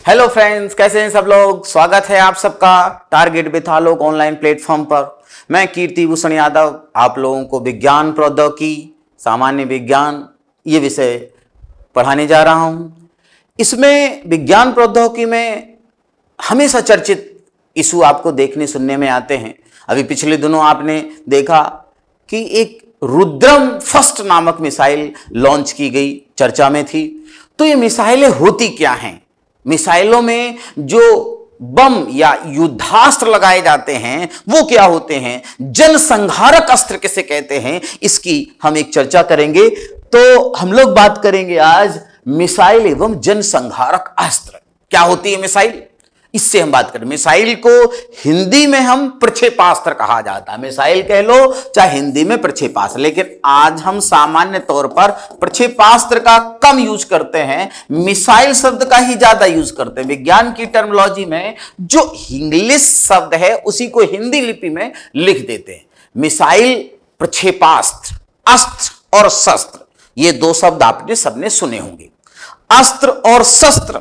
Hello friends, कैसे हैं सब लोग। स्वागत है आप सबका target with Alok online platform पर। मैं कीर्ति भूषण यादव आप लोगों को विज्ञान प्रौद्योगिकी, सामान्य विज्ञान ये विषय पढ़ाने जा रहा हूं। इसमें विज्ञान प्रौद्योगिकी में हमेशा चर्चित इशू आपको देखने सुनने में आते हैं। अभी पिछले दिनों आपने देखा कि एक रुद्रम फर्स्ट नामक मिसाइल लॉन्च की गई, चर्चा में थी। तो ये मिसाइलें होती क्या हैं? मिसाइलों में जो बम या युद्धास्त्र लगाए जाते हैं वो क्या होते हैं, जनसंहारक अस्त्र किसे कहते हैं, इसकी हम एक चर्चा करेंगे। तो हम लोग बात करेंगे आज मिसाइल एवं जनसंहारक अस्त्र। क्या होती है मिसाइल, इससे हम बात करें। मिसाइल को हिंदी में हम प्रक्षेपास्त्र कहा जाता है। मिसाइल कह लो चाहे हिंदी में प्रक्षेपास्त्र, लेकिन आज हम सामान्य तौर पर प्रक्षेपास्त्र का कम यूज करते हैं, मिसाइल शब्द का ही ज्यादा यूज करते हैं। विज्ञान की टर्मिनोलॉजी में जो इंग्लिश शब्द है उसी को हिंदी लिपि में लिख देते हैं। मिसाइल, प्रक्षेपास्त्र, अस्त्र और शस्त्र, ये दो शब्द आपने सबने सुने होंगे। अस्त्र और शस्त्र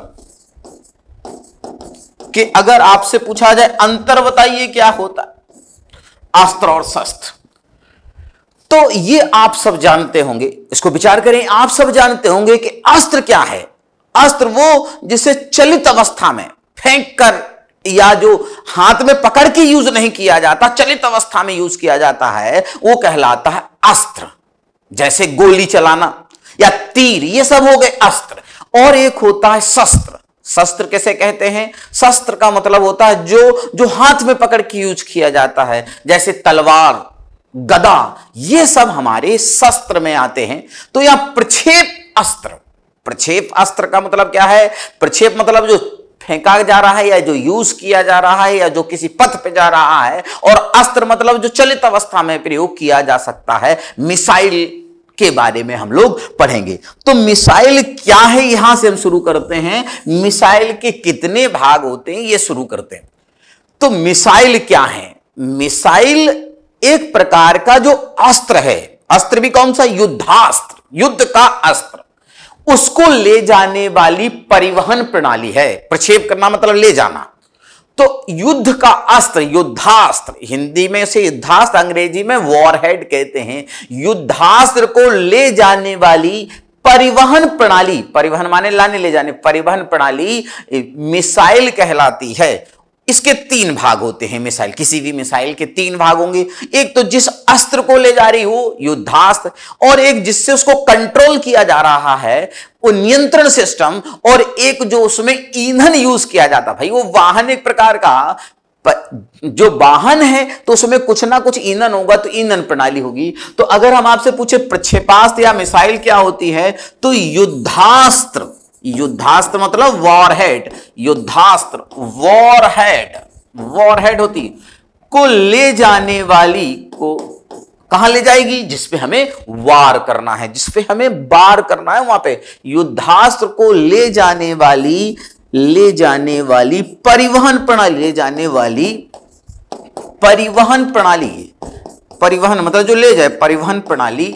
कि अगर आपसे पूछा जाए अंतर बताइए क्या होता है अस्त्र और शस्त्र, तो ये आप सब जानते होंगे। इसको विचार करें, आप सब जानते होंगे कि अस्त्र क्या है। अस्त्र वो जिसे चलित अवस्था में फेंक कर या जो हाथ में पकड़ के यूज नहीं किया जाता, चलित अवस्था में यूज किया जाता है, वो कहलाता है अस्त्र। जैसे गोली चलाना या तीर, ये सब हो गए अस्त्र। और एक होता है शस्त्र। शस्त्र किसे कहते हैं? शस्त्र का मतलब होता है जो हाथ में पकड़ के यूज किया जाता है, जैसे तलवार, गदा, ये सब हमारे शस्त्र में आते हैं। तो यह प्रक्षेप अस्त्र, प्रक्षेप अस्त्र का मतलब क्या है? प्रक्षेप मतलब जो फेंका जा रहा है या जो यूज किया जा रहा है या जो किसी पथ पे जा रहा है, और अस्त्र मतलब जो चलित अवस्था में प्रयोग किया जा सकता है। मिसाइल के बारे में हम लोग पढ़ेंगे। तो मिसाइल क्या है, यहां से हम शुरू करते हैं। मिसाइल के कितने भाग होते हैं ये शुरू करते हैं। तो मिसाइल क्या है? मिसाइल एक प्रकार का जो अस्त्र है, अस्त्र भी कौन सा? युद्धास्त्र, युद्ध का अस्त्र, उसको ले जाने वाली परिवहन प्रणाली है। प्रक्षेप करना मतलब ले जाना। तो युद्ध का अस्त्र, युद्धास्त्र, हिंदी में से युद्धास्त्र, अंग्रेजी में वॉरहेड कहते हैं। युद्धास्त्र को ले जाने वाली परिवहन प्रणाली, परिवहन माने लाने ले जाने, परिवहन प्रणाली मिसाइल कहलाती है। इसके तीन भाग होते हैं मिसाइल, किसी भी मिसाइल के तीन भाग होंगे। एक तो जिस अस्त्र को ले जा रही हो, युद्धास्त्र, और एक जिससे उसको कंट्रोल किया जा रहा है, वो नियंत्रण सिस्टम, और एक जो उसमें ईंधन यूज किया जाता। भाई वो वाहन एक प्रकार का, जो वाहन है तो उसमें कुछ ना कुछ ईंधन होगा, तो ईंधन प्रणाली होगी। तो अगर हम आपसे पूछे प्रक्षेपास्त्र या मिसाइल क्या होती है, तो युद्धास्त्र, युद्धास्त्र मतलब वॉरहेड, युद्धास्त्र वॉरहेड, वॉरहेड होती को ले जाने वाली, को कहां ले जाएगी? जिसपे हमें वार करना है, जिसपे हमें वार करना है, वहां पे युद्धास्त्र को ले जाने वाली परिवहन प्रणाली, ले जाने वाली परिवहन प्रणाली, परिवहन मतलब जो ले जाए, परिवहन प्रणाली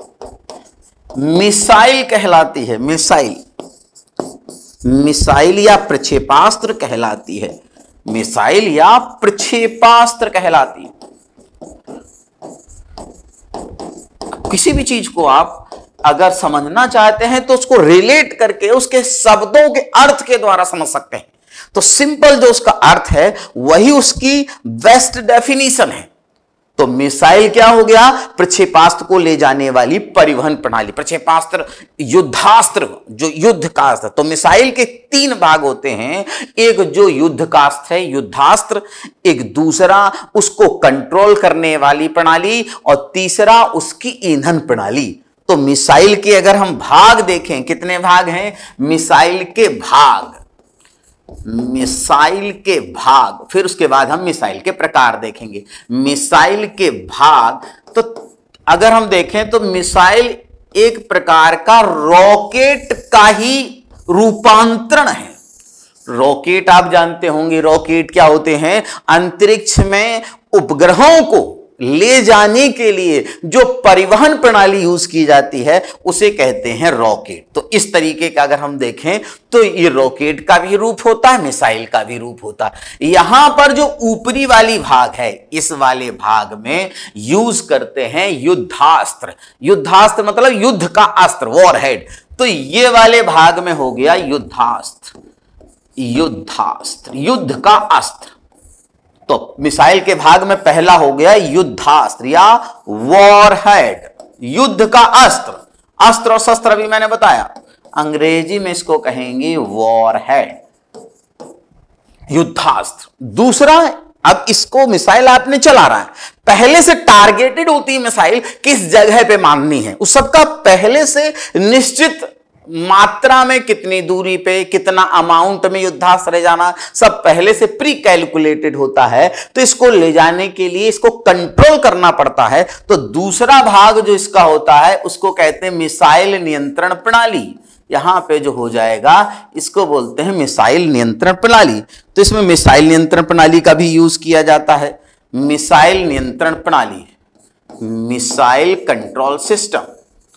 मिसाइल कहलाती है। मिसाइल, मिसाइल या प्रक्षेपास्त्र कहलाती है। मिसाइल या प्रक्षेपास्त्र कहलाती है। किसी भी चीज को आप अगर समझना चाहते हैं तो उसको रिलेट करके उसके शब्दों के अर्थ के द्वारा समझ सकते हैं। तो सिंपल जो उसका अर्थ है वही उसकी बेस्ट डेफिनेशन है। तो मिसाइल क्या हो गया? प्रक्षेपास्त्र को ले जाने वाली परिवहन प्रणाली। प्रक्षेपास्त्र, युद्धास्त्र, जो युद्ध का अस्त्र। तो मिसाइल के तीन भाग होते हैं। एक जो युद्ध का अस्त्र है, युद्धास्त्र, एक दूसरा उसको कंट्रोल करने वाली प्रणाली, और तीसरा उसकी ईंधन प्रणाली। तो मिसाइल के अगर हम भाग देखें, कितने भाग हैं मिसाइल के? भाग, मिसाइल के भाग, फिर उसके बाद हम मिसाइल के प्रकार देखेंगे। मिसाइल के भाग, तो अगर हम देखें तो मिसाइल एक प्रकार का रॉकेट का ही रूपांतरण है। रॉकेट आप जानते होंगे, रॉकेट क्या होते हैं? अंतरिक्ष में उपग्रहों को ले जाने के लिए जो परिवहन प्रणाली यूज की जाती है उसे कहते हैं रॉकेट। तो इस तरीके का अगर हम देखें तो ये रॉकेट का भी रूप होता है, मिसाइल का भी रूप होता है। यहां पर जो ऊपरी वाली भाग है, इस वाले भाग में यूज करते हैं युद्धास्त्र। युद्धास्त्र मतलब युद्ध का अस्त्र, वॉरहेड। तो ये वाले भाग में हो गया युद्धास्त्र, युद्धास्त्र युद्ध का अस्त्र। तो मिसाइल के भाग में पहला हो गया युद्धास्त्र या वॉरहेड, युद्ध का अस्त्र। अस्त्र और शस्त्र अभी मैंने बताया, अंग्रेजी में इसको कहेंगे वॉरहेड, युद्धास्त्र। दूसरा, अब इसको मिसाइल आपने चला रहा है, पहले से टारगेटेड होती है मिसाइल, किस जगह पे मारनी है उस सबका पहले से निश्चित मात्रा में, कितनी दूरी पे, कितना अमाउंट में युद्धास्त्र ले जाना, सब पहले से प्री कैलकुलेटेड होता है। तो इसको ले जाने के लिए इसको कंट्रोल करना पड़ता है। तो दूसरा भाग जो इसका होता है उसको कहते हैं मिसाइल नियंत्रण प्रणाली। यहां पे जो हो जाएगा इसको बोलते हैं मिसाइल नियंत्रण प्रणाली। तो इसमें मिसाइल नियंत्रण प्रणाली का भी यूज किया जाता है। मिसाइल नियंत्रण प्रणाली, मिसाइल कंट्रोल सिस्टम,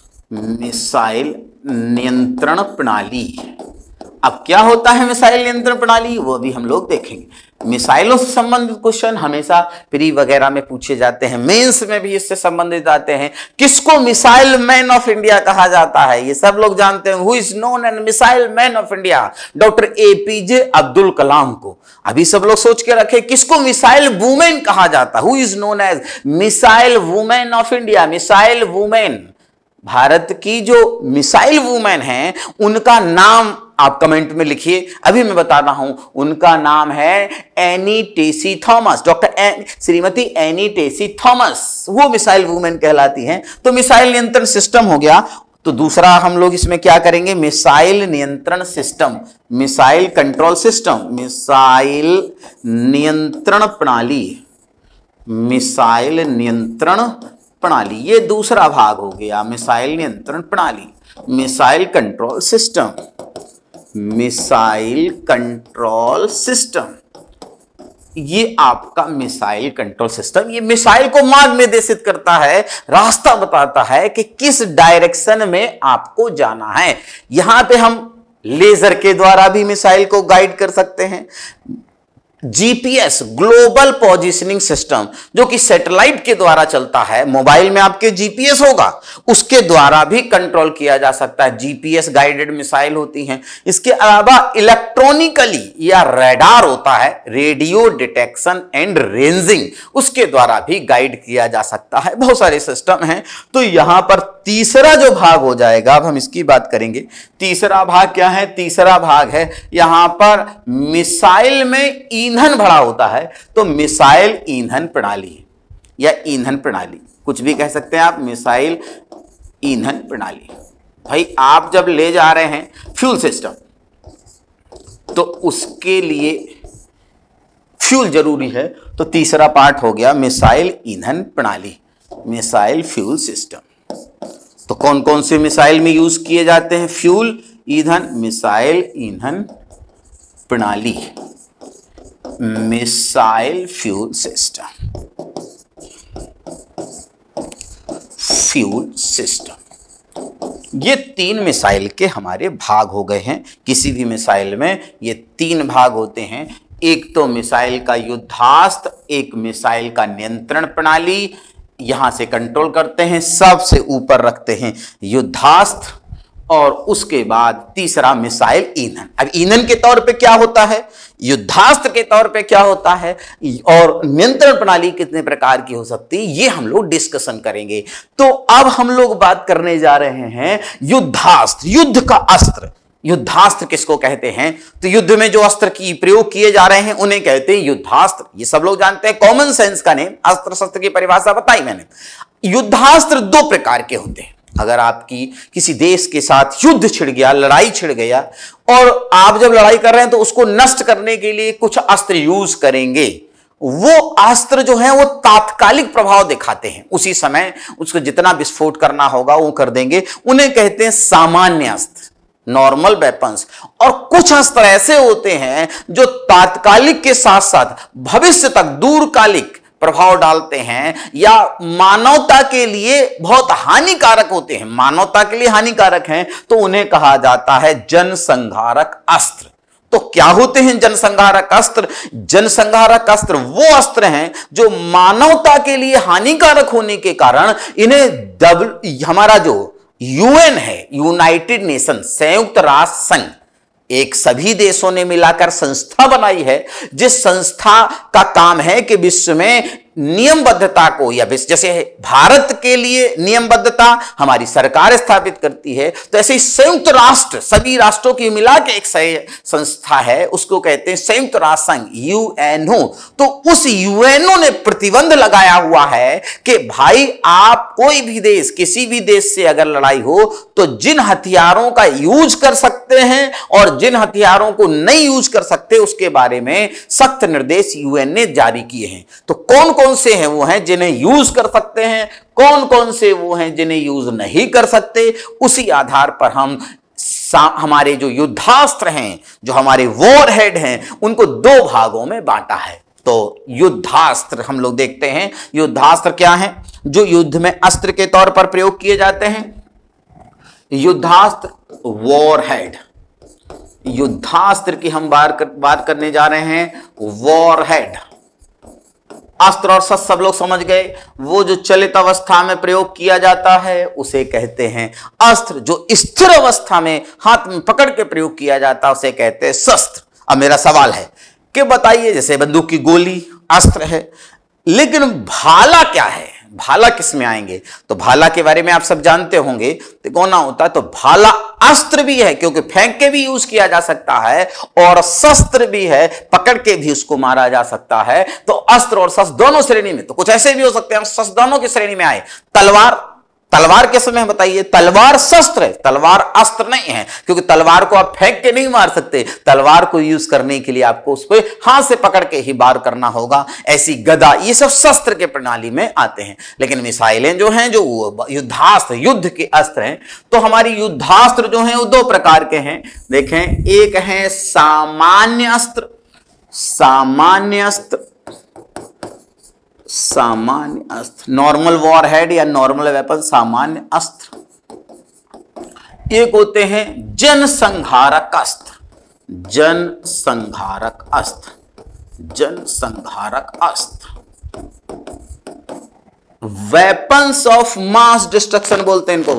मिसाइल नियंत्रण प्रणाली। अब क्या होता है मिसाइल नियंत्रण प्रणाली, वो भी हम लोग देखेंगे। मिसाइलों से संबंधित क्वेश्चन हमेशा प्री वगैरह में पूछे जाते हैं, मेंस में भी इससे संबंधित आते हैं। किसको मिसाइल मैन ऑफ इंडिया कहा जाता है, ये सब लोग जानते हैं। Who is known as missile man of India, doctor APJ Abdul Kalam को। अभी सब लोग सोच के रखे किसको मिसाइल वुमेन कहा जाता है, who is known as missile women of India. Missile women, Bharat की जो मिसाइल वुमेन हैं उनका नाम आप कमेंट में लिखिए, अभी मैं बता रहा हूं। उनका नाम है एनी टेसी थॉमस, डॉक्टर श्रीमती एनी टेसी थॉमस, वो मिसाइल वुमेन कहलाती हैं। तो मिसाइल नियंत्रण सिस्टम हो गया। तो दूसरा हम लोग इसमें क्या करेंगे, मिसाइल नियंत्रण system, missile control system, missile नियंत्रण प्रणाली, मिसाइल नियंत्रण प्रणाली, ये दूसरा भाग हो गया मिसाइल नियंत्रण प्रणाली। Missile control system, missile control system, ये आपका मिसाइल कंट्रोल सिस्टम, ये मिसाइल को मार्ग निर्देशित करता है, रास्ता बताता है कि किस डायरेक्शन में आपको जाना है। यहां पे हम लेजर के द्वारा भी मिसाइल को गाइड कर सकते हैं। जीपीएस, ग्लोबल पोजीशनिंग सिस्टम, जो कि सैटेलाइट के द्वारा चलता है, मोबाइल में आपके जीपीएस होगा, उसके द्वारा भी कंट्रोल किया जा सकता है। जीपीएस गाइडेड मिसाइल होती हैं। इसके अलावा इलेक्ट्रॉनिकली या रडार होता है, रेडियो डिटेक्शन एंड रेंजिंग, उसके द्वारा भी गाइड किया जा सकता है। बहुत सारे सिस्टम हैं। तो यहां पर तीसरा जो भाग हो जाएगा, अब हम इसकी बात करेंगे। तीसरा भाग क्या है, तीसरा भाग है यहां पर मिसाइल में ईंधन भरा होता है। तो मिसाइल ईंधन प्रणाली या ईंधन प्रणाली, कुछ भी कह सकते हैं आप, मिसाइल ईंधन प्रणाली। भाई आप जब ले जा रहे हैं फ्यूल सिस्टम, तो उसके लिए फ्यूल जरूरी है। तो तीसरा पार्ट हो गया मिसाइल ईंधन प्रणाली, मिसाइल फ्यूल सिस्टम। तो कौन कौन से मिसाइल में यूज किए जाते हैं फ्यूल, ईंधन, मिसाइल ईंधन प्रणाली, missile fuel system, fuel system. ये तीन मिसाइल के हमारे भाग हो गए हैं। किसी भी मिसाइल में ये तीन भाग होते हैं। एक तो मिसाइल का युद्धास्त्र, एक मिसाइल का नियंत्रण प्रणाली, यहां से कंट्रोल करते हैं, सबसे ऊपर रखते हैं युद्धास्त्र, और उसके बाद तीसरा मिसाइल ईंधन। अब ईंधन के तौर पे क्या होता है, युद्धास्त्र के तौर पे क्या होता है, और नियंत्रण प्रणाली कितने प्रकार की हो सकती है, ये हम लोग डिस्कशन करेंगे। तो अब हम लोग बात करने जा रहे हैं युद्धास्त्र, युद्ध का अस्त्र। युद्धास्त्र किसको कहते हैं, तो युद्ध में जो अस्त्र की प्रयोग किए जा रहे हैं उन्हें कहते हैं युद्धास्त्र। ये सब लोग जानते हैं, कॉमन सेंस का नेम। अस्त्र शस्त्र की परिभाषा बताई मैंने। युद्धास्त्र दो प्रकार के होते हैं। अगर आपकी किसी देश के साथ युद्ध छिड़ गया, लड़ाई छिड़ गया, और आप जब लड़ाई कर रहे हैं तो उसको नष्ट करने के लिए कुछ अस्त्र यूज करेंगे, वो अस्त्र जो है वो तात्कालिक प्रभाव दिखाते हैं, उसी समय उसको जितना विस्फोट करना होगा वो कर देंगे। उन्हें कहते हैं सामान्य अस्त्र, नॉर्मल वेपन्स। और कुछ अस्त्र ऐसे होते हैं जो तात्कालिक के साथ साथ भविष्य तक, दूरकालिक प्रभाव डालते हैं या मानवता के लिए बहुत हानिकारक होते हैं, मानवता के लिए हानिकारक हैं, तो उन्हें कहा जाता है जनसंहारक अस्त्र। तो क्या होते हैं जनसंहारक अस्त्र? जनसंहारक अस्त्र वो अस्त्र हैं जो मानवता के लिए हानिकारक होने के कारण इन्हें हमारा जो यूएन है, यूनाइटेड नेशन, संयुक्त राष्ट्र संघ, एक सभी देशों ने मिलाकर संस्था बनाई है, जिस संस्था का काम है कि विश्व में नियमबद्धता को, या जैसे भारत के लिए नियमबद्धता हमारी सरकार स्थापित करती है, तो ऐसे ही संयुक्त राष्ट्र, सभी राष्ट्रों की मिला के एक संस्था है, उसको कहते हैं संयुक्त राष्ट्र संघ, यूएनओ। तो उस यूएनओ ने प्रतिबंध लगाया हुआ है कि भाई आप कोई भी देश, किसी भी देश से अगर लड़ाई हो तो जिन हथियारों का यूज कर सकते हैं और जिन हथियारों को नहीं यूज कर सकते उसके बारे में सख्त निर्देश यूएन ने जारी किए हैं। तो कौन कौन से हैं वो हैं जिन्हें यूज कर सकते हैं, कौन कौन से वो हैं जिन्हें यूज नहीं कर सकते, उसी आधार पर हम हमारे जो युद्धास्त्र हैं, जो हमारे वॉर हेड हैं, उनको दो भागों में बांटा है। तो युद्धास्त्र हम लोग देखते हैं, युद्धास्त्र क्या है जो युद्ध में अस्त्र के तौर पर प्रयोग किए जाते हैं। युद्धास्त्र, वॉर हेड, युद्धास्त्र की हम बात करने जा रहे हैं। वॉर हेड, अस्त्र और शस्त्र सब लोग समझ गए, वो जो चलित अवस्था में प्रयोग किया जाता है उसे कहते हैं अस्त्र। जो स्थिर अवस्था में हाथ में पकड़ के प्रयोग किया जाता है उसे कहते हैं शस्त्र। अब मेरा सवाल है कि बताइए, जैसे बंदूक की गोली अस्त्र है, लेकिन भाला क्या है? भाला किस में आएंगे? तो भाला के बारे में आप सब जानते होंगे, तिकोना होता है, तो भाला अस्त्र भी है क्योंकि फेंक के भी यूज किया जा सकता है और शस्त्र भी है, पकड़ के भी उसको मारा जा सकता है। तो अस्त्र और शस्त्र दोनों श्रेणी में, तो कुछ ऐसे भी हो सकते हैं शस्त्र दोनों की श्रेणी में आए। तलवार, तलवार किस में बताइए? तलवार शस्त्र है, तलवार अस्त्र नहीं है, क्योंकि तलवार को आप फेंक के नहीं मार सकते। तलवार को यूज करने के लिए आपको उसको हाथ से पकड़ के ही वार करना होगा। ऐसी गदा, ये सब शस्त्र के प्रणाली में आते हैं। लेकिन मिसाइलें जो हैं, जो युद्धास्त्र, युद्ध के अस्त्र हैं, तो हमारी युद्धास्त्र जो हैं वो दो प्रकार के हैं। देखें, एक है सामान्य अस्त्र, सामान्य अस्त्र, सामान्य अस्त्र, नॉर्मल वॉर हेड या नॉर्मल वेपन, सामान्य अस्त्र। एक होते हैं जनसंहारक अस्त्र, जनसंहारक अस्त्र, जनसंहारक अस्त्र, वेपन्स ऑफ मास डिस्ट्रक्शन बोलते हैं इनको,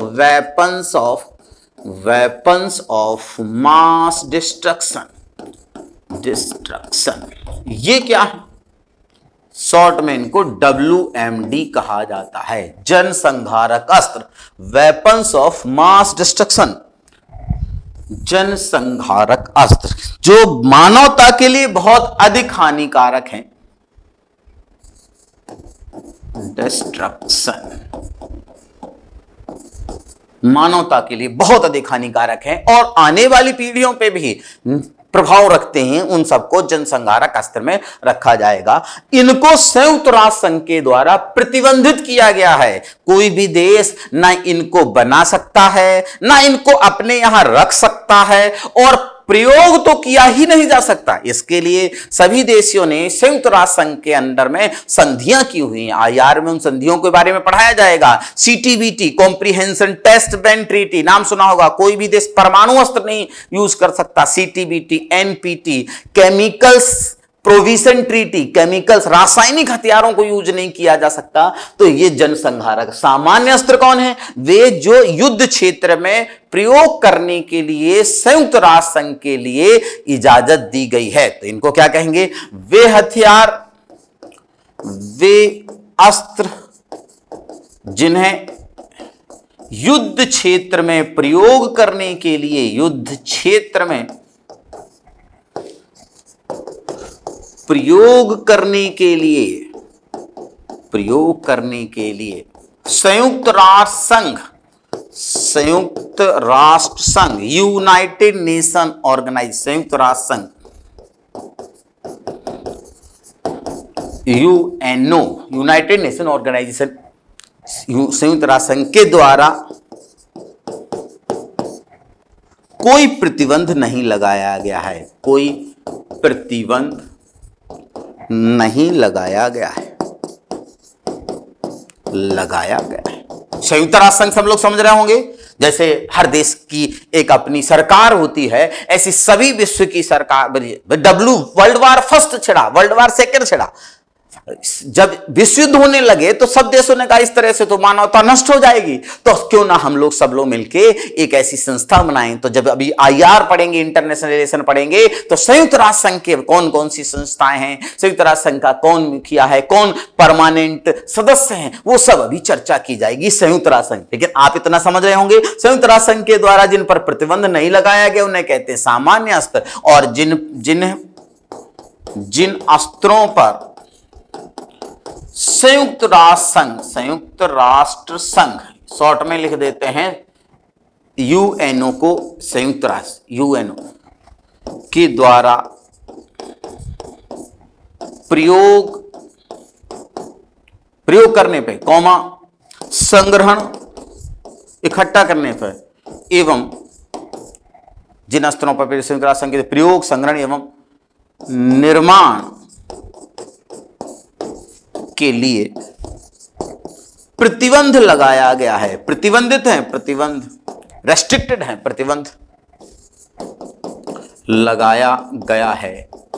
वेपन्स ऑफ मास डिस्ट्रक्शन, ये क्या है? शॉर्ट में इनको WMD कहा जाता है, जनसंहारक अस्त्र, वेपन्स ऑफ मास डिस्ट्रक्शन, जनसंहारक अस्त्र जो मानवता के लिए बहुत अधिक हानिकारक हैं। डिस्ट्रक्शन मानवता के लिए बहुत अधिक हानिकारक है और आने वाली पीढ़ियों पे भी प्रभाव रखते हैं, उन सबको जनसंहारक अस्त्र में रखा जाएगा। इनको संयुक्त राष्ट्र संघ के द्वारा प्रतिबंधित किया गया है। कोई भी देश ना इनको बना सकता है, ना इनको अपने यहां रख सकता है और प्रयोग तो किया ही नहीं जा सकता। इसके लिए सभी देशों ने संयुक्त राष्ट्र संघ के अंदर में संधियां की हुई हैं। IR में उन संधियों के बारे में पढ़ाया जाएगा। CTBT, comprehension test ban treaty, नाम सुना होगा। कोई भी देश परमाणु अस्त्र नहीं यूज कर सकता। CTBT, NPT, chemicals provision treaty, chemicals, रासायनिक हथियारों को यूज नहीं किया जा सकता। तो ये जनसंहारक। सामान्य अस्त्र कौन है? वे जो युद्ध क्षेत्र में प्रयोग करने के लिए संयुक्त राष्ट्र संघ के लिए इजाजत दी गई है। तो इनको क्या कहेंगे? वे हथियार, वे अस्त्र जिन्हें युद्ध क्षेत्र में प्रयोग करने के लिए, युद्ध क्षेत्र में प्रयोग करने के लिए संयुक्त राष्ट्र संघ, यूनाइटेड नेशन ऑर्गेनाइज, संयुक्त राष्ट्र संघ, UNO, यूनाइटेड नेशन ऑर्गेनाइजेशन, संयुक्त राष्ट्र संघ के द्वारा कोई प्रतिबंध नहीं लगाया गया है, कोई प्रतिबंध नहीं लगाया गया है। लगाया गया है। संयुक्त राष्ट्र संघ सब लोग समझ रहे होंगे, जैसे हर देश की एक अपनी सरकार होती है, ऐसी सभी विश्व की सरकार। वर्ल्ड वार फर्स्ट छिड़ा, वर्ल्ड वार सेकंड छिड़ा, जब विश्व युद्ध होने लगे तो सब देशों ने कहा इस तरह से तो मानवता नष्ट हो जाएगी, तो क्यों ना हम लोग सब लोग मिलके एक ऐसी संस्था बनाएं। तो जब अभी आईआर पढ़ेंगे, इंटरनेशनल रिलेशन पढ़ेंगे, तो संयुक्त राष्ट्र संघ के कौन कौन सी संस्थाएं हैं, संयुक्त राष्ट्र संघ का कौन मुखिया है, कौन परमानेंट सदस्य हैं, वो सब अभी चर्चा की जाएगी संयुक्त राष्ट्र संघ। लेकिन आप इतना समझ रहे होंगे, संयुक्त राष्ट्र संघ के द्वारा जिन पर प्रतिबंध नहीं लगाया गया उन्हें कहते हैं सामान्य अस्त्र, और जिन अस्त्रों पर संयुक्त राष्ट्र संघ शॉर्ट में लिख देते हैं यूएनओ को, संयुक्त राष्ट्र यूएनओ के द्वारा प्रयोग करने पे, कौमा, संग्रहण इकट्ठा करने पर एवं जिन अस्त्रों पर संयुक्त राष्ट्र संघ के प्रयोग, संग्रहण एवं निर्माण के लिए प्रतिबंध लगाया गया है। प्रतिबंधित है, प्रतिबंध, रेस्ट्रिक्टेड है, प्रतिबंध लगाया गया है।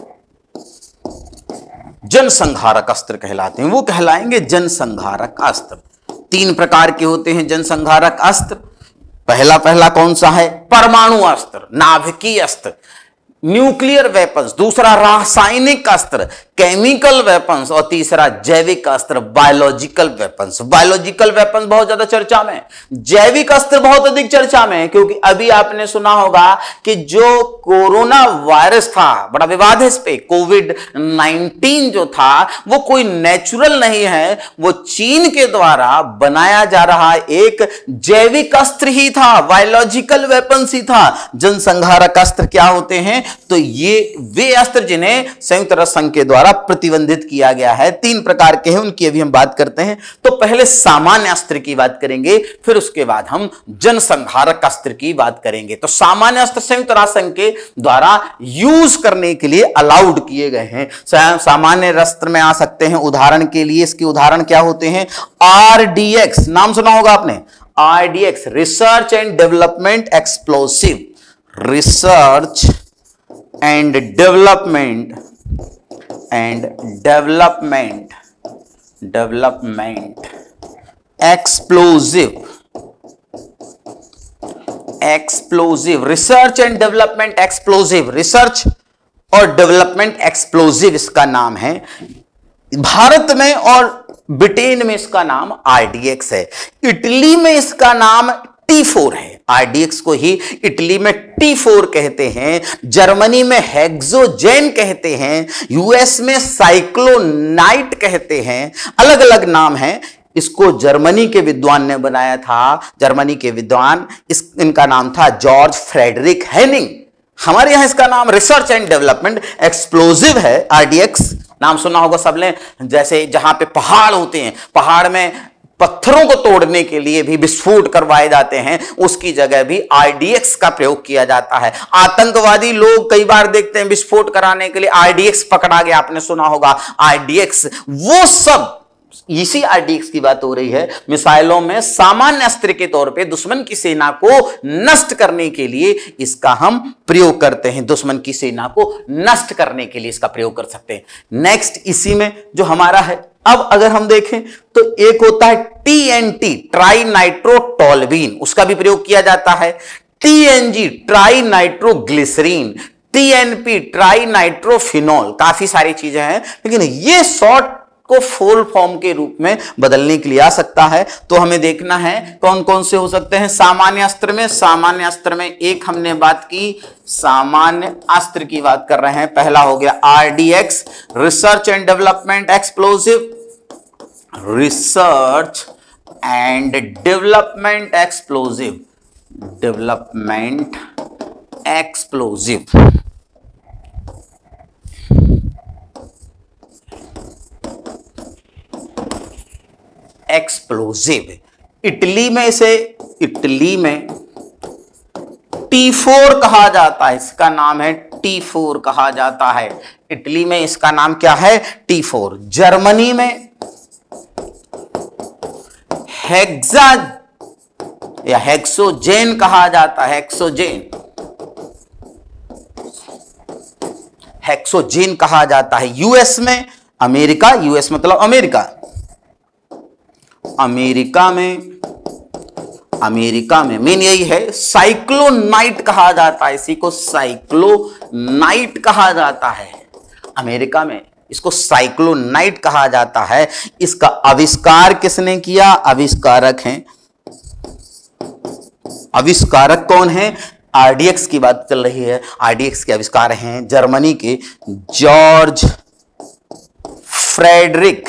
जनसंहारक अस्त्र कहलाते हैं, वो कहलाएंगे जनसंहारक अस्त्र। 3 प्रकार के होते हैं जनसंहारक अस्त्र। पहला कौन सा है? परमाणु अस्त्र, नाभिकीय अस्त्र, न्यूक्लियर वेपन्स। दूसरा रासायनिक अस्त्र, केमिकल वेपन्स। और तीसरा जैविक अस्त्र, बायोलॉजिकल वेपन्स। बायोलॉजिकल वेपन्स बहुत ज्यादा चर्चा में, जैविक अस्त्र बहुत अधिक चर्चा में, क्योंकि अभी आपने सुना होगा कि जो कोरोना वायरस था, बड़ा विवाद है इस पे, कोविड-19 जो था वो कोई नेचुरल नहीं है, वो चीन के द्वारा बनाया जा रहा एक जैविक अस्त्र ही था, बायोलॉजिकल वेपन्स ही था। जनसंहारक अस्त्र क्या होते हैं? तो ये वे अस्त्र जिन्हें संयुक्त राष्ट्र संघ के द्वारा प्रतिबंधित किया गया है। 3 प्रकार के हैं, उनकी अभी हम बात करते हैं। तो पहले सामान्य अस्त्र की बात करेंगे, फिर उसके बाद हम जनसंहारक अस्त्र की बात करेंगे। तो सामान्य अस्त्र संयुक्त राष्ट्र संघ के द्वारा यूज करने के लिए अलाउड किए गए हैं। सामान्य अस्त्र में आ सकते हैं, उदाहरण के लिए इसके उदाहरण क्या होते हैं? आरडीएक्स, नाम सुना होगा आपने, RDX, research and development explosive, research and development explosive, research and development explosive, research और डेवलपमेंट एक्सप्लोसिव इसका नाम है। भारत में और ब्रिटेन में इसका नाम आरडीएक्स है। इटली में इसका नाम T4 है। आरडीएक्स को ही इटली में T4 कहते हैं, जर्मनी में हेक्सोजेन कहते हैं, यूएस में साइक्लोनाइट कहते हैं। अलग अलग नाम है। इसको जर्मनी के विद्वान ने बनाया था, जर्मनी के विद्वान, इनका नाम था जॉर्ज फ्रेडरिक हेनिंग। हमारे यहां इसका नाम रिसर्च एंड डेवलपमेंट एक्सप्लोसिव है। आरडीएक्स नाम सुना होगा सबने, जैसे जहां पे पहाड़ होते हैं, पहाड़ में पत्थरों को तोड़ने के लिए भी विस्फोट करवाए जाते हैं, उसकी जगह भी आरडीएक्स का प्रयोग किया जाता है। आतंकवादी लोग कई बार देखते हैं विस्फोट कराने के लिए आरडीएक्स पकड़ा गया, आपने सुना होगा आरडीएक्स। वो सब इसी आरडीएक्स की बात हो रही है। मिसाइलों में सामान्य अस्त्र के तौर पे दुश्मन की सेना को नष्ट करने के लिए इसका हम प्रयोग करते हैं, दुश्मन की सेना को नष्ट करने के लिए इसका प्रयोग कर सकते हैं। नेक्स्ट इसी में जो हमारा है, अब अगर हम देखें तो एक होता है टीएनटी, ट्राई नाइट्रोटोल्यूइन, उसका भी प्रयोग किया जाता है। TNG, tri nitroglycerin, TNP, tri nitrophenol, काफी सारी चीजें हैं, लेकिन ये शॉर्ट को फुल फॉर्म के रूप में बदलने के लिए आ सकता है। तो हमें देखना है कौन कौन से हो सकते हैं सामान्य अस्त्र में। सामान्य अस्त्र में एक हमने बात की, सामान्य अस्त्र की बात कर रहे हैं। पहला हो गया RDX, research and development explosive, research and development explosive, development explosive. Explosive Italy में T4 कहा जाता है, इसका नाम है T4 कहा जाता है। इटली में इसका नाम क्या है? T4। जर्मनी में हेक्सा या हेक्सोजेन कहा जाता है, हेक्सोजेन, हेक्सोजेन कहा जाता है। यूएस में, अमेरिका, यूएस मतलब अमेरिका, अमेरिका में मेन यही है। साइक्लोनाइट कहा जाता है, इसी को साइक्लोनाइट कहा जाता है। अमेरिका में इसको साइक्लोनाइट कहा जाता है। इसका आविष्कार किसने किया? आविष्कारक हैं, आविष्कारक कौन है? आरडीएक्स की बात चल रही है। आरडीएक्स के आविष्कार हैं जर्मनी के जॉर्ज फ्रेडरिक।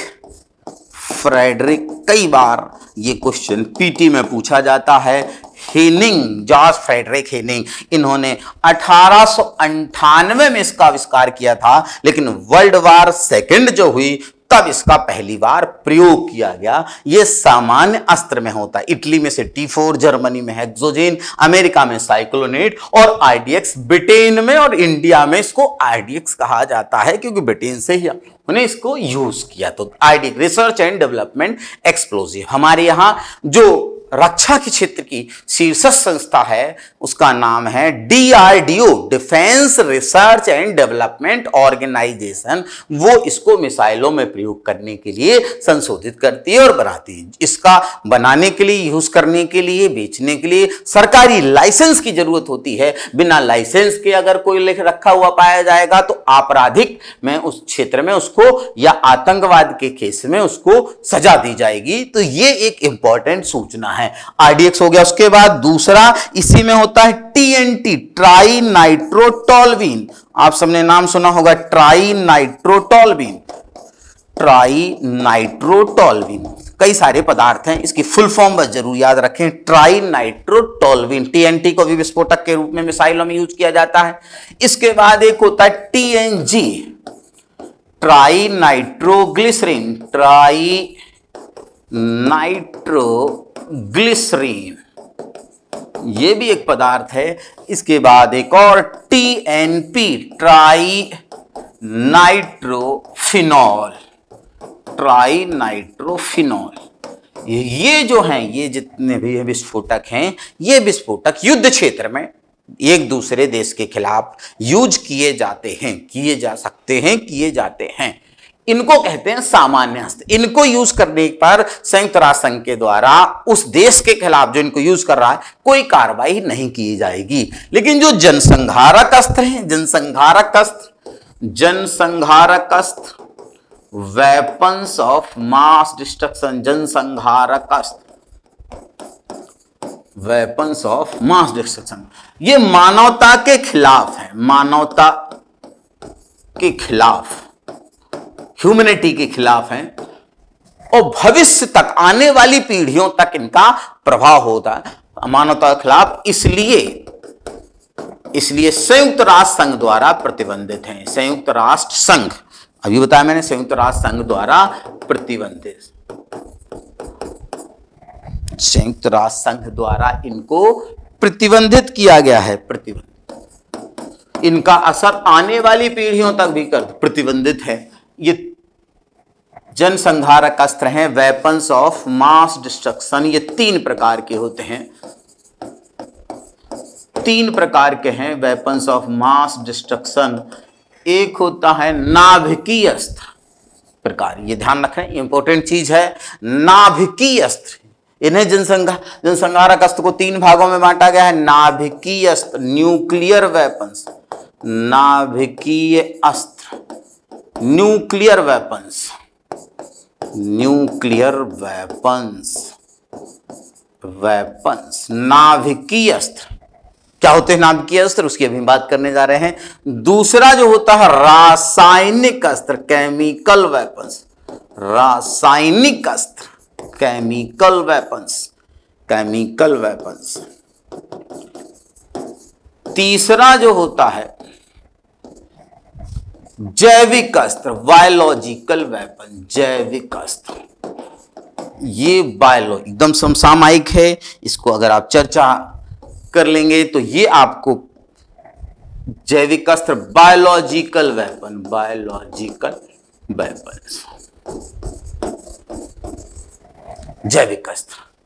कई बार ये क्वेश्चन पीटी में पूछा जाता है। हेनिंग, जॉर्ज फ्रेडरिक हेनिंग, इन्होंने 1898 में इसका आविष्कार किया था, लेकिन वर्ल्ड वार सेकंड जो हुई तब इसका पहली बार प्रयोग किया गया। यह सामान्य अस्त्र में होता है। इटली में से T4, जर्मनी में हेक्सोजेन, अमेरिका में साइक्लोनेट और आरडीएक्स। ब्रिटेन में और इंडिया में इसको आरडीएक्स कहा जाता है, क्योंकि ब्रिटेन से ही उन्हें इसको यूज किया। तो RDX, research and development explosive. हमारे यहां जो रक्षा के क्षेत्र की शीर्षक संस्था है उसका नाम है DRDO, defence research and development organisation. वो इसको मिसाइलों में प्रयोग करने के लिए संशोधित करती है और बनाती है। इसका बनाने के लिए, यूज करने के लिए, बेचने के लिए सरकारी लाइसेंस की जरूरत होती है। बिना लाइसेंस के अगर कोई लिख रखा हुआ पाया जाएगा तो आपराधिक में उस क्षेत्र में उसको या आतंकवाद के केस में उसको सजा दी जाएगी। तो ये एक इंपॉर्टेंट सूचना है। आरडीएक्स हो गया। उसके बाद दूसरा इसी में होता है टीएनटी, ट्राई नाइट्रोटोल्वीन। आप सबने नाम सुना होगा, ट्राई नाइट्रोटोल्वीन। ट्राई नाइट्रोटोल्वीन कई सारे पदार्थ हैं, इसकी फुल फॉर्म बस जरूर याद रखें, ट्राई नाइट्रोटोल्वीन। टीएनटी को भी विस्फोटक के रूप में मिसाइलों में यूज किया जाता है। इसके बाद एक होता है TNG, tri nitroglycerin, tri nitroglycerin, ये भी एक पदार्थ है। इसके बाद एक और TNP, tri nitrophenol, tri nitrophenol. ये जो हैं, ये जितने भी विस्फोटक हैं, ये विस्फोटक युद्ध क्षेत्र में एक दूसरे देश के खिलाफ यूज किए जाते हैं, किए जा सकते हैं, किए जाते हैं। इनको कहते हैं सामान्य अस्त्र। इनको यूज करने पर संयुक्त राष्ट्र संघ के द्वारा उस देश के खिलाफ जो इनको यूज कर रहा है कोई कार्रवाई नहीं की जाएगी। लेकिन जो जनसंहारक अस्त्र हैं, जनसंहारक अस्त्र, वेपन्स ऑफ मास डिस्ट्रक्शन, जनसंहारक अस्त्र, वेपन्स ऑफ मास डिस्ट्रक्शन, ये मानवता के खिलाफ है, मानवता के खिलाफ, ह्यूमैनिटी के खिलाफ हैं और भविष्य तक, आने वाली पीढ़ियों तक इनका प्रभाव होता है मानवता के खिलाफ। इसलिए संयुक्त राष्ट्र संघ द्वारा प्रतिबंधित हैं। संयुक्त राष्ट्र संघ, अभी बताया मैंने, संयुक्त राष्ट्र संघ द्वारा प्रतिबंधित, संयुक्त राष्ट्र संघ द्वारा इनको प्रतिबंधित किया गया है। प्रतिबंधित, इनका असर आने वाली पीढ़ियों तक भी प्रतिबंधित है। ये जनसंहारक अस्त्र हैं, वेपन्स ऑफ मास डिस्ट्रक्शन। ये 3 प्रकार के होते हैं, 3 प्रकार के हैं वेपन्स ऑफ मास डिस्ट्रक्शन। एक होता है नाभिकीय अस्त्र प्रकार, ये ध्यान रखें, इंपॉर्टेंट चीज है, नाभिकीय अस्त्र। इन्हें जनसंहारक अस्त्र को 3 भागों में बांटा गया है। नाभिकीय अस्त्र, न्यूक्लियर वेपन्स, नाभिकीय अस्त्र, न्यूक्लियर वेपन्स, न्यूक्लियर वेपन्स, नाभिकीय अस्त्र। क्या होते हैं नाभिकीय अस्त्र, उसकी अभी बात करने जा रहे हैं। दूसरा जो होता है रासायनिक अस्त्र, केमिकल वेपन्स, रासायनिक अस्त्र, केमिकल वेपन्स, केमिकल वेपन्स। तीसरा जो होता है जैविक अस्त्र, बायोलॉजिकल वेपन, जैविक अस्त्र। ये बायो एकदम समसामयिक है, इसको अगर आप चर्चा कर लेंगे तो ये आपको जैविक अस्त्र, बायोलॉजिकल वेपन, बायोलॉजिकल वेपन्स, जैविक अस्त्र।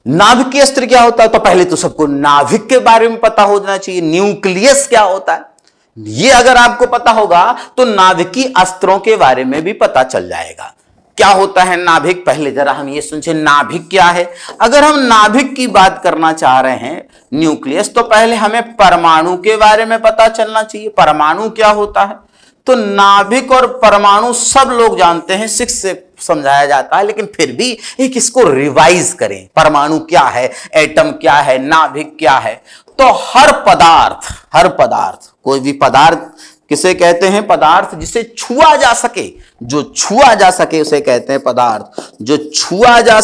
नाभिक के अस्त्र क्या होता है? तो पहले तो सबको नाभिक के बारे में पता होना चाहिए, न्यूक्लियस क्या होता है। ये अगर आपको पता होगा तो नाभिकीय अस्त्रों के बारे में भी पता चल जाएगा। क्या होता है नाभिक? पहले जरा हम ये समझे नाभिक क्या है। अगर हम नाभिक की बात करना चाह रहे हैं, न्यूक्लियस, तो पहले हमें परमाणु के बारे में पता चलना चाहिए। परमाणु क्या होता है? तो नाभिक और परमाणु सब लोग जानते हैं, 6 से समझाया जाता है, लेकिन फिर भी एक इसको रिवाइज करें। परमाणु क्या है, एटम क्या है, नाभिक क्या है। तो हर पदार्थ, कोई भी पदार्थ किसे कहते हैं? पदार्थ जिसे छुआ जा सके, जो छुआ जा सके उसे कहते हैं पदार्थ। जो छुआ जा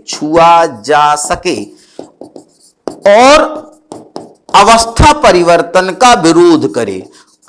सके और अवस्था परिवर्तन का विरोध करे,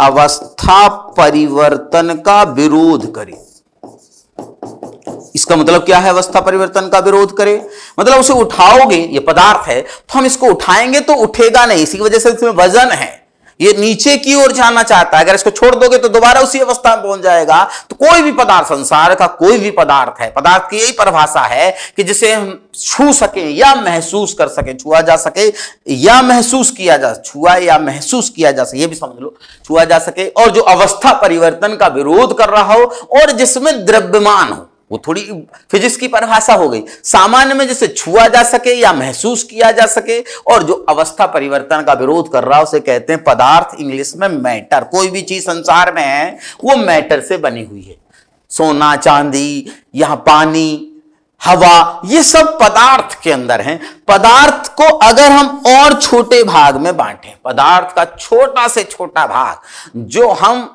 इसका मतलब क्या है? अवस्था परिवर्तन का विरोध करे मतलब उसे उठाओगे, ये पदार्थ है तो हम इसको उठाएंगे तो उठेगा नहीं, इसी वजह से इसमें वजन है, ये नीचे की ओर जाना चाहता है। अगर इसको छोड़ दोगे तो दोबारा उसी अवस्था में पहुंच जाएगा। तो कोई भी पदार्थ, संसार का कोई भी पदार्थ है, पदार्थ की यही परिभाषा है कि जिसे हम छू सके या महसूस कर सके, छुआ जा सके या महसूस किया जा, छुआ या महसूस किया जा सके, ये भी समझ लो, छुआ जा सके, और जो अवस्था परिवर्तन का विरोध कर रहा हो और जिसमें द्रव्यमान हो। वो थोड़ी फिजिक्स की परिभाषा हो गई। सामान्य में जिसे छुआ जा सके या महसूस किया जा सके और जो अवस्था परिवर्तन का विरोध कर रहा है उसे कहते हैं पदार्थ, इंग्लिश में मैटर। कोई भी चीज संसार में है वो मैटर से बनी हुई है। सोना, चांदी, यहां पानी, हवा, ये सब पदार्थ के अंदर हैं। पदार्थ को अगर हम और छोटे भाग में बांटें, पदार्थ का छोटा से छोटा भाग जो हम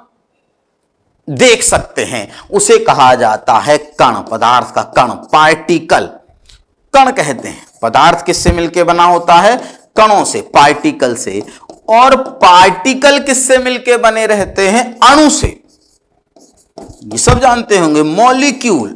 देख सकते हैं उसे कहा जाता है कण। पदार्थ का कण, पार्टिकल, कण कहते हैं। पदार्थ किससे मिलकर बना होता है? कणों से, पार्टिकल से। और पार्टिकल किससे मिलकर बने रहते हैं? अणु से। ये सब जानते होंगे, मॉलिक्यूल।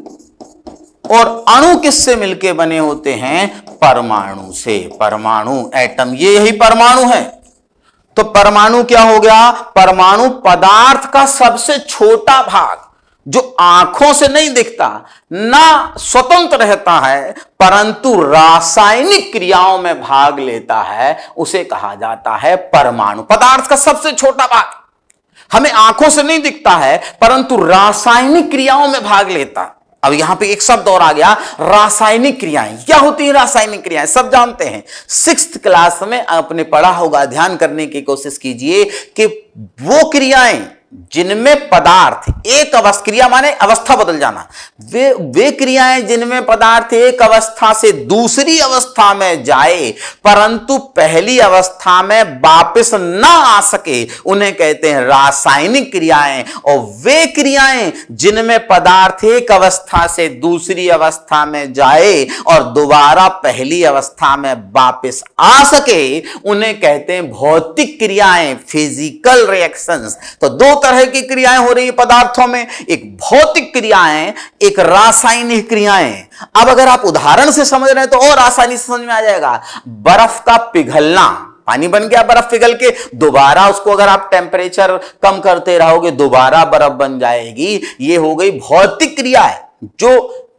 और अणु किससे मिलकर बने होते हैं? परमाणु से। परमाणु, एटम, ये यही परमाणु है। तो परमाणु क्या हो गया? परमाणु पदार्थ का सबसे छोटा भाग जो आंखों से नहीं दिखता, ना स्वतंत्र रहता है, परंतु रासायनिक क्रियाओं में भाग लेता है, उसे कहा जाता है परमाणु। पदार्थ का सबसे छोटा भाग हमें आंखों से नहीं दिखता है, परंतु रासायनिक क्रियाओं में भाग लेता। अब यहां पे एक शब्द और आ गया, रासायनिक क्रियाएं। क्या होती है रासायनिक क्रियाएं? सब जानते हैं, 6th क्लास में आपने पढ़ा होगा। ध्यान करने की कोशिश कीजिए कि वो क्रियाएं जिनमें पदार्थ एक अवस्था, क्रिया माने अवस्था बदल जाना, वे क्रियाएं जिनमें पदार्थ एक अवस्था से दूसरी अवस्था में जाए परंतु पहली अवस्था में वापस ना आ सके, उन्हें कहते हैं रासायनिक क्रियाएं। और वे क्रियाएं जिनमें पदार्थ एक अवस्था से दूसरी अवस्था में जाए और दोबारा पहली अवस्था में वापस आ सके, उन्हें कहते हैं भौतिक क्रियाएं, फिजिकल रिएक्शंस। तो दो तरह की क्रियाएं हो रही है पदार्थों में, एक भौतिक क्रियाएं, एक रासायनिक क्रियाएं। अब अगर आप उदाहरण से समझ रहे हैं तो और आसानी से समझ में आ जाएगा। बर्फ का पिघलना, पानी बन गया, बर्फ पिघल के दोबारा उसको अगर आप टेम्परेचर कम करते रहोगे दोबारा बर्फ बन जाएगी। ये हो गई भौतिक क्रिया है जो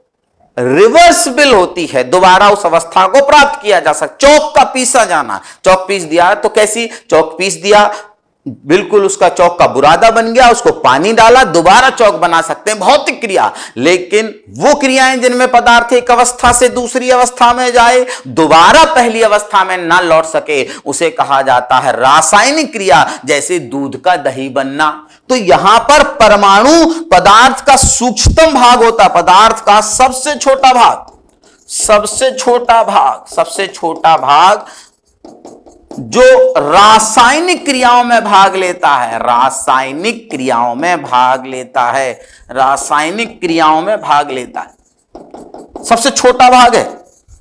रिवर्सिबल होती है, दोबारा उस अवस्था को प्राप्त किया जा सकता। चौक का पीसा जाना, चौक पीस दिया तो कैसी, चौक पीस दिया, बिल्कुल उसका चौक का बुरादा बन गया, उसको पानी डाला, दोबारा चौक बना सकते हैं, भौतिक क्रिया। लेकिन वो क्रियाएं जिनमें पदार्थ एक अवस्था से दूसरी अवस्था में जाए, दोबारा पहली अवस्था में ना लौट सके, उसे कहा जाता है रासायनिक क्रिया। जैसे दूध का दही बनना। तो यहां पर परमाणु पदार्थ का सूक्ष्मतम भाग होता है, पदार्थ का सबसे छोटा भाग, सबसे छोटा भाग जो रासायनिक क्रियाओं में भाग लेता है, रासायनिक क्रियाओं में भाग लेता है, रासायनिक क्रियाओं में भाग लेता है, सबसे छोटा भाग है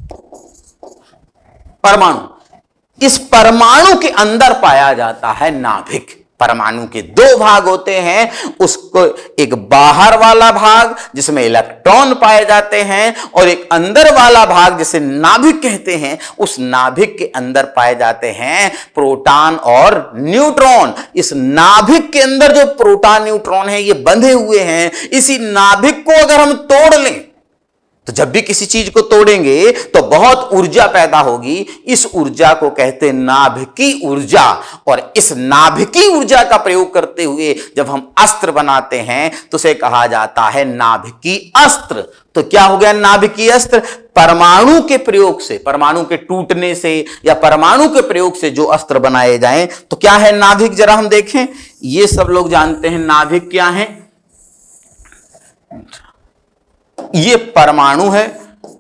परमाणु। इस परमाणु के अंदर पाया जाता है नाभिक। परमाणु के दो भाग होते हैं, उसको एक बाहर वाला भाग जिसमें इलेक्ट्रॉन पाए जाते हैं और एक अंदर वाला भाग जिसे नाभिक कहते हैं। उस नाभिक के अंदर पाए जाते हैं प्रोटॉन और न्यूट्रॉन। इस नाभिक के अंदर जो प्रोटॉन न्यूट्रॉन है ये बंधे हुए हैं। इसी नाभिक को अगर हम तोड़ लें तो जब भी किसी चीज को तोड़ेंगे तो बहुत ऊर्जा पैदा होगी। इस ऊर्जा को कहते हैं नाभिकीय ऊर्जा। और इस नाभिकीय ऊर्जा का प्रयोग करते हुए जब हम अस्त्र बनाते हैं तो उसे कहा जाता है नाभिकीय अस्त्र। तो क्या हो गया नाभिकीय अस्त्र? परमाणु के प्रयोग से, परमाणु के टूटने से या परमाणु के प्रयोग से जो अस्त्र बनाए जाएं तो क्या है नाभिक? जरा हम देखें। ये सब लोग जानते हैं नाभिक क्या है। ये परमाणु है।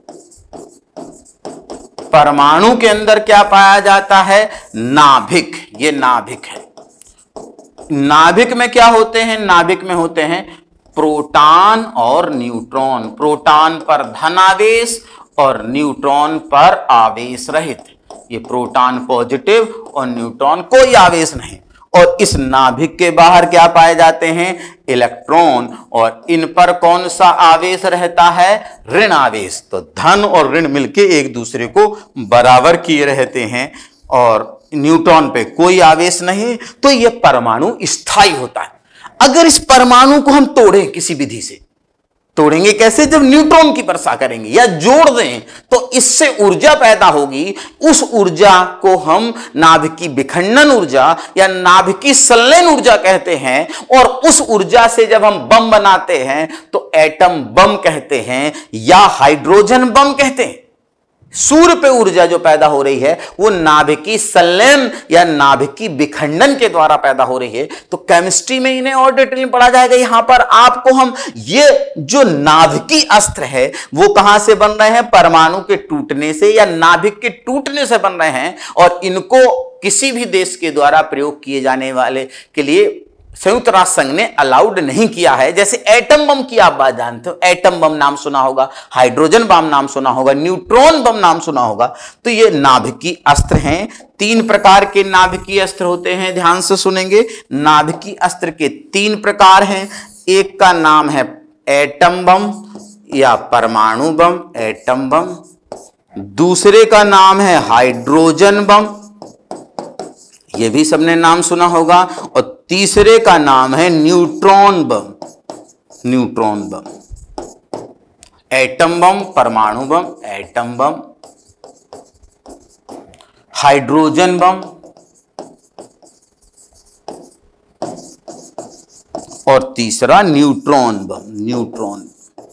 परमाणु के अंदर क्या पाया जाता है? नाभिक। ये नाभिक है। नाभिक में क्या होते हैं? नाभिक में होते हैं प्रोटॉन और न्यूट्रॉन। प्रोटॉन पर धन आवेश और न्यूट्रॉन पर आवेश रहित। ये प्रोटॉन पॉजिटिव और न्यूट्रॉन कोई आवेश नहीं। और इस नाभिक के बाहर क्या पाए जाते हैं? इलेक्ट्रॉन। और इन पर कौन सा आवेश रहता है? ऋण आवेश। तो धन और ऋण मिलके एक दूसरे को बराबर किए रहते हैं और न्यूट्रॉन पे कोई आवेश नहीं। तो यह परमाणु स्थायी होता है। अगर इस परमाणु को हम तोड़ें, किसी विधि से तोड़ेंगे कैसे? जब न्यूट्रॉन की वर्षा करेंगे या जोड़ दें तो इससे ऊर्जा पैदा होगी। उस ऊर्जा को हम नाभिकीय विखंडन ऊर्जा या नाभिकीय संलयन ऊर्जा कहते हैं। और उस ऊर्जा से जब हम बम बनाते हैं तो एटम बम कहते हैं या हाइड्रोजन बम कहते हैं। सूर्य पे ऊर्जा जो पैदा हो रही है वो नाभिकीय संलयन या नाभिकीय विखंडन के द्वारा पैदा हो रही है। तो केमिस्ट्री में इन्हें और डिटेल में पढ़ा जाएगा। यहां पर आपको हम ये जो नाभिकीय अस्त्र है वो कहां से बन रहे हैं? परमाणु के टूटने से या नाभिक के टूटने से बन रहे हैं। और इनको किसी भी देश के द्वारा प्रयोग किए जाने वाले के लिए संयुक्त राष्ट्र संघ ने अलाउड नहीं किया है। जैसे एटम बम की आप बात जानते हो, एटम बम नाम सुना होगा, हाइड्रोजन बम नाम सुना होगा, न्यूट्रॉन बम नाम सुना होगा। तो ये नाभिकीय अस्त्र हैं। 3 प्रकार के नाभिकीय अस्त्र होते हैं, ध्यान से सुनेंगे। नाभिकीय अस्त्र के 3 प्रकार हैं। एक का नाम है एटम बम या परमाणु बम, एटम बम। दूसरे का नाम है हाइड्रोजन बम, ये भी सबने नाम सुना होगा। और तीसरे का नाम है neutron bomb, neutron bomb. Atom bomb, परमाणु bomb, atom bomb, hydrogen bomb और तीसरा neutron bomb, neutron.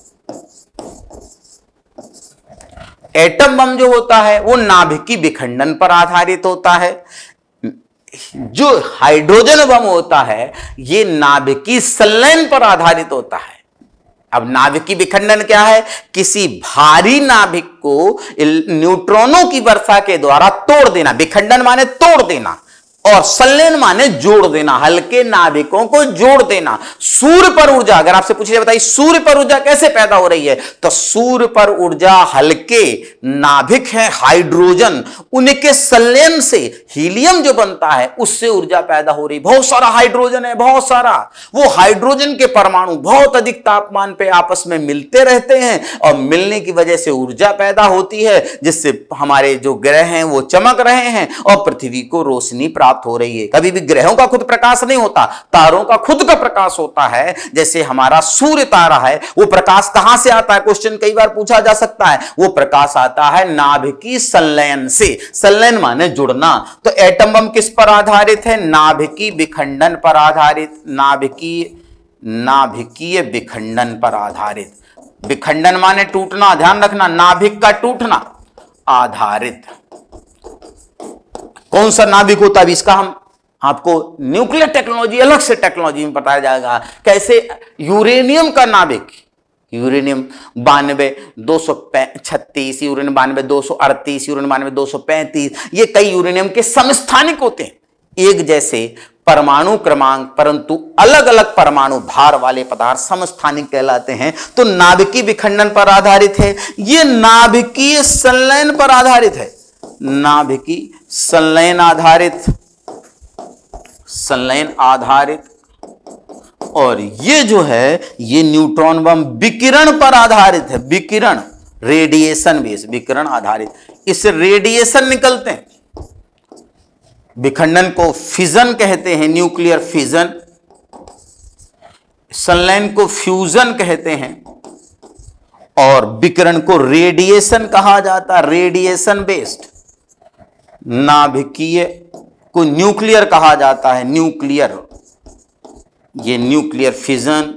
Atom bomb जो होता है वो नाभिकीय विखंडन पर आधारित होता है। जो हाइड्रोजन बम होता है ये नाभिकीय संलयन पर आधारित होता है। अब नाभिकीय विखंडन क्या है? किसी भारी नाभिक को न्यूट्रॉनों की वर्षा के द्वारा तोड़ देना। विखंडन माने तोड़ देना और संलयन माने जोड़ देना, हल्के नाभिकों को जोड़ देना। सूर्य पर ऊर्जा, अगर आपसे पूछिए बताइए सूर्य पर ऊर्जा कैसे पैदा हो रही है, तो सूर्य पर ऊर्जा हल्के नाभिक है हाइड्रोजन, उनके संलयन से हीलियम जो बनता है उससे ऊर्जा पैदा हो रही। बहुत सारा हाइड्रोजन है, बहुत सारा। वो हाइड्रोजन के परमाणु बहुत अधिक तापमान पे आपस में मिलते रहते हैं और मिलने की वजह से ऊर्जा पैदा होती है, जिससे हमारे जो ग्रह हैं वो चमक रहे हैं और पृथ्वी को रोशनी प्राप्त हो रही है। कभी भी ग्रहों का खुद प्रकाश नहीं होता, तारों का खुद का प्रकाश होता है। जैसे हमारा सूर्य तारा है, वो प्रकाश कहां से आता है? क्वेश्चन कई बार पूछा जा सकता है। वो प्रकाश आता है नाभिकीय संलयन से। संलयन माने जुड़ना। तो एटम बम किस पर आधारित है? नाभिकीय विखंडन पर आधारित। नाभिकीय विखंडन पर आधारित। विखंडन माने टूटना, ध्यान रखना, नाभिक का टूटना आधारित। कौन सा नाभिक होता है इसका हम आपको न्यूक्लियर टेक्नोलॉजी अलग से टेक्नोलॉजी में बताया जाएगा। कैसे यूरेनियम का नाभिक, यूरेनियम 92-236, यूरेनियम 92-238, यूरेनियम 92-235, ये कई यूरेनियम के समस्थानिक होते हैं, एक जैसे परमाणु क्रमांक परंतु अलग अलग परमाणु भार वाले पदार्थ समस्थानिक कहलाते हैं। तो नाभिकीय विखंडन पर आधारित है, ये नाभिकीय संलयन पर आधारित है। नाभिकीय संलयन आधारित, संलयन आधारित। और ये जो है ये न्यूट्रॉन बम विकिरण पर आधारित है। विकिरण, रेडिएशन बेस, विकिरण आधारित। इससे रेडिएशन निकलते हैं। विखंडन को फिजन कहते हैं, न्यूक्लियर फिजन। संलयन को फ्यूजन कहते हैं। और विकिरण को रेडिएशन कहा जाता है, रेडिएशन बेस्ड। नाभिकीय को न्यूक्लियर कहा जाता है, न्यूक्लियर, ये न्यूक्लियर फिजन।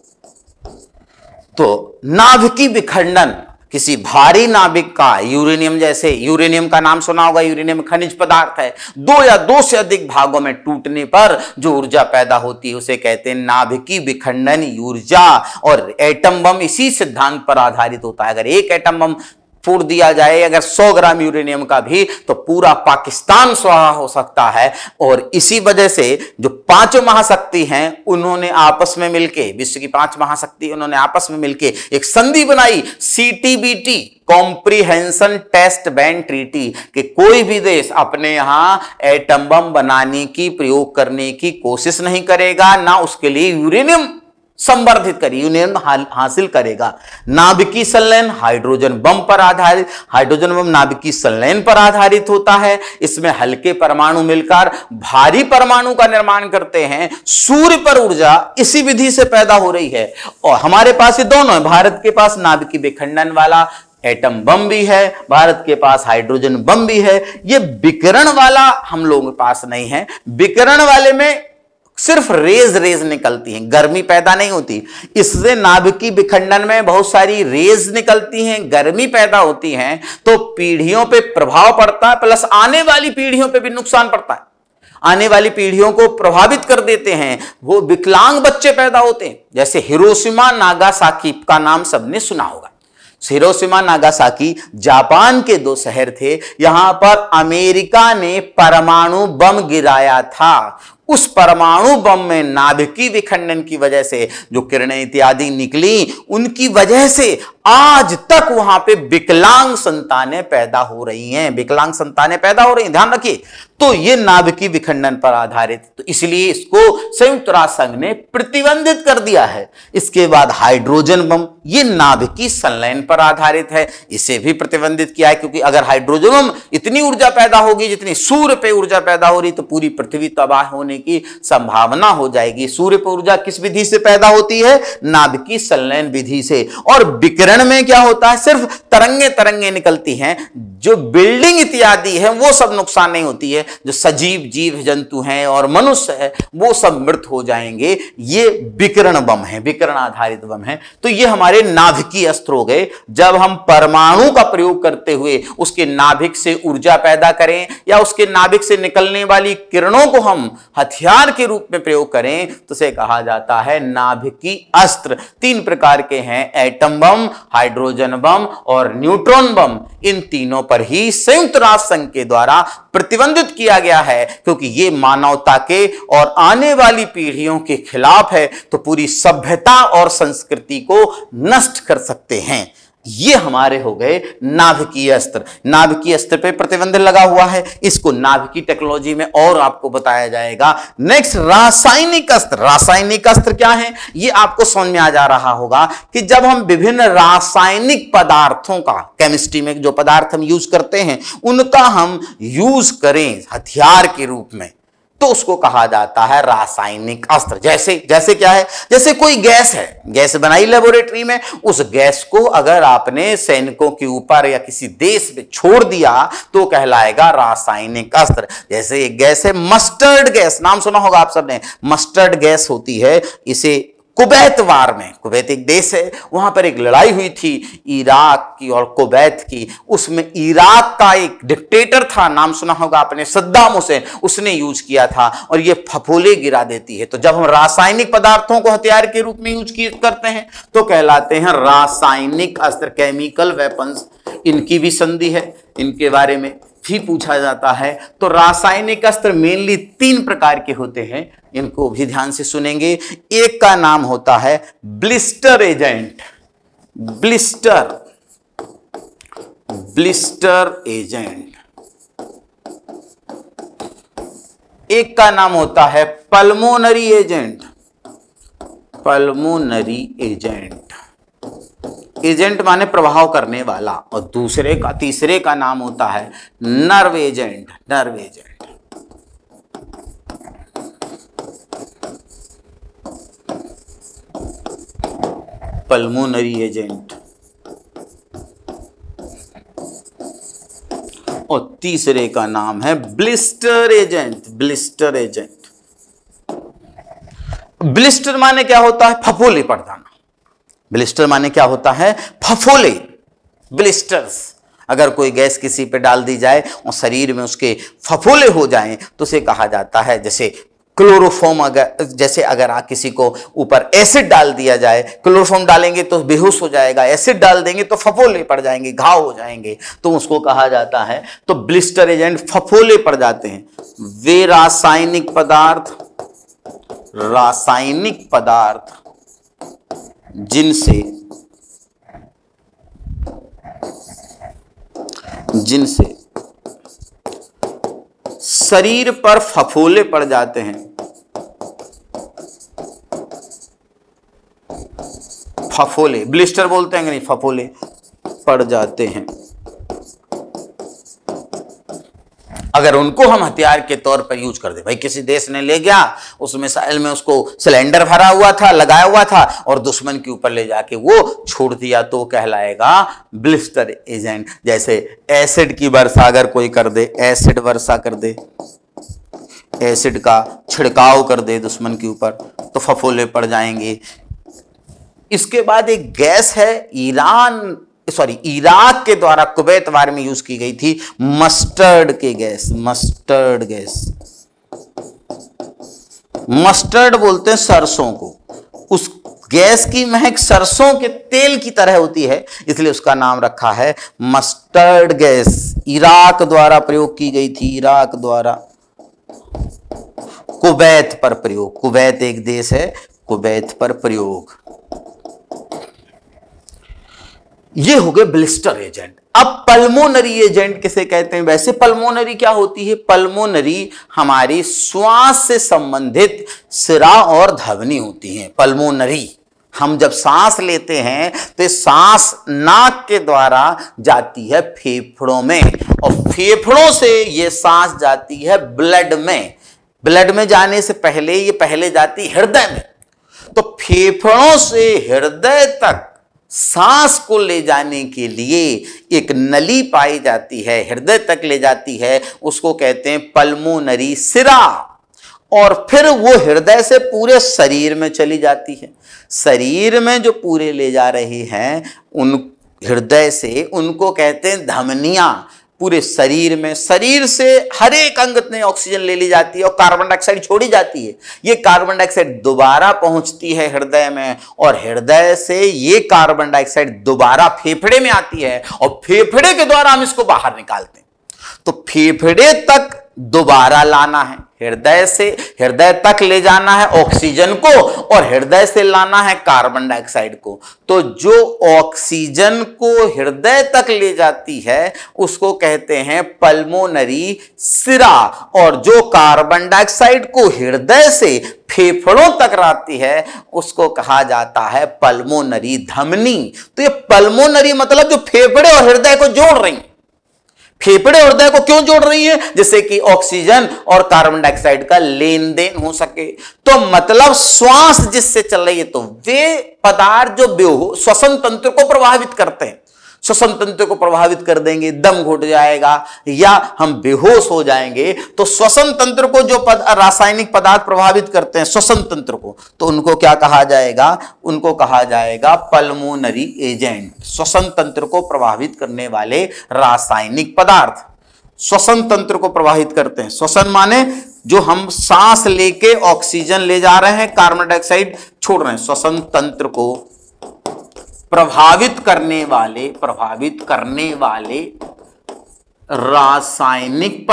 तो नाभिकीय विखंडन किसी भारी नाभिक का, यूरेनियम जैसे, यूरेनियम का नाम सुना होगा, यूरेनियम खनिज पदार्थ है, दो या दो से अधिक भागों में टूटने पर जो ऊर्जा पैदा होती है उसे कहते हैं नाभिकीय विखंडन ऊर्जा। और एटम बम इसी सिद्धांत पर आधारित होता है। अगर एक एटम बम फोड़ दिया जाए अगर 100 ग्राम यूरेनियम का भी, तो पूरा पाकिस्तान स्वाहा हो सकता है। और इसी वजह से जो पांचों महाशक्ति हैं उन्होंने आपस में मिलके, विश्व की 5 महाशक्ति उन्होंने आपस में मिलके एक संधि बनाई, CTBT, comprehension test ban treaty, कि कोई भी देश अपने यहां एटम बम बनाने की, प्रयोग करने की कोशिश नहीं करेगा, ना उसके लिए यूरेनियम संवर्धित करें, यूरेनियम हासिल करेगा। नाभिकीय संलयन हाइड्रोजन बम पर आधारित, हाइड्रोजन बम नाभिकीय संलयन पर आधारित होता है। इसमें हल्के परमाणु मिलकर भारी परमाणु का निर्माण करते हैं। सूर्य पर ऊर्जा इसी विधि से पैदा हो रही है। और हमारे पास ये दोनों है, भारत के पास नाभिकीय विखंडन वाला एटम बम भी है, भारत के पास हाइड्रोजन बम भी है। ये विकिरण वाला हम लोगों के पास नहीं है। विकिरण वाले में सिर्फ रेज निकलती हैं, गर्मी पैदा नहीं होती। इससे नाभिकीय विखंडन में बहुत सारी रेज निकलती हैं, गर्मी पैदा होती हैं, तो पीढ़ियों पे प्रभाव पड़ता है, प्लस आने वाली पीढ़ियों पे भी नुकसान पड़ता है, आने वाली पीढ़ियों को प्रभावित कर देते हैं। वो विकलांग बच्चे पैदा होते हैं। जैसे हिरोशिमा नागासाकी का नाम सबने सुना होगा। हिरोशिमा नागासाकी जापान के 2 शहर थे, यहां पर अमेरिका ने परमाणु बम गिराया था। उस परमाणु बम में नाभिकीय विखंडन की वजह से जो किरणें इत्यादि निकली, उनकी वजह से आज तक वहां पे विकलांग संतानें पैदा हो रही हैं, विकलांग संतानें पैदा हो रही हैं, ध्यान रखिए। तो ये नाभिकीय विखंडन पर आधारित, तो इसलिए इसको संयुक्त राष्ट्र संघ ने प्रतिबंधित कर दिया है। इसके बाद हाइड्रोजन बम, ये नाभिकीय संलयन पर आधारित है, इसे भी प्रतिबंधित किया है, क्योंकि अगर हाइड्रोजन बम इतनी ऊर्जा पैदा होगी जितनी सूर्य पे ऊर्जा पैदा हो रही, तो पूरी पृथ्वी तबाह होने की संभावना हो जाएगी। सूर्य पर ऊर्जा किस विधि से पैदा होती है? नाभिकीय संलयन विधि से। और विकिरण में क्या होता है? सिर्फ तरंगे निकलती हैं। जो बिल्डिंग इत्यादि है वो सब नुकसान नहीं होती है, जो सजीव जीव जंतु हैं और मनुष्य है वो सब मृत हो जाएंगे। ये विकिरण बम है, विकिरण आधारित बम है। तो ये हमारे नाभिकीय अस्त्र हो गए। जब हम परमाणु का प्रयोग करते हुए उसके नाभिक से ऊर्जा पैदा करें या उसके नाभिक से निकलने वाली किरणों को हम हथियार के रूप में प्रयोग करें, तो उसे कहा जाता है नाभिकीय अस्त्र। 3 प्रकार के हैं, एटम बम, हाइड्रोजन बम और न्यूट्रॉन बम। इन तीनों पर ही संयुक्त राष्ट्र संघ के द्वारा प्रतिबंधित किया गया है, क्योंकि ये मानवता के और आने वाली पीढ़ियों के खिलाफ है, तो पूरी सभ्यता और संस्कृति को नष्ट कर सकते हैं। ये हमारे हो गए नाभिकीय अस्त्र। नाभिकीय अस्त्र पे प्रतिबंध लगा हुआ है, इसको नाभिकीय टेक्नोलॉजी में और आपको बताया जाएगा। नेक्स्ट, रासायनिक अस्त्र। रासायनिक अस्त्र क्या है ये आपको समझ में आ जा रहा होगा कि जब हम विभिन्न रासायनिक पदार्थों का, केमिस्ट्री में जो पदार्थ हम यूज करते हैं उनका हम यूज करें हथियार के रूप में, तो उसको कहा जाता है रासायनिक अस्त्र। जैसे क्या है? जैसे कोई गैस है, गैस बनाई लेबोरेटरी में, उस गैस को अगर आपने सैनिकों के ऊपर या किसी देश में छोड़ दिया तो कहलाएगा रासायनिक अस्त्र। जैसे एक गैस है मस्टर्ड गैस, नाम सुना होगा आप सबने, मस्टर्ड गैस होती है। इसे कुवैत वार में, कुवैत एक देश है, वहां पर एक लड़ाई हुई थी इराक की और कुवैत की। उसमें इराक का एक डिक्टेटर था, नाम सुना होगा आपने, सद्दाम हुसैन, उसने यूज किया था और ये फफोले गिरा देती है। तो जब हम रासायनिक पदार्थों को हथियार के रूप में यूज करते हैं तो कहलाते हैं रासायनिक अस्त्र, केमिकल वेपन्स। इनकी भी संधि है, इनके बारे में भी पूछा जाता है। तो रासायनिक अस्त्र मेनली 3 प्रकार के होते हैं, इनको भी ध्यान से सुनेंगे। एक का नाम होता है ब्लिस्टर एजेंट, ब्लिस्टर एजेंट। एक का नाम होता है pulmonary agent, pulmonary agent. Agent माने प्रभाव करने वाला। और तीसरे का नाम होता है nerve agent, nerve agent. Pulmonary agent, और तीसरे का नाम है blister agent. Blister agent, blister माने क्या होता है? फफोले पड़ जाना। ब्लिस्टर माने क्या होता है? फफोले, ब्लिस्टर्स। अगर कोई गैस किसी पे डाल दी जाए और शरीर में उसके फफोले हो जाएं तो उसे कहा जाता है, जैसे क्लोरोफॉर्म, अगर किसी को ऊपर एसिड डाल दिया जाए, क्लोरोफॉर्म डालेंगे तो बेहोश हो जाएगा, एसिड डाल देंगे तो फफोले पड़ जाएंगे, घाव हो जाएंगे, तो उसको कहा जाता है। तो ब्लिस्टर एजेंट फफोले पड़ जाते हैं। वे रासायनिक पदार्थ जिनसे शरीर पर फफोले पड़ जाते हैं, फफोले, ब्लिस्टर बोलते हैं कि नहीं, फफोले पड़ जाते हैं। अगर उनको हम हथियार के तौर पर यूज कर दे, भाई किसी देश ने ले गया, उस मिसाइल में उसको सिलेंडर भरा हुआ था, लगाया हुआ था, और दुश्मन के ऊपर ले जाके वो छोड़ दिया, तो कहलाएगा ब्लिस्टर एजेंट। जैसे एसिड की वर्षा अगर कोई कर दे, एसिड वर्षा कर दे, एसिड का छिड़काव कर दे दुश्मन के ऊपर, तो फफोले पड़ जाएंगे। इसके बाद एक गैस है, इराक के द्वारा कुवैत वार में यूज की गई थी, मस्टर्ड गैस। मस्टर्ड बोलते हैं सरसों को। उस गैस की महक सरसों के तेल की तरह होती है, इसलिए उसका नाम रखा है मस्टर्ड गैस। इराक द्वारा प्रयोग की गई थी, इराक द्वारा कुवैत पर प्रयोग। कुवैत एक देश है, कुवैत पर प्रयोग। ये हो गए ब्लिस्टर एजेंट। अब पल्मोनरी एजेंट किसे कहते हैं? वैसे पल्मोनरी क्या होती है? पल्मोनरी हमारी श्वास से संबंधित सिरा और धमनी होती है। पल्मोनरी, हम जब सांस लेते हैं तो सांस नाक के द्वारा जाती है फेफड़ों में, और फेफड़ों से ये सांस जाती है ब्लड में। ब्लड में जाने से पहले ये पहले जाती हृदय में। तो फेफड़ों से हृदय तक सांस को ले जाने के लिए एक नली पाई जाती है, हृदय तक ले जाती है, उसको कहते हैं पल्मोनरी सिरा। और फिर वो हृदय से पूरे शरीर में चली जाती है। शरीर में जो पूरे ले जा रही हैं उन हृदय से, उनको कहते हैं धमनियां। पूरे शरीर में, शरीर से हर एक अंग में ऑक्सीजन ले ली जाती है और कार्बन डाइऑक्साइड छोड़ी जाती है। ये कार्बन डाइऑक्साइड दोबारा पहुंचती है हृदय में, और हृदय से ये कार्बन डाइऑक्साइड दोबारा फेफड़े में आती है, और फेफड़े के द्वारा हम इसको बाहर निकालते हैं। तो फेफड़े तक दोबारा लाना है, हृदय से हृदय तक ले जाना है ऑक्सीजन को, और हृदय से लाना है कार्बन डाइऑक्साइड को। तो जो ऑक्सीजन को हृदय तक ले जाती है उसको कहते हैं पल्मोनरी सिरा, और जो कार्बन डाइऑक्साइड को हृदय से फेफड़ों तक लाती है उसको कहा जाता है पल्मोनरी धमनी। तो ये पल्मोनरी मतलब जो फेफड़े और हृदय को जोड़ रही है। फेफड़े और हृदय को क्यों जोड़ रही है? जिससे कि ऑक्सीजन और कार्बन डाइऑक्साइड का लेन देन हो सके। तो मतलब श्वास जिससे चल रही है, तो वे पदार्थ जो श्वसन तंत्र को प्रभावित करते हैं, श्वसन तंत्र को प्रभावित कर देंगे, दम घुट जाएगा या हम बेहोश हो जाएंगे। तो श्वसन तंत्र को जो रासायनिक पदार्थ प्रभावित करते हैं श्वसन तंत्र को, तो उनको क्या कहा जाएगा? उनको कहा जाएगा पल्मोनरी एजेंट। श्वसन तंत्र को प्रभावित करने वाले रासायनिक पदार्थ श्वसन तंत्र को प्रभावित करते हैं। श्वसन माने जो हम सांस लेके ऑक्सीजन ले जा रहे हैं, कार्बन डाइऑक्साइड छोड़ रहे हैं। श्वसन तंत्र को प्रभावित करने वाले रासायनिक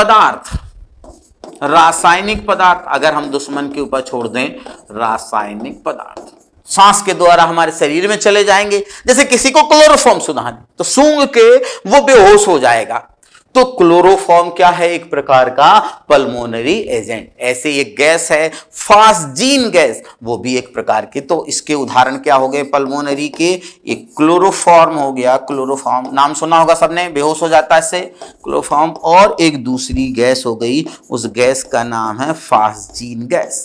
पदार्थ अगर हम दुश्मन के ऊपर छोड़ दें, रासायनिक पदार्थ सांस के द्वारा हमारे शरीर में चले जाएंगे। जैसे किसी को क्लोरोफॉर्म सुना तो सूंघ के वो बेहोश हो जाएगा, तो क्लोरोफॉर्म क्या है? एक प्रकार का पल्मोनरी एजेंट। ऐसे एक गैस है फास्जीन गैस, वो भी एक प्रकार के। तो इसके उदाहरण क्या हो गए पल्मोनरी के? एक क्लोरोफॉर्म हो गया, क्लोरोफॉर्म नाम सुना होगा सबने, बेहोश हो जाता है इससे, क्लोरोफॉर्म। और एक दूसरी गैस हो गई, उस गैस का नाम है फास्जीन गैस।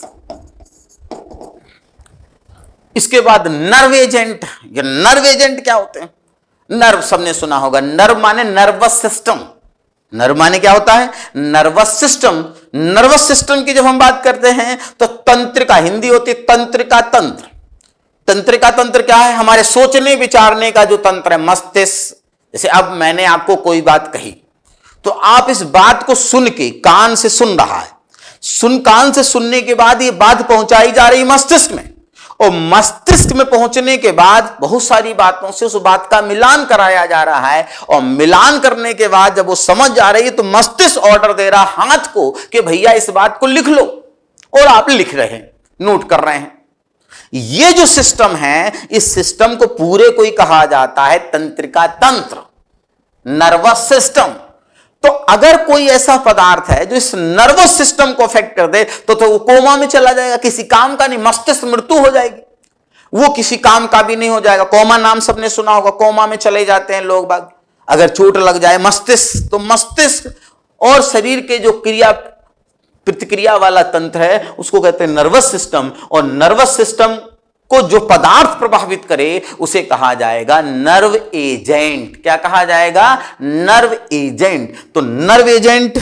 इसके बाद नर्व एजेंट। ये नर्व एजेंट क्या होते हैं? नर्व सबने सुना होगा, नर्व माने नर्वस सिस्टम। नर्व माने क्या होता है? Nervous system. नर्वस सिस्टम की जब हम बात करते हैं तो तंत्रिका, हिंदी होती है तंत्रिका तंत्र। तंत्रिका तंत्र क्या है? हमारे सोचने विचारने का जो तंत्र है, मस्तिष्क। जैसे अब मैंने आपको कोई बात कही तो आप इस बात को सुन के, कान से सुन रहा है, कान से सुनने के बाद ये बात पहुंचाई जा रही मस्तिष्क में, और मस्तिष्क में पहुंचने के बाद बहुत सारी बातों से उस बात का मिलान कराया जा रहा है, और मिलान करने के बाद जब वो समझ जा रही है तो मस्तिष्क ऑर्डर दे रहा हाथ को कि भैया इस बात को लिख लो, और आप लिख रहे हैं, नोट कर रहे हैं। ये जो सिस्टम है, इस सिस्टम को पूरे को ही कहा जाता है तंत्रिका तंत्र, नर्वस सिस्टम। तो अगर कोई ऐसा पदार्थ है जो इस नर्वस सिस्टम को अफेक्ट कर दे तो वो कोमा में चला जाएगा, किसी काम का नहीं, मस्तिष्क मृत्यु हो जाएगी, वो किसी काम का भी नहीं हो जाएगा। कोमा नाम सबने सुना होगा, कोमा में चले जाते हैं लोग बाग, अगर चोट लग जाए मस्तिष्क, तो मस्तिष्क और शरीर के जो क्रिया प्रतिक्रिया वाला तंत्र है उसको कहते हैं नर्वस सिस्टम, और नर्वस सिस्टम को जो पदार्थ प्रभावित करे उसे कहा जाएगा नर्व एजेंट। क्या कहा जाएगा? Nerve agent. तो नर्व एजेंट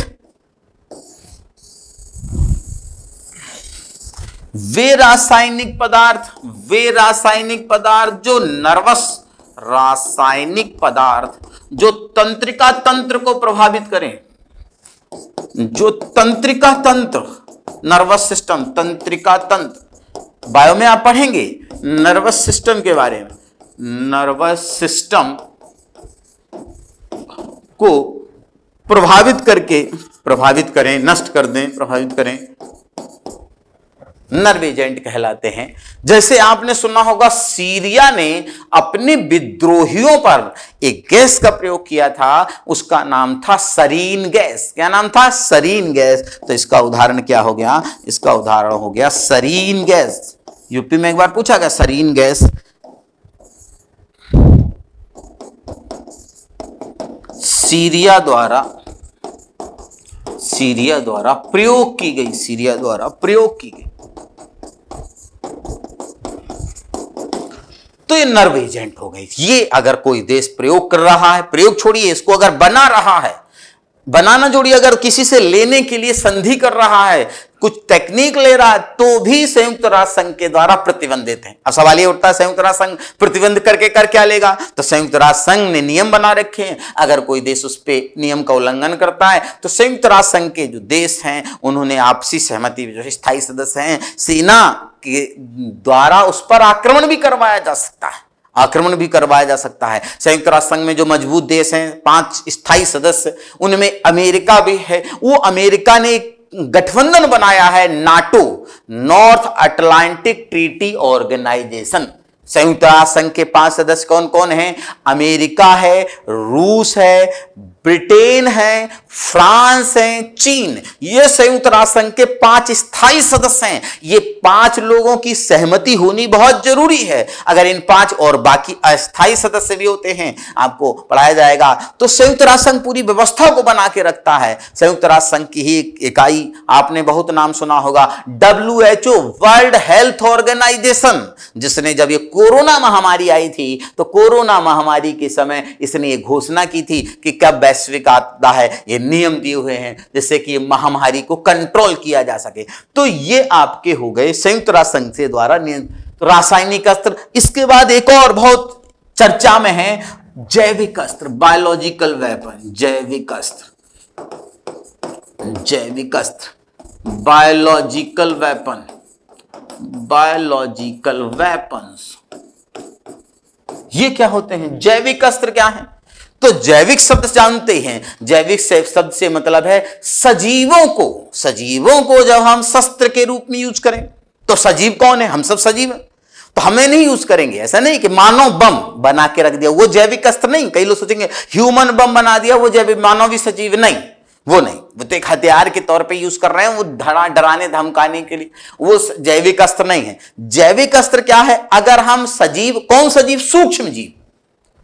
वे रासायनिक पदार्थ जो नर्वस, रासायनिक पदार्थ जो तंत्रिका तंत्र को प्रभावित करें, जो तंत्रिका तंत्र, नर्वस सिस्टम, तंत्रिका तंत्र, बायो में आप पढ़ेंगे नर्वस सिस्टम के बारे में, नर्वस सिस्टम को प्रभावित करें, नष्ट कर दें, प्रभावित करें, नर्व एजेंट कहलाते हैं। जैसे आपने सुना होगा सीरिया ने अपने विद्रोहियों पर एक गैस का प्रयोग किया था, उसका नाम था सरीन गैस। क्या नाम था? Sarin gas. तो इसका उदाहरण क्या हो गया? इसका उदाहरण हो गया सरीन गैस। यूपी में एक बार पूछा गया सरीन गैस सीरिया द्वारा प्रयोग की गई, सीरिया द्वारा प्रयोग की गई। तो ये नर्व एजेंट हो गई। ये अगर कोई देश प्रयोग कर रहा है, प्रयोग छोड़िए, इसको अगर बना रहा है, बनाना जोड़िए, अगर किसी से लेने के लिए संधि कर रहा है, कुछ टेक्निक ले रहा है, तो भी संयुक्त राष्ट्र संघ के द्वारा प्रतिबंधित है। अब सवाल ये उठता है संयुक्त राष्ट्र संघ प्रतिबंध करके कर क्या लेगा? तो संयुक्त राष्ट्र संघ ने नियम बना रखे हैं, अगर कोई देश उस पे नियम का उल्लंघन करता है तो संयुक्त राष्ट्र संघ के जो देश हैं उन्होंने आपसी सहमति, जो स्थायी सदस्य हैं, सेना के द्वारा उस पर आक्रमण भी करवाया जा सकता है। संयुक्त राष्ट्र संघ में जो मजबूत देश हैं, 5 स्थायी सदस्य, उनमें अमेरिका भी है। वो अमेरिका ने गठबंधन बनाया है NATO, North Atlantic Treaty Organisation. संयुक्त राष्ट्र संघ के 5 सदस्य कौन कौन हैं? अमेरिका है, रूस है, ब्रिटेन है, फ्रांस है, चीन। ये संयुक्त राष्ट्र संघ के 5 स्थायी सदस्य हैं। ये 5 लोगों की सहमति होनी बहुत जरूरी है। अगर इन 5 और बाकी अस्थायी सदस्य भी होते हैं, आपको पढ़ाया जाएगा, तो संयुक्त राष्ट्र संघ पूरी व्यवस्था को बना के रखता है। संयुक्त राष्ट्र संघ की ही इकाई आपने बहुत नाम सुना होगा, WHO, वर्ल्ड हेल्थ ऑर्गेनाइजेशन, जिसने जब ये कोरोना महामारी आई थी तो कोरोना महामारी के समय इसने ये घोषणा की थी कि कब वैश्विक आपदा है, ये नियम दिए हुए हैं जिससे कि महामारी को कंट्रोल किया जा सके। तो ये आपके हो गए संयुक्त राष्ट्र संघ से द्वारा रासायनिक अस्त्र। इसके बाद एक और बहुत चर्चा में है जैविक अस्त्र, बायोलॉजिकल वेपन, जैविक अस्त्र, बायोलॉजिकल वेपन, बायोलॉजिकल वेपन्स। ये क्या होते हैं? जैविक अस्त्र क्या है? तो जैविक शब्द जानते हैं, जैविक शब्द से मतलब है सजीवों को जब हम शस्त्र के रूप में यूज करें, तो सजीव कौन है? हम सब सजीव हैं, तो हमें नहीं यूज करेंगे। ऐसा नहीं कि मानव बम बना के रख दिया, वो जैविक अस्त्र नहीं। कई लोग सोचेंगे ह्यूमन बम बना दिया, वो जैविक, मानव सजीव नहीं, वो नहीं, वो तो एक हथियार के तौर पे यूज कर रहे हैं, वो डराने धमकाने के लिए, वो जैविक अस्त्र नहीं है। जैविक अस्त्र क्या है? अगर हम सजीव, कौन सजीव?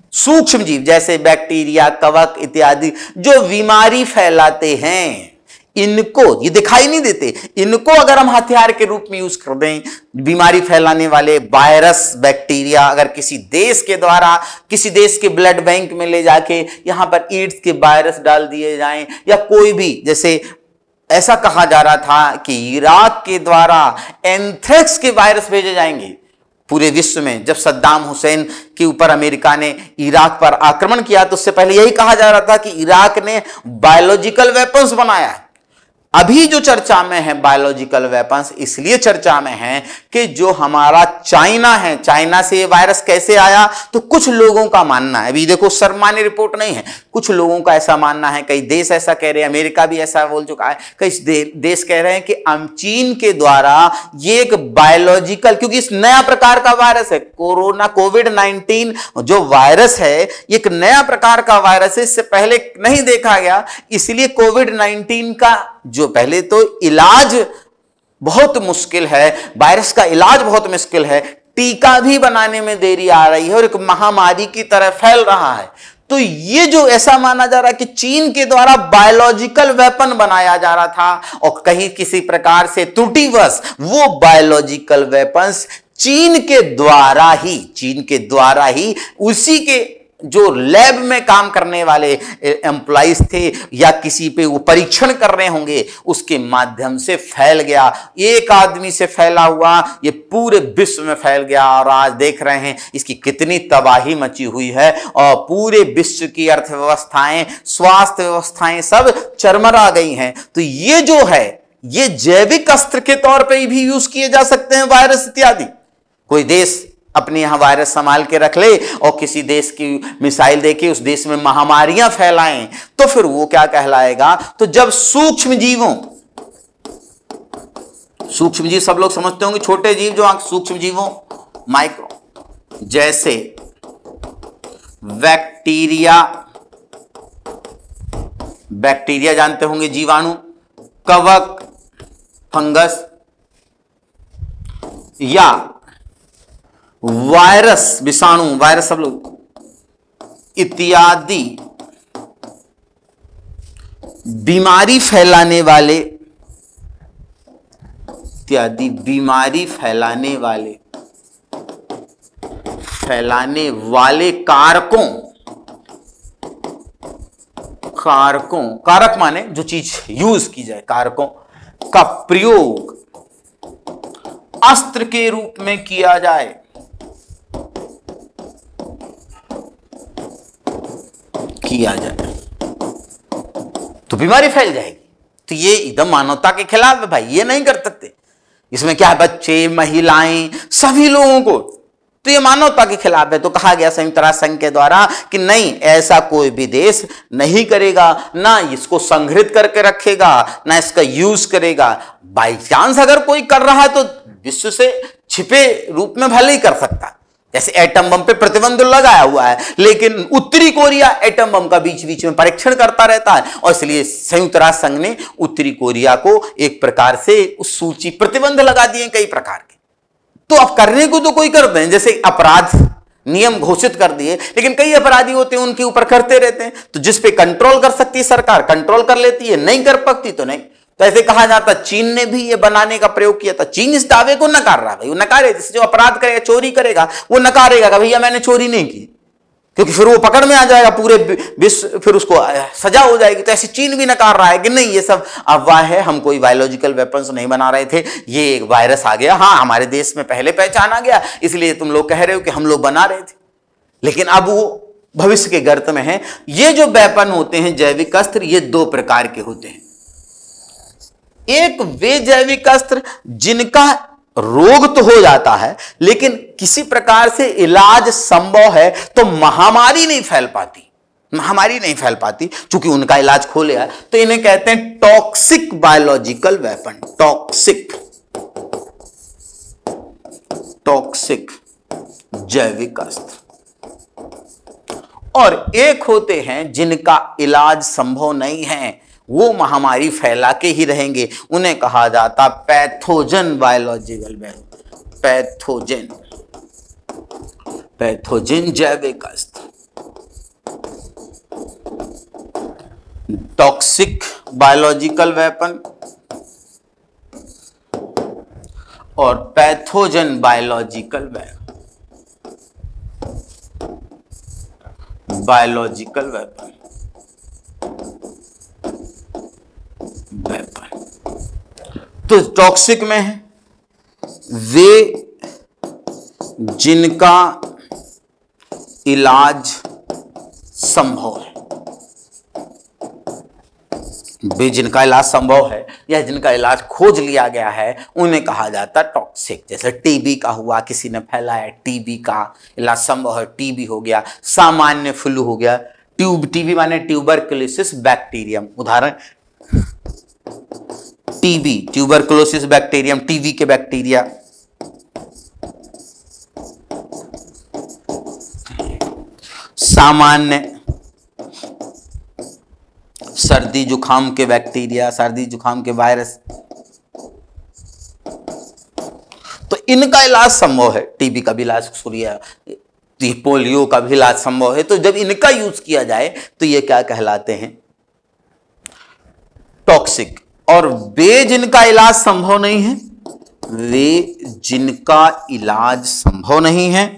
सूक्ष्म जीव जैसे बैक्टीरिया, कवक इत्यादि जो बीमारी फैलाते हैं, इनको, ये दिखाई नहीं देते, इनको अगर हम हथियार के रूप में यूज कर दें, बीमारी फैलाने वाले वायरस बैक्टीरिया अगर किसी देश के द्वारा किसी देश के ब्लड बैंक में ले जाके यहां पर एड्स के वायरस डाल दिए जाएं, या कोई भी, जैसे ऐसा कहा जा रहा था कि इराक के द्वारा एंथ्रेक्स के वायरस भेजे जाएंगे पूरे विश्व में। जब सद्दाम हुसैन के ऊपर अमेरिका ने इराक पर आक्रमण किया तो उससे पहले यही कहा जा रहा था कि इराक ने बायोलॉजिकल वेपन्स बनाया है। अभी जो चर्चा में है बायोलॉजिकल वेपन्स इसलिए चर्चा में है कि जो हमारा चाइना है, चाइना से ये वायरस कैसे आया, तो कुछ लोगों का मानना है, अभी देखो सर्वमान्य रिपोर्ट नहीं है, कुछ लोगों का ऐसा मानना है, कई देश ऐसा कह रहे हैं, अमेरिका भी ऐसा बोल चुका है, कई देश कह रहे हैं कि चीन के द्वारा ये एक बायोलॉजिकल, क्योंकि इस नया प्रकार का वायरस है कोरोना, कोविड-19 जो वायरस है एक नया प्रकार का वायरस है, इससे पहले नहीं देखा गया, इसलिए कोविड-19 का जो पहले तो इलाज बहुत मुश्किल है, वायरस का इलाज बहुत मुश्किल है, टीका भी बनाने में देरी आ रही है और एक महामारी की तरह फैल रहा है। तो ये जो ऐसा माना जा रहा है कि चीन के द्वारा बायोलॉजिकल वेपन बनाया जा रहा था और कहीं किसी प्रकार से त्रुटिवश वो बायोलॉजिकल वेपन्स चीन के द्वारा ही उसी के जो लैब में काम करने वाले एम्प्लॉइज थे या किसी पे वो परीक्षण कर रहे होंगे उसके माध्यम से फैल गया। एक आदमी से फैला हुआ ये पूरे विश्व में फैल गया और आज देख रहे हैं इसकी कितनी तबाही मची हुई है और पूरे विश्व की अर्थव्यवस्थाएं, स्वास्थ्य व्यवस्थाएं सब चरमरा गई हैं। तो ये जो है ये जैविक अस्त्र के तौर पे भी यूज किए जा सकते हैं वायरस इत्यादि। कोई देश अपने यहां वायरस संभाल के रख ले और किसी देश की मिसाइल देके उस देश में महामारियां फैलाएं तो फिर वो क्या कहलाएगा। तो जब सूक्ष्म जीव सब लोग समझते होंगे, छोटे जीव जो सूक्ष्म जीवों माइक्रो, जैसे बैक्टीरिया जानते होंगे, जीवाणु, कवक, फंगस या वायरस, विषाणु, वायरस सब लोग इत्यादि बीमारी फैलाने वाले कारक माने जो चीज यूज की जाए, कारकों का प्रयोग अस्त्र के रूप में किया जाए तो बीमारी फैल जाएगी। तो ये एकदम मानवता के खिलाफ है भाई, ये नहीं कर सकते। इसमें क्या है, बच्चे, महिलाएं, सभी लोगों को, तो ये मानवता के खिलाफ है। तो कहा गया संयुक्त राष्ट्र संघ के द्वारा कि नहीं, ऐसा कोई भी देश नहीं करेगा, ना इसको संग्रहित करके रखेगा, ना इसका यूज करेगा। बाई चांस अगर कोई कर रहा है तो विश्व से छिपे रूप में भले ही कर सकता, जैसे एटम बम पे प्रतिबंध लगाया हुआ है, लेकिन उत्तरी कोरिया एटम बम का बीच बीच में परीक्षण करता रहता है और इसलिए संयुक्त राष्ट्र संघ ने उत्तरी कोरिया को एक प्रकार से उस सूची प्रतिबंध लगा दिए कई प्रकार के। तो अब करने को तो कोई करते हैं, जैसे अपराध नियम घोषित कर दिए, लेकिन कई अपराधी होते हैं उनके ऊपर करते रहते हैं। तो जिस पे कंट्रोल कर सकती है सरकार कंट्रोल कर लेती है, नहीं कर पाती तो नहीं। तो ऐसे कहा जाता चीन ने भी ये बनाने का प्रयोग किया था। चीन इस दावे को नकार रहा है, वो नकारे, जैसे जो अपराध करेगा, चोरी करेगा, वो नकारेगा कि भैया मैंने चोरी नहीं की, क्योंकि फिर वो पकड़ में आ जाएगा पूरे विश्व, फिर उसको सजा हो जाएगी। तो ऐसे चीन भी नकार रहा है कि नहीं, ये सब अफवाह है, हम कोई बायोलॉजिकल वेपन्स नहीं बना रहे थे, ये एक वायरस आ गया, हाँ हमारे देश में पहले पहचाना गया इसलिए तुम लोग कह रहे हो कि हम लोग बना रहे थे, लेकिन अब वो भविष्य के गर्त में है। ये जो वेपन होते हैं जैविक अस्त्र, ये दो प्रकार के होते हैं। एक वे जैविक अस्त्र जिनका रोग तो हो जाता है लेकिन किसी प्रकार से इलाज संभव है, तो महामारी नहीं फैल पाती, चूंकि उनका इलाज खो लिया है, तो इन्हें कहते हैं टॉक्सिक बायोलॉजिकल वेपन, टॉक्सिक जैविक अस्त्र। और एक होते हैं जिनका इलाज संभव नहीं है, वो महामारी फैला के ही रहेंगे, उन्हें कहा जाता पैथोजन बायोलॉजिकल वेपन, पैथोजन जैविक अस्त्र। टॉक्सिक बायोलॉजिकल वेपन और पैथोजन बायोलॉजिकल वेपन। तो टॉक्सिक में है वे जिनका इलाज संभव है, वे जिनका इलाज संभव है या जिनका इलाज खोज लिया गया है उन्हें कहा जाता है टॉक्सिक। जैसे टीबी का हुआ, किसी ने फैलाया, टीबी का इलाज संभव है, टीबी हो गया। सामान्य फ्लू हो गया, टीबी माने ट्यूबरकुलोसिस बैक्टीरियम, उदाहरण टीबी, ट्यूबरकुलोसिस बैक्टीरियम, टीबी के बैक्टीरिया। सामान्य सर्दी जुकाम के बैक्टीरिया, सर्दी जुकाम के वायरस, तो इनका इलाज संभव है। टीबी का भी इलाज, पोलियो का भी इलाज संभव है। तो जब इनका यूज किया जाए तो ये क्या कहलाते हैं? टॉक्सिक। और वे जिनका इलाज संभव नहीं है, वे जिनका इलाज संभव नहीं है,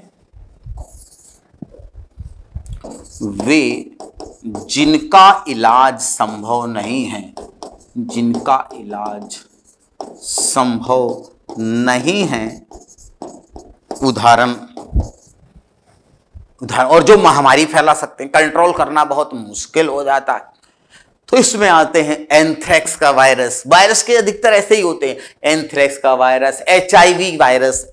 वे जिनका इलाज संभव नहीं है, जिनका इलाज संभव नहीं है, उदाहरण और जो महामारी फैला सकते हैं, कंट्रोल करना बहुत मुश्किल हो जाता है। तो इसमें आते हैं एंथ्रेक्स का वायरस। वायरस के अधिकतर ऐसे ही होते हैं, एंथ्रेक्स का वायरस, HIV वायरस,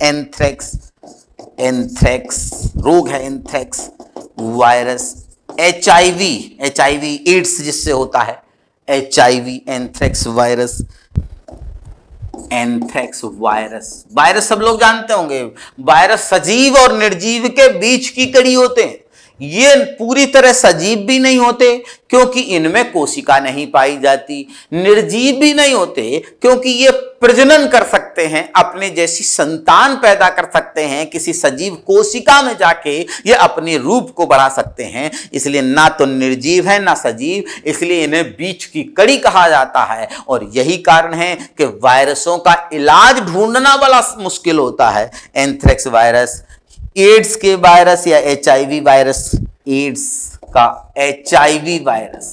एंथ्रेक्स रोग है, एंथ्रेक्स वायरस, HIV एड्स जिससे होता है, HIV anthrax virus, anthrax virus. Virus सब लोग जानते होंगे, वायरस सजीव और निर्जीव के बीच की कड़ी होते हैं। ये पूरी तरह सजीव भी नहीं होते क्योंकि इनमें कोशिका नहीं पाई जाती, निर्जीव भी नहीं होते क्योंकि ये प्रजनन कर सकते हैं, अपने जैसी संतान पैदा कर सकते हैं, किसी सजीव कोशिका में जाके ये अपने रूप को बढ़ा सकते हैं। इसलिए ना तो निर्जीव है ना सजीव, इसलिए इन्हें बीच की कड़ी कहा जाता है। और यही कारण है कि वायरसों का इलाज ढूंढना बड़ा मुश्किल होता है। एंथ्रेक्स वायरस, एड्स के वायरस या HIV वायरस, एड्स का HIV वायरस।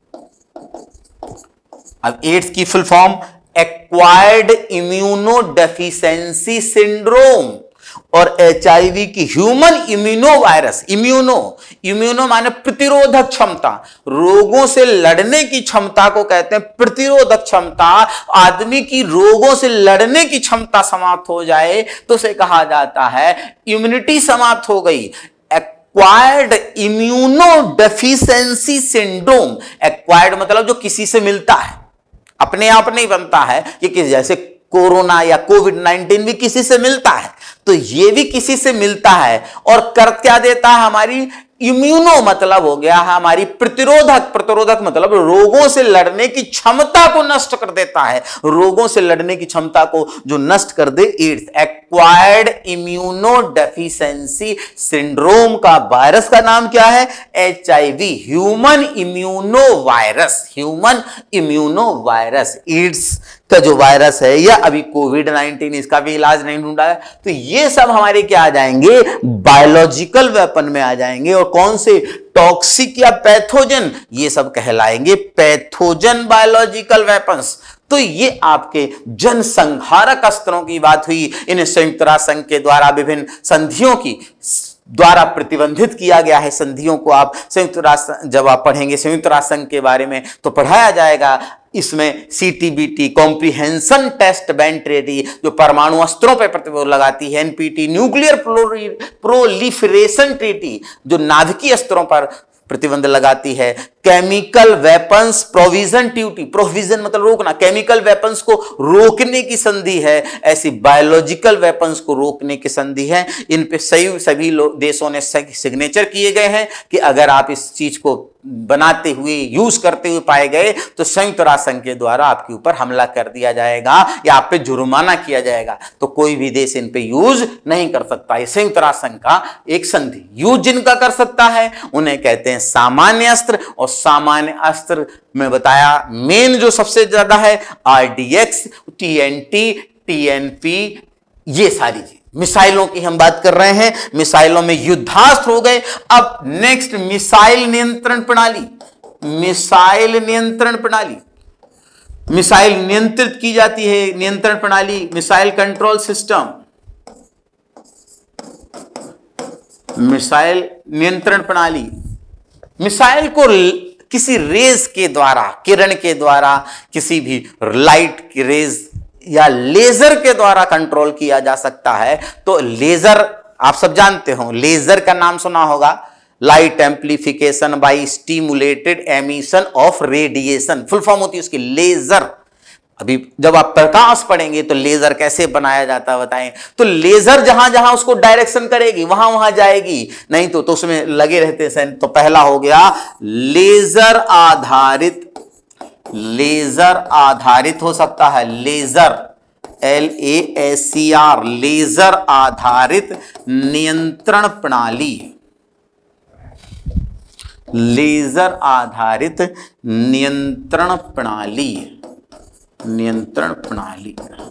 अब एड्स की full form acquired immunodeficiency syndrome, और HIV की ह्यूमन इम्यूनो वायरस। इम्यूनो माने प्रतिरोधक क्षमता, रोगों से लड़ने की क्षमता को कहते हैं प्रतिरोधक क्षमता। आदमी की रोगों से लड़ने की क्षमता समाप्त हो जाए तो उसे कहा जाता है इम्यूनिटी समाप्त हो गई। एक्वायर्ड इम्यूनोडेफिशिएंसी सिंड्रोम, एक्वायर्ड मतलब जो किसी से मिलता है, अपने आप नहीं बनता है। ये किसी, जैसे कोरोना या कोविड-19 भी किसी से मिलता है, तो ये भी किसी से मिलता है और कर क्या देता है? हमारी इम्यूनो मतलब हो गया हमारी प्रतिरोधक मतलब रोगों से लड़ने की क्षमता को नष्ट कर देता है। रोगों से लड़ने की क्षमता को जो नष्ट कर दे, एड्स, एक्वायर्ड इम्यूनोडेफिशिएंसी सिंड्रोम का वायरस का नाम क्या है? HIV, human immuno virus. AIDS का जो वायरस है या अभी कोविड-19, इसका भी इलाज नहीं ढूंढा है। तो ये सब हमारे क्या आ जाएंगे? बायोलॉजिकल वेपन में आ जाएंगे। और कौन से? टॉक्सिक या पैथोजन, ये सब कहलाएंगे पैथोजन बायोलॉजिकल वेपन्स। तो ये आपके जनसंहारक अस्त्रों की बात हुई। इन्हें संयुक्त राष्ट्र संघ के द्वारा विभिन्न संधियों की द्वारा प्रतिबंधित किया गया है। संधियों को आप संयुक्त राष्ट्र, जब आप पढ़ेंगे संयुक्त राष्ट्र संघ के बारे में तो पढ़ाया जाएगा। इसमें CTBT, comprehension test ban treaty, जो परमाणु अस्त्रों पर प्रतिबंध लगाती है, NPT, न्यूक्लियर प्रोलिफरेशन ट्रीटी, जो नाभिकीय अस्त्रों पर प्रतिबंध लगाती है। Chemical weapons provision treaty, provision मतलब रोकना, केमिकल वेपन्स को रोकने की संधि है। ऐसी बायोलॉजिकल वेपन्स को रोकने की संधि है। इन पे सभी देशों ने सिग्नेचर किए गए हैं कि अगर आप इस चीज को बनाते हुए, यूज करते हुए पाए गए तो संयुक्त राष्ट्र संघ के द्वारा आपके ऊपर हमला कर दिया जाएगा या आप पे जुर्माना किया जाएगा। तो कोई भी देश इन पे यूज नहीं कर सकता। ये संयुक्त राष्ट्र संघ का एक संधि। यूज जिनका कर सकता है उन्हें कहते हैं सामान्य अस्त्र, और सामान्य अस्त्र में बताया मेन जो सबसे ज्यादा है RDX, TNT, TNP, ये सारी चीज मिसाइलों की हम बात कर रहे हैं। मिसाइलों में युद्धास्त्र हो गए। अब नेक्स्ट मिसाइल नियंत्रण प्रणाली। मिसाइल नियंत्रण प्रणाली, मिसाइल नियंत्रित की जाती है, नियंत्रण प्रणाली, मिसाइल कंट्रोल सिस्टम। मिसाइल नियंत्रण प्रणाली, मिसाइल को किसी रेज के द्वारा, किरण के द्वारा, किसी भी लाइट की रेज या लेजर के द्वारा कंट्रोल किया जा सकता है। तो लेजर आप सब जानते हो, लेजर का नाम सुना होगा, light amplification by stimulated emission of radiation, full form होती है उसकी लेजर। अभी जब आप प्रकाश पढ़ेंगे तो लेजर कैसे बनाया जाता है बताएं। तो लेजर जहां जहां उसको डायरेक्शन करेगी वहां वहां जाएगी, नहीं तो उसमें लगे रहते हैं। तो पहला हो गया लेजर आधारित, लेजर आधारित हो सकता है, लेजर LASER, लेजर आधारित नियंत्रण प्रणाली, लेजर आधारित नियंत्रण प्रणाली, नियंत्रण प्रणाली।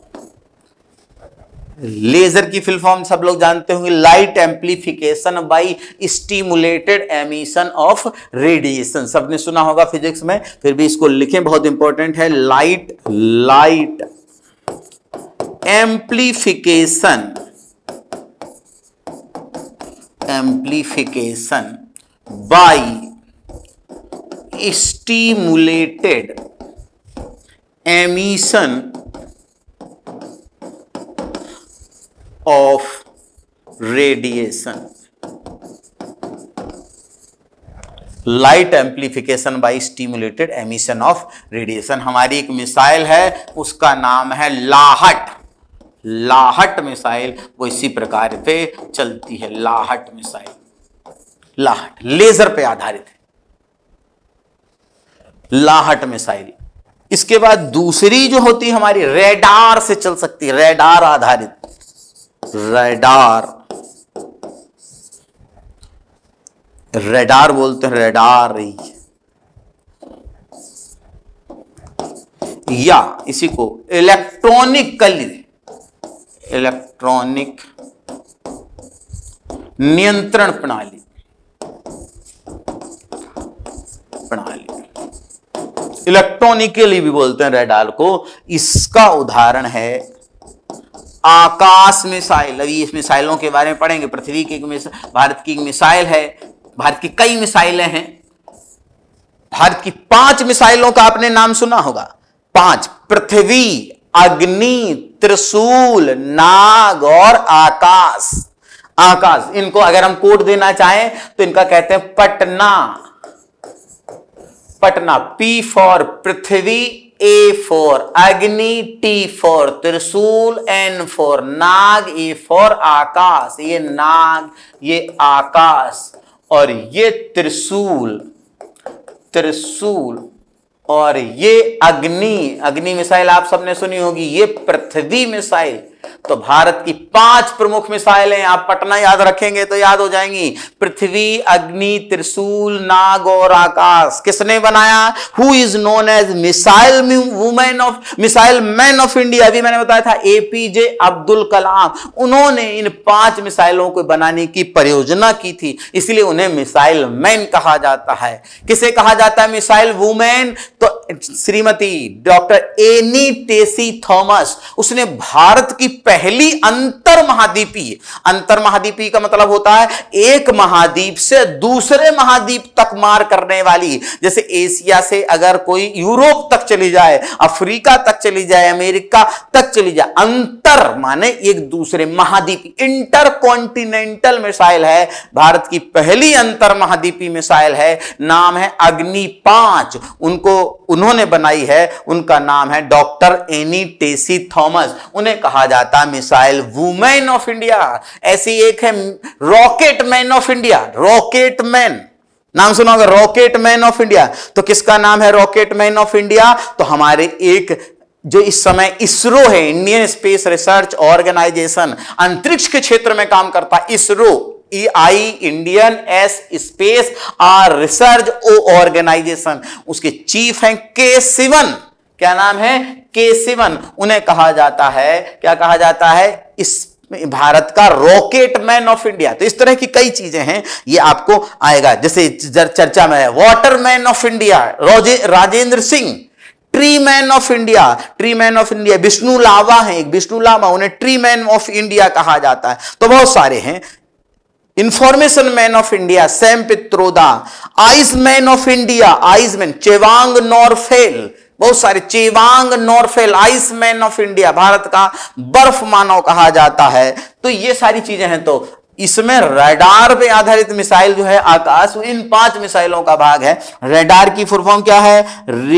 लेजर की फुल फॉर्म सब लोग जानते होंगे, light amplification by stimulated emission of radiation, सबने सुना होगा फिजिक्स में, फिर भी इसको लिखें, बहुत इंपॉर्टेंट है। Light amplification, amplification by stimulated emission of radiation, light amplification by stimulated emission of radiation. हमारी एक मिसाइल है, उसका नाम है लाहट, लाहट मिसाइल, वो इसी प्रकार पे चलती है, लाहट मिसाइल, लाहट लेजर पे आधारित है, लाहट मिसाइल। इसके बाद दूसरी जो होती है हमारी रेडार से चल सकती है, रेडार आधारित, रेडार, रेडार बोलते हैं, रेडार, या इसी को इलेक्ट्रॉनिकली, इलेक्ट्रॉनिक नियंत्रण प्रणाली, प्रणाली इलेक्ट्रॉनिकली भी बोलते हैं रेडार को। इसका उदाहरण है आकाश मिसाइल। अभी इस मिसाइलों के बारे में पढ़ेंगे। पृथ्वी की भारत की एक मिसाइल है, भारत की कई मिसाइलें हैं। भारत की 5 मिसाइलों का आपने नाम सुना होगा, 5, पृथ्वी, अग्नि, त्रिशूल, नाग और आकाश। आकाश, इनको अगर हम कोड देना चाहें तो इनका कहते हैं Patna, Patna, P for Prithvi, A for Agni, T for Trishul, N for Nag, A for Akash. ये नाग, ये आकाश और ये त्रिशूल, त्रिशूल और ये अग्नि, अग्नि मिसाइल आप सबने सुनी होगी। ये पृथ्वी मिसाइल। तो भारत की 5 प्रमुख मिसाइलें, आप पटना याद रखेंगे तो याद हो जाएंगी, पृथ्वी, अग्नि, त्रिशूल, नाग और आकाश। किसने बनाया? Who is known as missile women of, missile man of India. अभी मैंने बताया था APJ अब्दुल कलाम, उन्होंने इन 5 मिसाइलों को बनाने की परियोजना की थी, इसलिए उन्हें मिसाइल मैन कहा जाता है। किसे कहा जाता है मिसाइल वुमेन? तो श्रीमती डॉक्टर एनी टेसी थॉमस, उसने भारत की पहली अंतर महाद्वीपीय, अंतर महाद्वीपीय का मतलब होता है एक महाद्वीप से दूसरे महाद्वीप तक मार करने वाली। जैसे एशिया से अगर कोई यूरोप तक चली जाए, अफ्रीका तक चली जाए, अमेरिका तक चली जाए, अंतर माने एक दूसरे महाद्वीपीय, इंटरकॉन्टिनेंटल मिसाइल है। भारत की पहली अंतर महाद्वीपीय मिसाइल है, नाम है अग्नि 5। उनको उन्होंने बनाई है, उनका नाम है डॉक्टर एनी टेसी थॉमस। उन्हें कहा जाता है मिसाइल वुमेन ऑफ इंडिया। ऐसी एक है rocket man of India, rocket man, नाम सुना होगा, रॉकेट मैन ऑफ इंडिया। तो किसका नाम है रॉकेट मैन ऑफ इंडिया? तो हमारे एक जो इस समय इसरो है, इंडियन स्पेस रिसर्च ऑर्गेनाइजेशन, अंतरिक्ष के क्षेत्र में काम करता है ISRO, I Indian S space R research organisation, उसके चीफ हैं के सिवन। क्या नाम है? के सिवन। उन्हें कहा जाता है, क्या कहा जाता है? इस भारत का रॉकेट मैन ऑफ इंडिया। तो इस तरह की कई चीजें हैं, ये आपको आएगा। जैसे चर्चा में है water man of India Rajendra Singh, tree man of India, tree man of India Vishnu Lava है, एक विष्णु लावा, उन्हें ट्री मैन ऑफ इंडिया कहा जाता है। तो बहुत सारे हैं। Information man of India Sam Pitroda, ice man of India, ice man Chewang Norphel, बहुत सारे, Chewang Norphel, ice man of India, Bharat का बर्फ मानव कहा जाता है। तो ये सारी चीजें हैं। तो इसमें रडार पे आधारित मिसाइल जो है आकाश, इन 5 मिसाइलों का भाग है। रडार की फुल फॉर्म क्या है?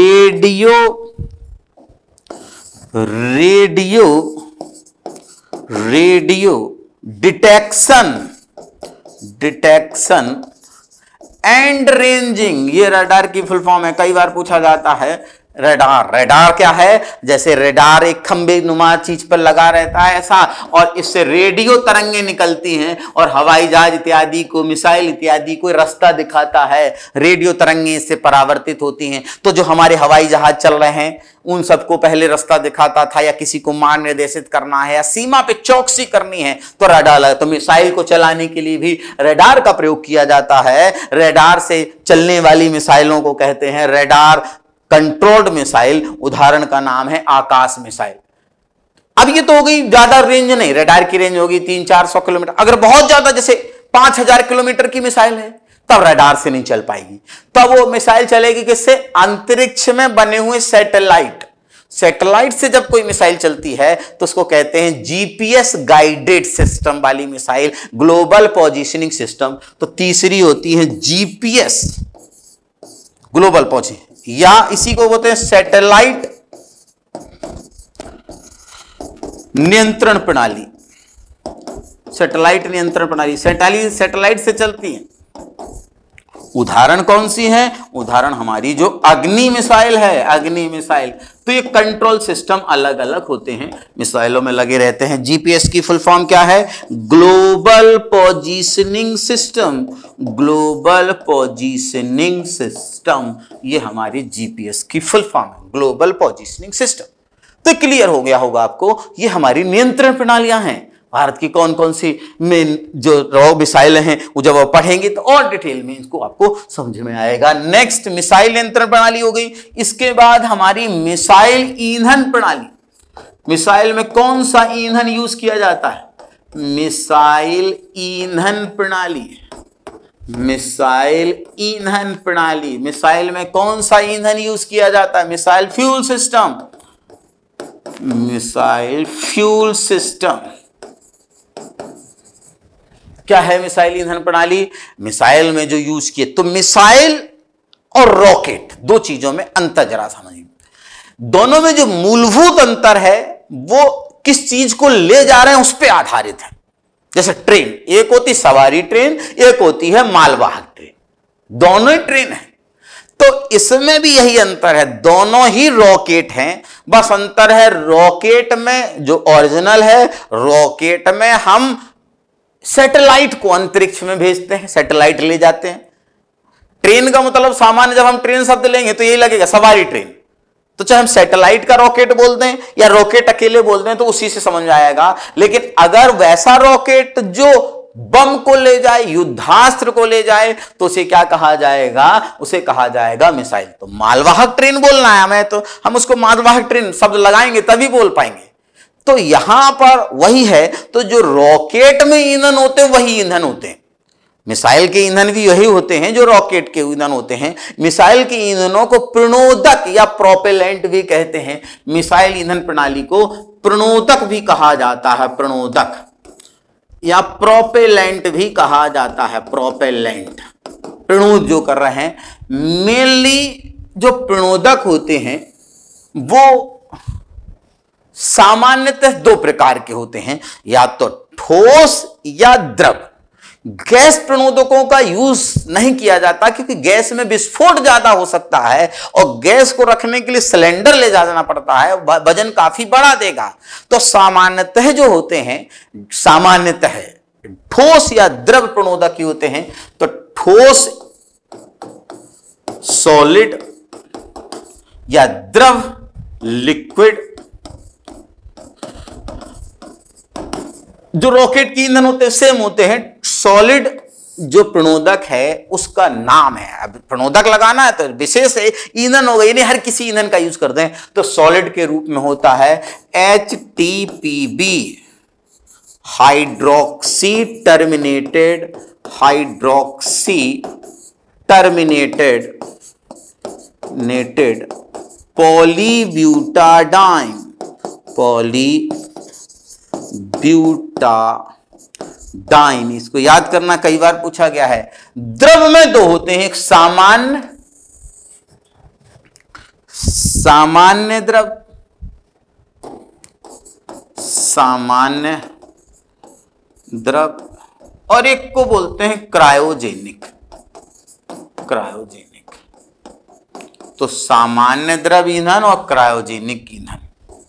रेडियो डिटेक्शन एंड रेंजिंग, ये रडार की फुल फॉर्म है। कई बार पूछा जाता है रडार क्या है? जैसे रडार एक खंबे नुमा चीज पर लगा रहता है ऐसा, और इससे रेडियो तरंगे निकलती हैं और हवाई जहाज इत्यादि को, मिसाइल इत्यादि को रास्ता दिखाता है। रेडियो तरंगे इससे परावर्तित होती हैं। तो जो हमारे हवाई जहाज चल रहे हैं उन सबको पहले रास्ता दिखाता था, या किसी को मार निर्देशित करना है या सीमा पे चौकसी करनी है तो रडार। तो मिसाइल को चलाने के लिए भी रडार का प्रयोग किया जाता है। रडार से चलने वाली मिसाइलों को कहते हैं रडार कंट्रोल्ड मिसाइल। उदाहरण का नाम है आकाश मिसाइल। अब ये तो हो गई ज्यादा रेंज नहीं, रडार की रेंज होगी 300-400 किलोमीटर। अगर बहुत ज्यादा जैसे 5000 किलोमीटर की मिसाइल है तब रडार से नहीं चल पाएगी। तब वो मिसाइल चलेगी किससे? अंतरिक्ष में बने हुए सैटेलाइट। सैटेलाइट से जब कोई मिसाइल चलती है तो उसको कहते हैं जीपीएस गाइडेड सिस्टम वाली मिसाइल, ग्लोबल पोजीशनिंग सिस्टम। तो तीसरी होती है जीपीएस ग्लोबल पोजीशनिंग, या इसी को बोलते हैं सैटेलाइट नियंत्रण प्रणाली। सैटेलाइट नियंत्रण प्रणाली सैटेलाइट से चलती है। उदाहरण कौन सी है? उदाहरण हमारी जो अग्नि मिसाइल है, अग्नि मिसाइल। तो ये कंट्रोल सिस्टम अलग अलग होते हैं, मिसाइलों में लगे रहते हैं। जीपीएस की फुल फॉर्म क्या है? Global positioning system, global positioning system, ये हमारी जीपीएस की फुल फॉर्म है, ग्लोबल पोजीशनिंग सिस्टम। तो क्लियर हो गया होगा आपको, ये हमारी नियंत्रण प्रणालियां हैं। भारत की कौन कौन सी मेन जो रॉ मिसाइल हैं वो जब आप पढ़ेंगे तो और डिटेल में इसको आपको समझ में आएगा। नेक्स्ट मिसाइल नियंत्रण प्रणाली हो गई। इसके बाद हमारी मिसाइल ईंधन प्रणाली। मिसाइल में कौन सा ईंधन यूज किया जाता है? मिसाइल ईंधन प्रणाली, मिसाइल ईंधन प्रणाली। मिसाइल में कौन सा ईंधन यूज किया जाता है? Missile fuel system, missile fuel system. क्या है मिसाइल ईंधन प्रणाली? मिसाइल में जो यूज किए, तो मिसाइल और रॉकेट दो चीजों में अंतर जरा समझिए। दोनों में जो मूलभूत अंतर है वो किस चीज को ले जा रहे हैं उस पर आधारित है। जैसे ट्रेन, एक होती सवारी ट्रेन, एक होती है मालवाहक ट्रेन, दोनों ही ट्रेन है। तो इसमें भी यही अंतर है, दोनों ही रॉकेट हैं, बस अंतर है रॉकेट में जो ओरिजिनल है, रॉकेट में हम सैटेलाइट को अंतरिक्ष में भेजते हैं, सैटेलाइट ले जाते हैं। ट्रेन का मतलब सामान्य जब हम ट्रेन शब्द लेंगे तो यही लगेगा सवारी ट्रेन, तो चाहे हम सैटेलाइट का रॉकेट बोल दें या रॉकेट अकेले बोल दें तो उसी से समझ आएगा। लेकिन अगर वैसा रॉकेट जो बम को ले जाए, युद्धास्त्र को ले जाए, तो उसे क्या कहा जाएगा? उसे कहा जाएगा मिसाइल। तो मालवाहक ट्रेन बोलना है हमें, तो हम उसको मालवाहक ट्रेन शब्द लगाएंगे तभी बोल पाएंगे। तो यहां पर वही है, तो जो रॉकेट में ईंधन होते हैं वही ईंधन होते हैं। मिसाइल के ईंधन भी यही होते हैं जो रॉकेट के ईंधन होते हैं। मिसाइल के ईंधनों को प्रणोदक या प्रोपेलेंट भी कहते हैं। मिसाइल ईंधन प्रणाली को प्रणोदक भी कहा जाता है, प्रणोदक या प्रोपेलेंट भी कहा जाता है। प्रोपेलेंट, प्रणोद जो कर रहे हैं। मेनली जो प्रणोदक होते हैं वो सामान्यतः दो प्रकार के होते हैं, या तो ठोस या द्रव। गैस प्रणोदकों का यूज नहीं किया जाता क्योंकि गैस में विस्फोट ज्यादा हो सकता है और गैस को रखने के लिए सिलेंडर ले जाना पड़ता है, वजन काफी बड़ा देगा। तो सामान्यतः जो होते हैं, सामान्यतः ठोस या द्रव प्रणोदक ही होते हैं। तो ठोस, सॉलिड या द्रव, लिक्विड, जो रॉकेट के ईंधन होते हैं सेम होते हैं। सॉलिड जो प्रणोदक है उसका नाम है। अब प्रणोदक लगाना है तो विशेष ईंधन होगा, यानी हर किसी ईंधन का यूज करते हैं। तो सॉलिड के रूप में होता है HTPB, hydroxy terminated, hydroxy terminated नेटेड पॉलीब्यूटाडाइन, पॉलीब्यूटाडाइन। इसको याद करना, कई बार पूछा गया है। द्रव में दो होते हैं, एक सामान्य द्रव, सामान्य द्रव, और एक को बोलते हैं क्रायोजेनिक, क्रायोजेनिक। तो सामान्य द्रव ईंधन और क्रायोजेनिक ईंधन।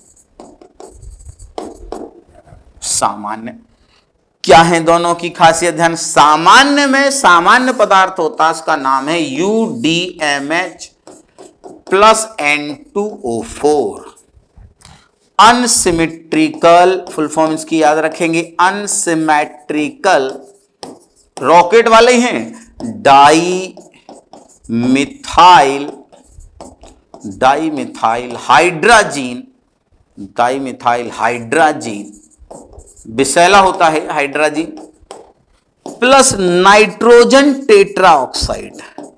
सामान्य क्या है, दोनों की खासियत ध्यान। सामान्य में सामान्य पदार्थ होता है, उसका नाम है UDMH plus N2O4। Unsymmetrical, full form इसकी याद रखेंगे, अनसिमेट्रिकल रॉकेट वाले हैं di methyl hydrazine, dimethyl hydrazine, विषैला होता है hydrazine, plus nitrogen tetra oxide,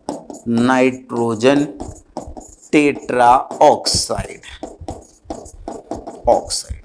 nitrogen tetra oxide, oxide.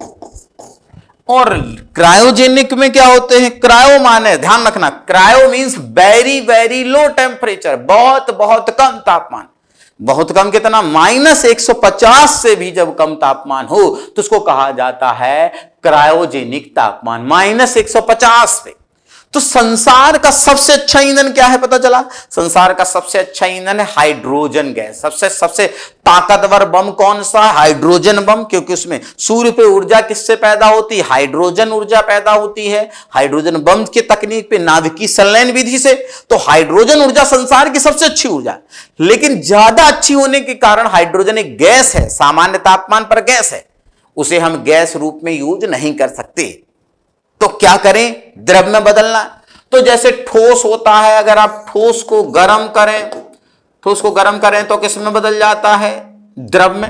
और क्रायोजेनिक में क्या होते हैं, क्रायो माने, ध्यान रखना, cryo means very very low temperature, बहुत बहुत कम तापमान। बहुत कम कितना, -150 से भी जब कम तापमान हो तो उसको कहा जाता है क्रायोजेनिक तापमान, -150 पे। तो संसार का सबसे अच्छा ईंधन क्या है पता चला, संसार का सबसे अच्छा ईंधन है हाइड्रोजन गैस। सबसे ताकतवर बम कौन सा है, हाइड्रोजन बम, क्योंकि उसमें सूर्य पे ऊर्जा किससे पैदा होती है, हाइड्रोजन ऊर्जा पैदा होती है। हाइड्रोजन बम की तकनीक पे, नाभिकीय संलयन विधि से। तो हाइड्रोजन ऊर्जा संसार की सबसे अच्छी ऊर्जा, लेकिन ज्यादा अच्छी होने के कारण हाइड्रोजन एक गैस है, सामान्य तापमान पर गैस है, उसे हम गैस रूप में यूज नहीं कर सकते। तो क्या करें, द्रव में बदलना। तो जैसे ठोस होता है, अगर आप ठोस को गर्म करें, ठोस को गर्म करें तो किस में बदल जाता है, द्रव में।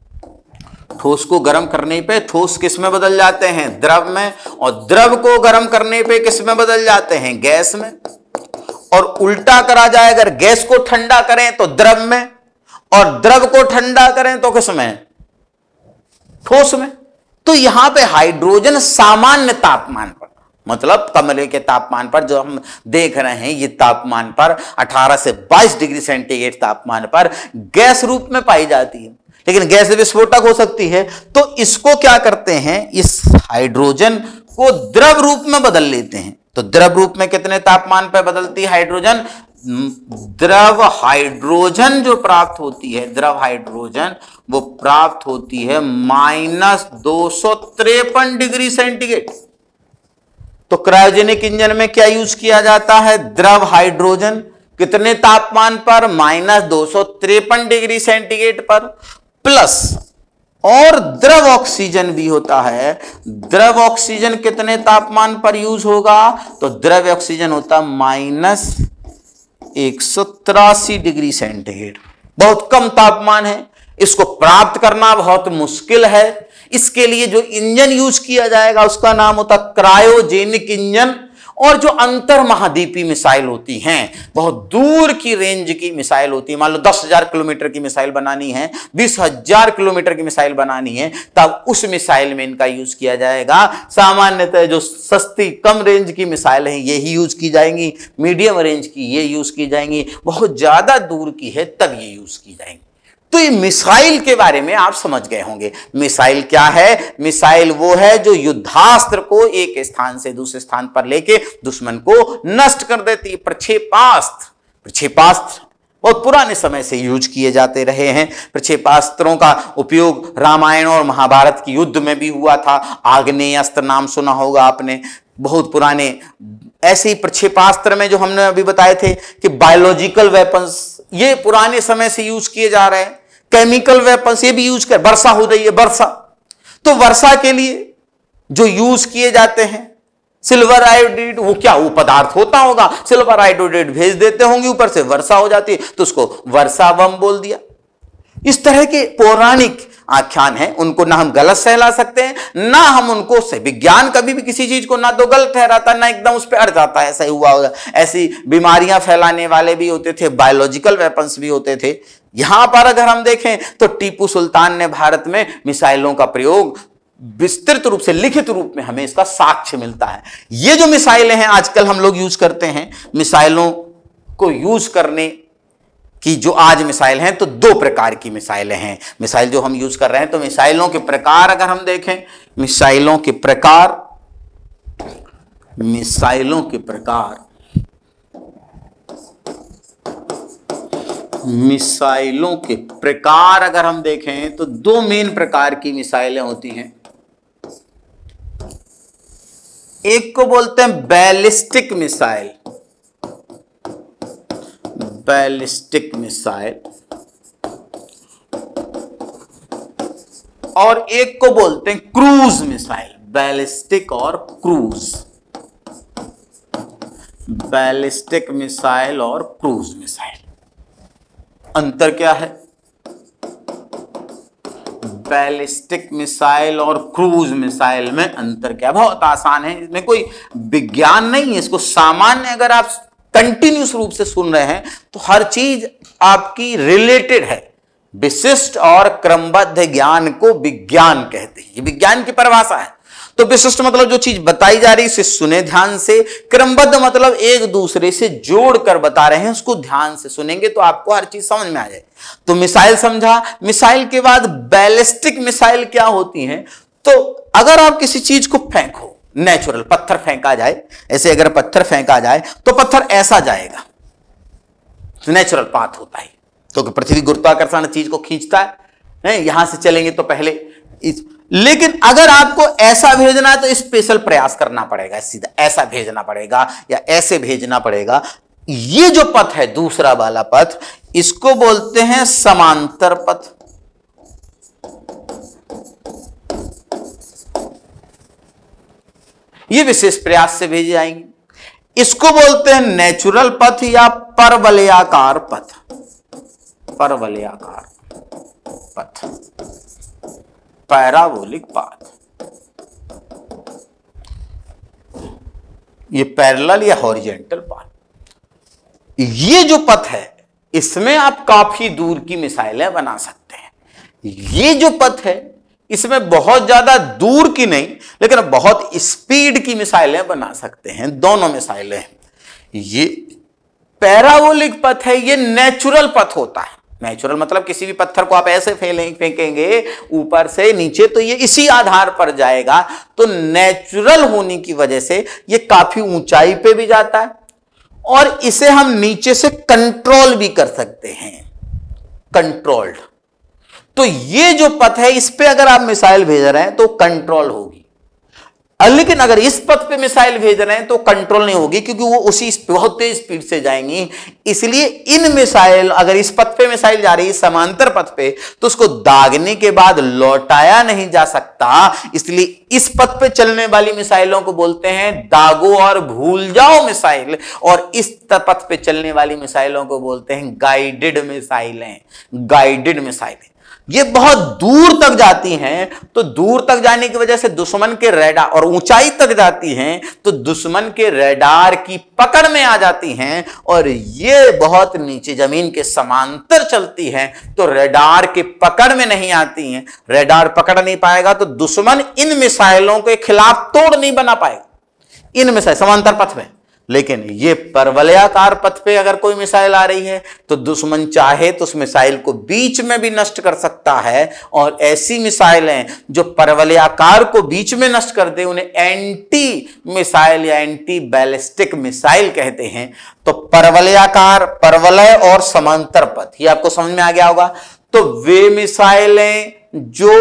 ठोस को गर्म करने पे ठोस किस में बदल जाते हैं, द्रव में। और द्रव को गर्म करने पे किस में बदल जाते हैं, गैस में। और उल्टा करा जाए, अगर गैस को ठंडा करें तो द्रव में, और द्रव को ठंडा करें तो किस में, ठोस में। तो यहां पे हाइड्रोजन सामान्य तापमान पर, मतलब कमरे के तापमान पर जो हम देख रहे हैं, ये तापमान पर 18 से 22 डिग्री सेंटीग्रेड तापमान पर गैस रूप में पाई जाती है, लेकिन गैस विस्फोटक हो सकती है। तो इसको क्या करते हैं, इस हाइड्रोजन को द्रव रूप में बदल लेते हैं। तो द्रव रूप में कितने तापमान पर बदलती है हाइड्रोजन, द्रव हाइड्रोजन जो प्राप्त होती है, द्रव हाइड्रोजन वो प्राप्त होती है -253 डिग्री सेंटीग्रेड। तो क्रायोजेनिक इंजन में क्या यूज किया जाता है, द्रव हाइड्रोजन, कितने तापमान पर, -253 डिग्री सेंटीग्रेड पर, प्लस और द्रव ऑक्सीजन भी होता है। द्रव ऑक्सीजन कितने तापमान पर यूज होगा, तो द्रव ऑक्सीजन होता -183 डिग्री सेंटीग्रेड, बहुत कम तापमान है। इसको प्राप्त करना बहुत मुश्किल है। इसके लिए जो इंजन यूज किया जाएगा उसका नाम होता क्रायोजेनिक इंजन। और जो अंतर महाद्वीपीय मिसाइल होती हैं, बहुत दूर की रेंज की मिसाइल होती है, मान लो 10,000 किलोमीटर की मिसाइल बनानी है, 20,000 किलोमीटर की मिसाइल बनानी है, तब उस मिसाइल में इनका यूज किया जाएगा। सामान्यतः जो सस्ती कम रेंज की मिसाइल है ये ही यूज की जाएंगी, मीडियम रेंज की ये यूज की जाएंगी, बहुत ज्यादा दूर की है तब ये यूज की जाएंगी। तो ये मिसाइल के बारे में आप समझ गए होंगे। मिसाइल क्या है, मिसाइल वो है जो युद्धास्त्र को एक स्थान से दूसरे स्थान पर लेके दुश्मन को नष्ट कर देती है। प्रक्षेपास्त्र बहुत पुराने समय से यूज किए जाते रहे हैं। प्रक्षेपास्त्रों का उपयोग रामायण और महाभारत की युद्ध में भी हुआ था। आग्नेयास्त्र नाम सुना होगा आपने, बहुत पुराने ऐसे ही प्रक्षेपास्त्र में जो हमने अभी बताए थे कि बायोलॉजिकल वेपन्स ये पुराने समय से यूज किए जा रहे हैं, केमिकल वेपन्स ये भी यूज कर, वर्षा हो रही है, वर्षा, तो वर्षा के लिए जो यूज किए जाते हैं सिल्वर आयोडाइड, वो क्या वो पदार्थ होता होगा, सिल्वर आयोडाइड भेज देते होंगे, ऊपर से वर्षा हो जाती है, तो उसको वर्षा बम बोल दिया। इस तरह के पौराणिक आख्यान है, उनको ना हम गलत सहला सकते हैं ना हम उनको से, विज्ञान कभी भी किसी चीज को ना तो गलत ठहराता ना एकदम उस पर अड़ जाता है, ऐसा ही हुआ होगा। ऐसी बीमारियां फैलाने वाले भी होते थे, बायोलॉजिकल वेपन्स भी होते थे। यहां पर अगर हम देखें तो टीपू सुल्तान ने भारत में मिसाइलों का प्रयोग विस्तृत रूप से लिखित रूप में हमें इसका साक्ष्य मिलता है। ये जो मिसाइलें हैं आजकल हम लोग यूज करते हैं, मिसाइलों को यूज करने की जो आज मिसाइल हैं, तो दो प्रकार की मिसाइलें हैं। मिसाइल जो हम यूज कर रहे हैं, तो मिसाइलों के प्रकार अगर हम देखें, मिसाइलों के प्रकार अगर हम देखें तो दो मेन प्रकार की मिसाइलें होती हैं। एक को बोलते हैं बैलिस्टिक मिसाइल, और एक को बोलते हैं क्रूज मिसाइल। बैलिस्टिक और क्रूज, बैलिस्टिक मिसाइल और क्रूज मिसाइल, अंतर क्या है? बैलिस्टिक मिसाइल और क्रूज मिसाइल में अंतर क्या? बहुत आसान है, इसमें कोई विज्ञान नहीं है। इसको सामान्य अगर आप कंटिन्यूस रूप से सुन रहे हैं तो हर चीज आपकी रिलेटेड है। विशिष्ट और क्रमबद्ध ज्ञान को विज्ञान कहते हैं, ये विज्ञान की परिभाषा है। तो विशिष्ट मतलब जो चीज बताई जा रही है उसे सुने ध्यान से, क्रमबद्ध मतलब एक दूसरे से जोड़कर बता रहे हैं, उसको ध्यान से सुनेंगे तो आपको हर चीज समझ में आ जाए। तो मिसाइल समझा, मिसाइल के बाद बैलिस्टिक मिसाइल क्या होती है? तो अगर आप किसी चीज को फेंको, नेचुरल पत्थर फेंका जाए, ऐसे अगर पत्थर फेंका जाए तो पत्थर ऐसा जाएगा, नेचुरल पाथ होता है, तो पृथ्वी गुरुत्वाकर्षण चीज को खींचता है, यहां से चलेंगे तो पहले लेकिन अगर आपको ऐसा भेजना है तो स्पेशल प्रयास करना पड़ेगा, सीधा ऐसा भेजना पड़ेगा या ऐसे भेजना पड़ेगा। ये जो पथ है दूसरा वाला पथ, इसको बोलते हैं समांतर पथ। ये विशेष प्रयास से भेजे जाएंगे। इसको बोलते हैं नेचुरल पथ या परवलयाकार पथ, परवलयाकार पथ, पैराबोलिक पाथ। ये पैरेलल या हॉरिजॉन्टल पाथ। ये जो पथ है इसमें आप काफी दूर की मिसाइलें बना सकते हैं। ये जो पथ है इसमें बहुत ज्यादा दूर की नहीं लेकिन बहुत स्पीड की मिसाइलें बना सकते हैं, दोनों मिसाइलें। ये पैराबोलिक पथ है, ये नेचुरल पथ होता है। नेचुरल मतलब किसी भी पत्थर को आप ऐसे फेंकेंगे ऊपर से नीचे तो ये इसी आधार पर जाएगा। तो नेचुरल होने की वजह से ये काफी ऊंचाई पे भी जाता है और इसे हम नीचे से कंट्रोल भी कर सकते हैं, कंट्रोल्ड। तो ये जो पथ है इस पे अगर आप मिसाइल भेज रहे हैं तो कंट्रोल होगी, लेकिन अगर इस पथ पे मिसाइल भेज रहे हैं तो कंट्रोल नहीं होगी क्योंकि वो उसी बहुत तेज स्पीड से जाएंगी। इसलिए इन मिसाइल, अगर इस पथ पे मिसाइल जा रही है समांतर पथ पे, तो उसको दागने के बाद लौटाया नहीं जा सकता। इसलिए इस पथ पे चलने वाली मिसाइलों को बोलते हैं दागो और भूल जाओ मिसाइल, और इस पथ पे चलने वाली मिसाइलों को बोलते हैं गाइडेड मिसाइलें, गाइडेड मिसाइलें। ये बहुत दूर तक जाती हैं, तो दूर तक जाने की वजह से दुश्मन के रडार, और ऊंचाई तक जाती हैं तो दुश्मन के रडार की पकड़ में आ जाती हैं, और ये बहुत नीचे जमीन के समांतर चलती हैं तो रडार के पकड़ में नहीं आती हैं। रडार पकड़ नहीं पाएगा तो दुश्मन इन मिसाइलों के खिलाफ तोड़ नहीं बना पाएगा, इन मिसाइल समांतर पथ में। लेकिन ये परवलयाकार पथ पे अगर कोई मिसाइल आ रही है तो दुश्मन चाहे तो उस मिसाइल को बीच में भी नष्ट कर सकता है, और ऐसी मिसाइलें जो परवलयाकार को बीच में नष्ट कर दे उन्हें एंटी मिसाइल या एंटी बैलिस्टिक मिसाइल कहते हैं। तो परवलयाकार, परवलय और समांतर पथ, ये आपको समझ में आ गया होगा। तो वे मिसाइलें जो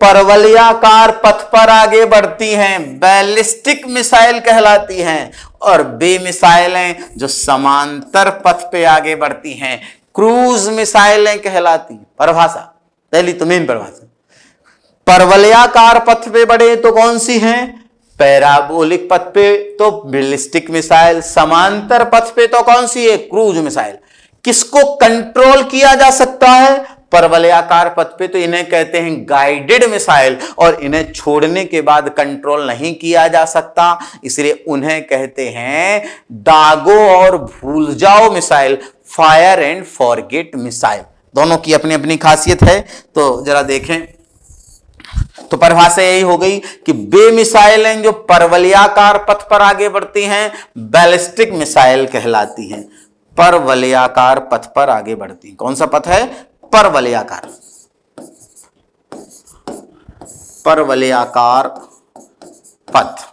परवलयाकार पथ पर आगे बढ़ती हैं, बैलिस्टिक मिसाइल कहलाती हैं। और वे मिसाइलें जो समांतर पथ पे आगे बढ़ती हैं, क्रूज मिसाइलें कहलाती हैं। परिभाषा पहली तो मेन परिभाषा, परवलयाकार पथ पे बढ़े तो कौन सी हैं? पैराबोलिक पथ पे तो बैलिस्टिक मिसाइल, समांतर पथ पे तो कौन सी है? Cruise missile. किसको कंट्रोल किया जा सकता है? परवलयाकार पथ पे तो इन्हें कहते हैं गाइडेड मिसाइल, और इन्हें छोड़ने के बाद कंट्रोल नहीं किया जा सकता, इसलिए उन्हें कहते हैं दागो और भूल जाओ missile, fire and forget missile. दोनों की अपनी अपनी खासियत है, तो जरा देखें। तो परिभाषा यही हो गई कि वे मिसाइलें जो परवलयाकार पथ पर आगे बढ़ती हैं, बैलिस्टिक मिसाइल कहलाती हैं। परवलयाकार पथ पर आगे बढ़ती हैं। कौन सा पथ है? परवलयाकार। परवलयाकार पथ।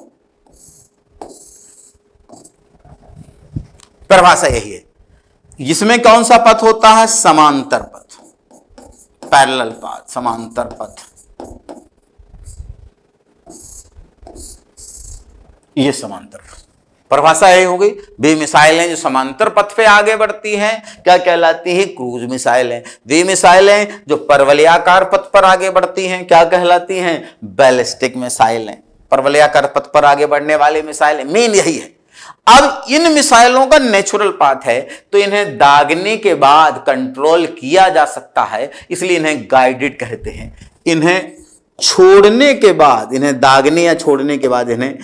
परिभाषा यही है। इसमें कौन सा पथ होता है? समांतर पथ, पैरेलल पाथ, समांतर पथ। ये समांतर पथ। परिभाषा यही हो गई। वे मिसाइलें जो समांतर पथ पे आगे बढ़ती हैं क्या कहलाती है? क्रूज मिसाइलें। वे मिसाइलें जो परवलयाकार पथ पर आगे बढ़ती हैं क्या कहलाती हैं? बैलिस्टिक मिसाइलें। परवलयाकार पथ पर आगे बढ़ने वाली मिसाइलें, मेन यही है। अब इन मिसाइलों का नेचुरल पाथ है, तो इन्हें दागने के बाद कंट्रोल किया जा सकता है, इसलिए इन्हें गाइडेड कहते हैं। इन्हें छोड़ने के बाद, इन्हें दागने या छोड़ने के बाद, इन्हें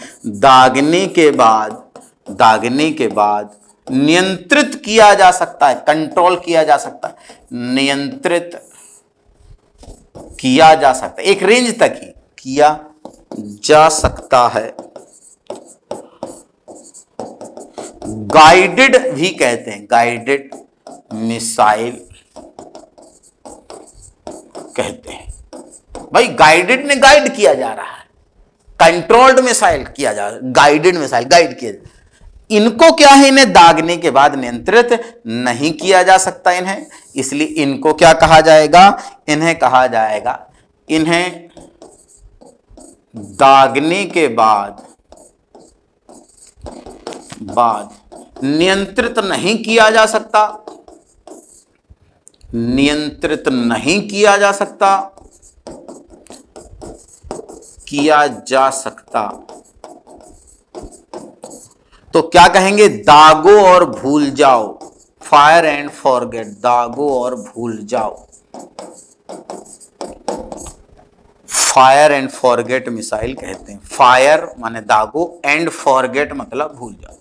दागने के बाद नियंत्रित किया जा सकता है, कंट्रोल किया जा सकता है, नियंत्रित किया जा सकता है, एक रेंज तक ही किया जा सकता है। गाइडेड भी कहते हैं, गाइडेड मिसाइल कहते हैं। भाई गाइडेड ने गाइड किया जा रहा है, कंट्रोल्ड मिसाइल किया जा रहा है, गाइडेड मिसाइल गाइड किया। इनको क्या है? इन्हें दागने के बाद नियंत्रित नहीं किया जा सकता इन्हें, इसलिए इनको क्या कहा जाएगा? इन्हें कहा जाएगा, इन्हें दागने के बाद नियंत्रित नहीं किया जा सकता, नियंत्रित नहीं किया जा सकता, किया जा सकता। तो क्या कहेंगे? दागो और भूल जाओ, फायर एंड फॉरगेट, दागो और भूल जाओ, फायर एंड फॉरगेट मिसाइल कहते हैं। फायर माने दागो, एंड फॉरगेट मतलब भूल जाओ।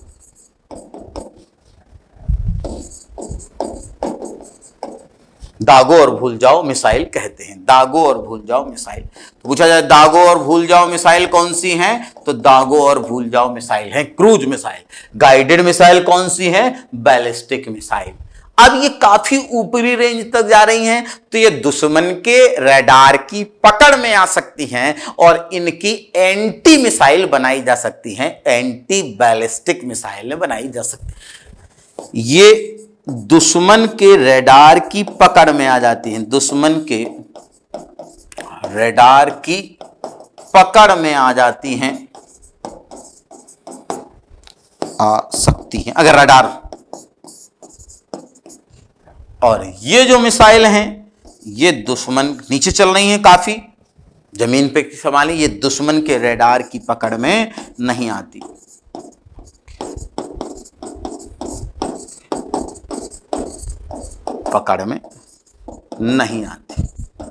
दागो और भूल जाओ मिसाइल कहते हैं, दागो और भूल जाओ मिसाइल। तो पूछा जाए दागो और भूल जाओ मिसाइल कौन सी हैं? तो दागो और भूल जाओ मिसाइल है क्रूज मिसाइल। गाइडेड मिसाइल कौन सी है? Ballistic missile. अब ये काफी ऊपरी रेंज तक जा रही हैं, तो ये दुश्मन के रडार की पकड़ में आ सकती हैं और इनकी एंटी मिसाइल बनाई जा सकती हैं, एंटी बैलिस्टिक मिसाइल बनाई जा सकती। ये दुश्मन के रडार की पकड़ में आ जाती हैं, दुश्मन के रडार की पकड़ में आ जाती हैं, आ सकती हैं अगर रडार। और ये जो मिसाइल हैं ये दुश्मन नीचे चल रही हैं, काफी जमीन पे संभाली, ये दुश्मन के रडार की पकड़ में नहीं आती। पकड़ में नहीं आती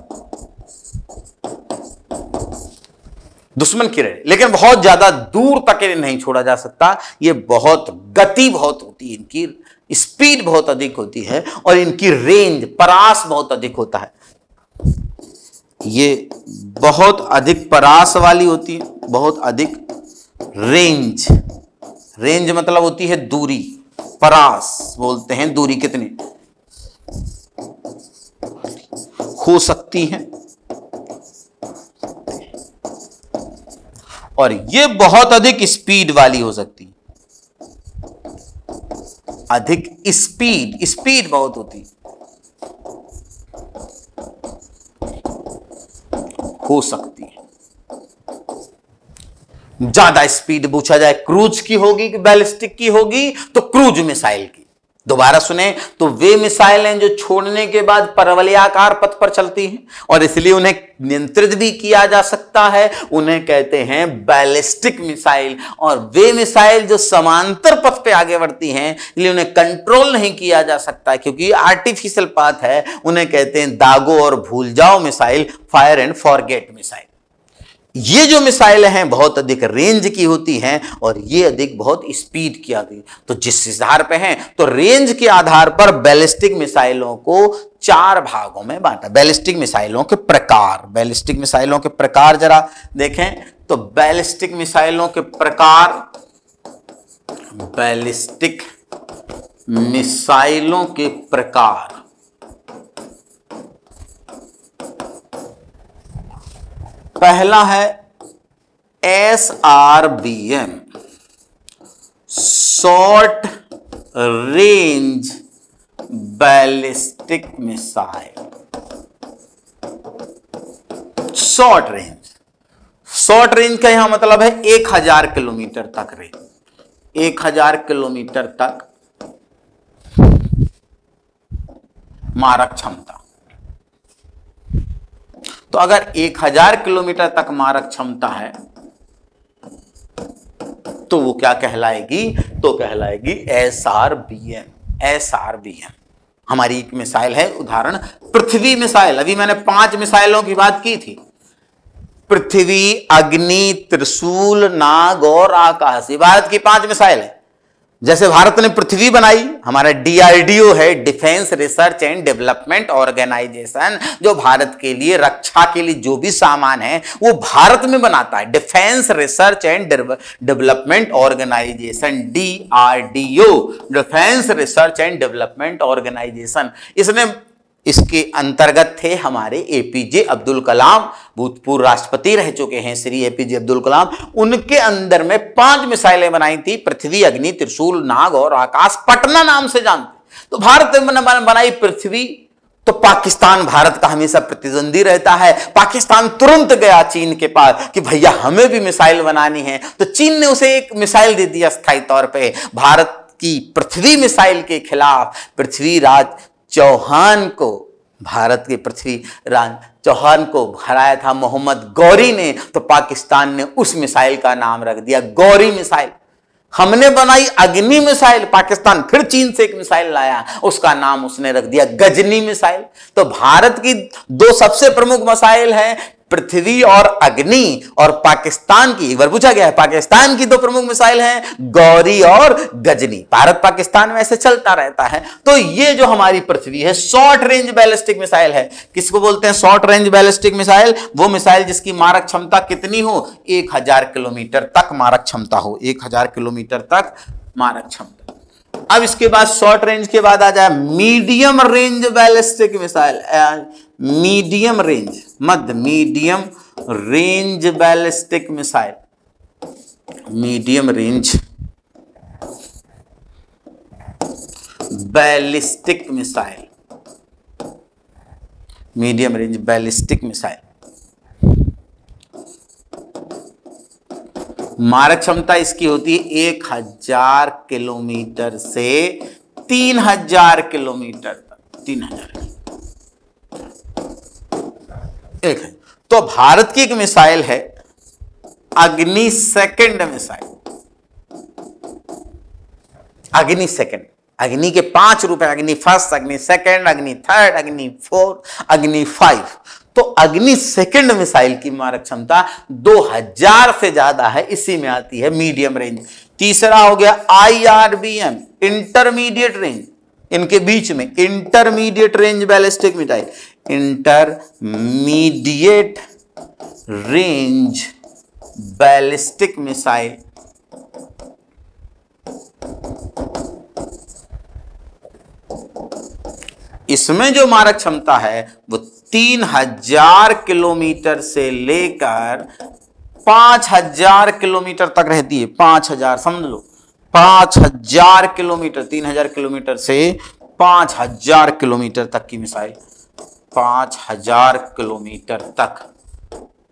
दुश्मन की रेड, लेकिन बहुत ज्यादा दूर तक नहीं छोड़ा जा सकता। ये बहुत गति बहुत होती है, इनकी स्पीड बहुत अधिक होती है और इनकी रेंज परास बहुत अधिक होता है। ये बहुत अधिक परास वाली होती है, बहुत अधिक रेंज, रेंज मतलब होती है दूरी, परास बोलते हैं दूरी कितनी हो सकती है। और ये बहुत अधिक स्पीड वाली हो सकती है, अधिक स्पीड, स्पीड बहुत होती हो सकती है। ज्यादा स्पीड पूछा जाए क्रूज की होगी कि बैलिस्टिक की होगी, तो क्रूज मिसाइल की। दोबारा सुने तो वे मिसाइल हैं जो छोड़ने के बाद परवलयाकार पथ पर चलती हैं और इसलिए उन्हें नियंत्रित भी किया जा सकता है, उन्हें कहते हैं बैलिस्टिक मिसाइल। और वे मिसाइल जो समांतर पथ पे आगे बढ़ती हैं इसलिए उन्हें कंट्रोल नहीं किया जा सकता क्योंकि आर्टिफिशियल पाथ है, उन्हें कहते हैं दागो और भूल जाओ missile, fire and forget missile. ये जो मिसाइल हैं बहुत अधिक रेंज की होती हैं और ये अधिक बहुत स्पीड की आती है। तो जिस आधार पे हैं तो रेंज के आधार पर बैलिस्टिक मिसाइलों को 4 भागों में बांटा। बैलिस्टिक मिसाइलों के प्रकार, बैलिस्टिक मिसाइलों के प्रकार जरा देखें तो बैलिस्टिक मिसाइलों के प्रकार, बैलिस्टिक मिसाइलों के प्रकार, पहला है SRBM, short range ballistic missile. Short range का यहां मतलब है 1000 किलोमीटर तक रेंज, 1000 किलोमीटर तक मारक क्षमता। तो अगर 1000 किलोमीटर तक मारक क्षमता है तो वो क्या कहलाएगी, तो कहलाएगी SRBM। हमारी एक मिसाइल है उदाहरण पृथ्वी मिसाइल। अभी मैंने 5 मिसाइलों की बात की थी, पृथ्वी, अग्नि, त्रिशूल, नाग और आकाश। ये भारत की 5 मिसाइल है। जैसे भारत ने पृथ्वी बनाई, हमारा DRDO है, defence research and development organisation, जो भारत के लिए रक्षा के लिए जो भी सामान है वो भारत में बनाता है। Defence research and development organisation, DRDO, defence research and development organisation. इसके अंतर्गत थे हमारे APJ अब्दुल कलाम, भूतपूर्व राष्ट्रपति रह चुके हैं श्री APJ अब्दुल कलाम। उनके अंदर में 5 मिसाइलें बनाई थी, पृथ्वी, अग्नि, त्रिशूल, नाग और आकाश। पटना नाम से जानते। तो भारत ने बनाई पृथ्वी, तो पाकिस्तान भारत का हमेशा प्रतिद्वंदी रहता है। पाकिस्तान तुरंत गया चीन के पास कि भैया हमें भी मिसाइल बनानी है, तो चीन ने उसे एक मिसाइल दे दिया स्थायी तौर पे। भारत की पृथ्वी मिसाइल के खिलाफ पृथ्वीराज चौहान को, भारत के पृथ्वीराज चौहान को हराया था मोहम्मद गौरी ने, तो पाकिस्तान ने उस मिसाइल का नाम रख दिया गौरी मिसाइल। हमने बनाई अग्नि मिसाइल, पाकिस्तान फिर चीन से एक मिसाइल लाया, उसका नाम उसने रख दिया गजनी मिसाइल। तो भारत की 2 सबसे प्रमुख मिसाइल हैं पृथ्वी और अग्नि, और पाकिस्तान की, एक बार पूछा गया है, पाकिस्तान की 2 प्रमुख मिसाइल हैं गौरी और गजनी। भारत पाकिस्तान में ऐसे चलता रहता है। तो ये जो हमारी पृथ्वी है शॉर्ट रेंज बैलिस्टिक मिसाइल है। किसको बोलते हैं शॉर्ट रेंज बैलिस्टिक मिसाइल? वो मिसाइल जिसकी मारक क्षमता कितनी हो, 1000 किलोमीटर तक मारक क्षमता हो, 1000 किलोमीटर तक मारक क्षमता। अब इसके बाद शॉर्ट रेंज के बाद आ जाए medium range ballistic missile. Medium range, मध्य medium range ballistic missile, medium range ballistic missile, medium range ballistic missile. मारक क्षमता इसकी होती है 1000 किलोमीटर से 3000 किलोमीटर तक, 3000। एक है तो भारत की एक मिसाइल है अग्नि सेकंड मिसाइल। अग्नि सेकंड, अग्नि के 5 रूप है, अग्नि फर्स्ट, अग्नि सेकंड, अग्नि थर्ड, अग्नि फोर्थ, अग्नि 5। तो अग्नि सेकंड मिसाइल की मारक क्षमता 2000 से ज्यादा है, इसी में आती है मीडियम रेंज। तीसरा हो गया IRBM, इंटरमीडिएट रेंज, इनके बीच में intermediate range ballistic missile, intermediate range ballistic missile. इसमें जो मारक क्षमता है वो 3000 किलोमीटर से लेकर 5000 किलोमीटर तक रहती है। 5000 समझ लो, 5000 किलोमीटर, 3000 किलोमीटर से 5000 किलोमीटर तक की मिसाइल, 5000 किलोमीटर तक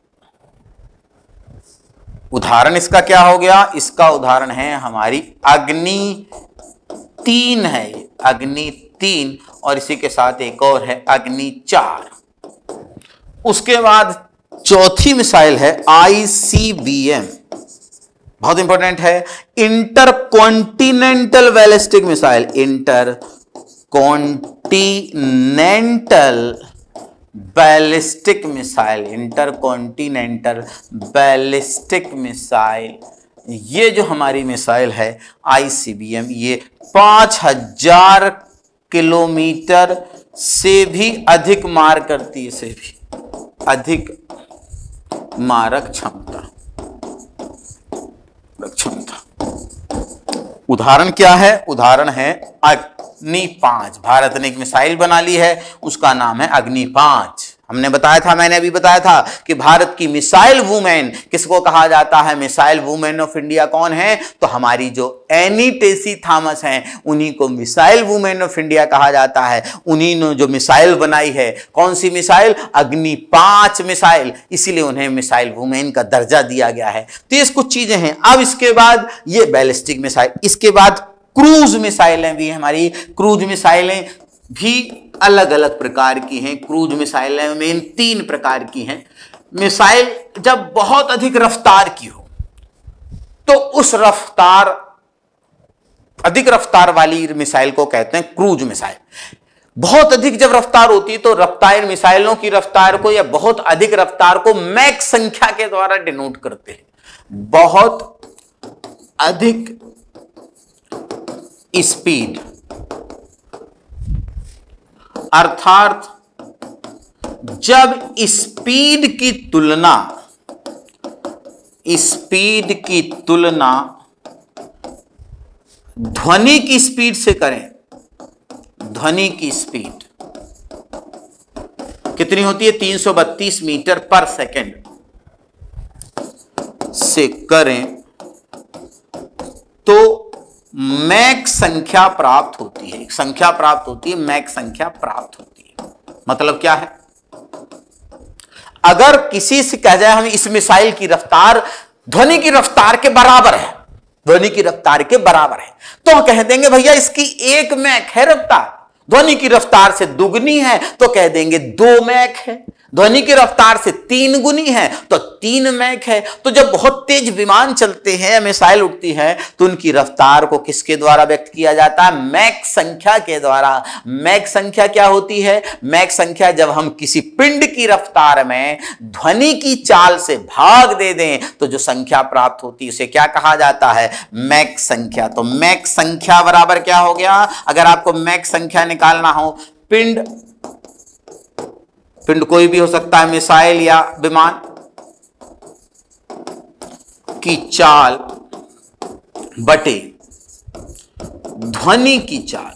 उदाहरण इसका क्या हो गया? इसका उदाहरण है हमारी अग्नि 3 है, अग्नि 3, और इसी के साथ एक और है अग्नि 4। उसके बाद चौथी मिसाइल है ICBM, बहुत इंपॉर्टेंट है, inter continental ballistic missile, inter continental ballistic missile, inter continental ballistic missile. ये जो हमारी मिसाइल है ICBM, ये 5000 किलोमीटर से भी अधिक मार करती है, से भी अधिक मारक क्षमता। उदाहरण क्या है? उदाहरण है अग्नि 5। भारत ने एक मिसाइल बना ली है, उसका नाम है अग्नि 5। हमने बताया था, मैंने अभी बताया था कि भारत की मिसाइल वुमेन किसको कहा जाता है? मिसाइल वुमेन ऑफ इंडिया कौन है? तो हमारी जो एनी टेसी थॉमस हैं, उन्हीं को मिसाइल वुमेन ऑफ इंडिया कहा जाता है। उन्हीं ने जो मिसाइल बनाई है, कौन सी मिसाइल? अग्नि 5 मिसाइल, इसीलिए उन्हें मिसाइल वुमेन का दर्जा दिया गया है। तो ये कुछ चीजें हैं। अब इसके बाद ये बैलिस्टिक मिसाइल, इसके बाद क्रूज मिसाइलें भी, हमारी क्रूज मिसाइलें भी अलग अलग प्रकार की हैं। क्रूज मिसाइलें में 3 प्रकार की हैं। मिसाइल जब बहुत अधिक रफ्तार की हो तो उस रफ्तार, अधिक रफ्तार वाली मिसाइल को कहते हैं क्रूज मिसाइल। बहुत अधिक जब रफ्तार होती है तो रफ्तार, मिसाइलों की रफ्तार को या बहुत अधिक रफ्तार को मैक संख्या के द्वारा डिनोट करते हैं। बहुत अधिक स्पीड, अर्थात जब स्पीड की तुलना ध्वनि की स्पीड से करें, ध्वनि की स्पीड कितनी होती है? 332 मीटर पर सेकंड से करें तो मैक संख्या प्राप्त होती है। एक संख्या प्राप्त होती है, मैक संख्या प्राप्त होती है। मतलब क्या है? अगर किसी से कह जाए हम इस मिसाइल की रफ्तार ध्वनि की रफ्तार के बराबर है, ध्वनि की रफ्तार के बराबर है, तो हम कह देंगे भैया इसकी 1 मैक है रफ्तार। ध्वनि की रफ्तार से दुगनी है तो कह देंगे 2 मैक है। ध्वनि की रफ्तार से 3 गुनी है तो 3 मैक है। तो जब बहुत तेज विमान चलते हैं, मिसाइल उठती है, तो उनकी रफ्तार को किसके द्वारा व्यक्त किया जाता है? मैक संख्या के द्वारा। मैक संख्या क्या होती है? मैक संख्या जब हम किसी पिंड की रफ्तार में ध्वनि की चाल से भाग दे दें तो जो संख्या प्राप्त होती है उसे क्या कहा जाता है? मैक संख्या। तो मैक संख्या बराबर क्या हो गया? अगर आपको मैक संख्या निकालना हो, पिंड कोई भी हो सकता है, मिसाइल या विमान की चाल बटे ध्वनि की चाल,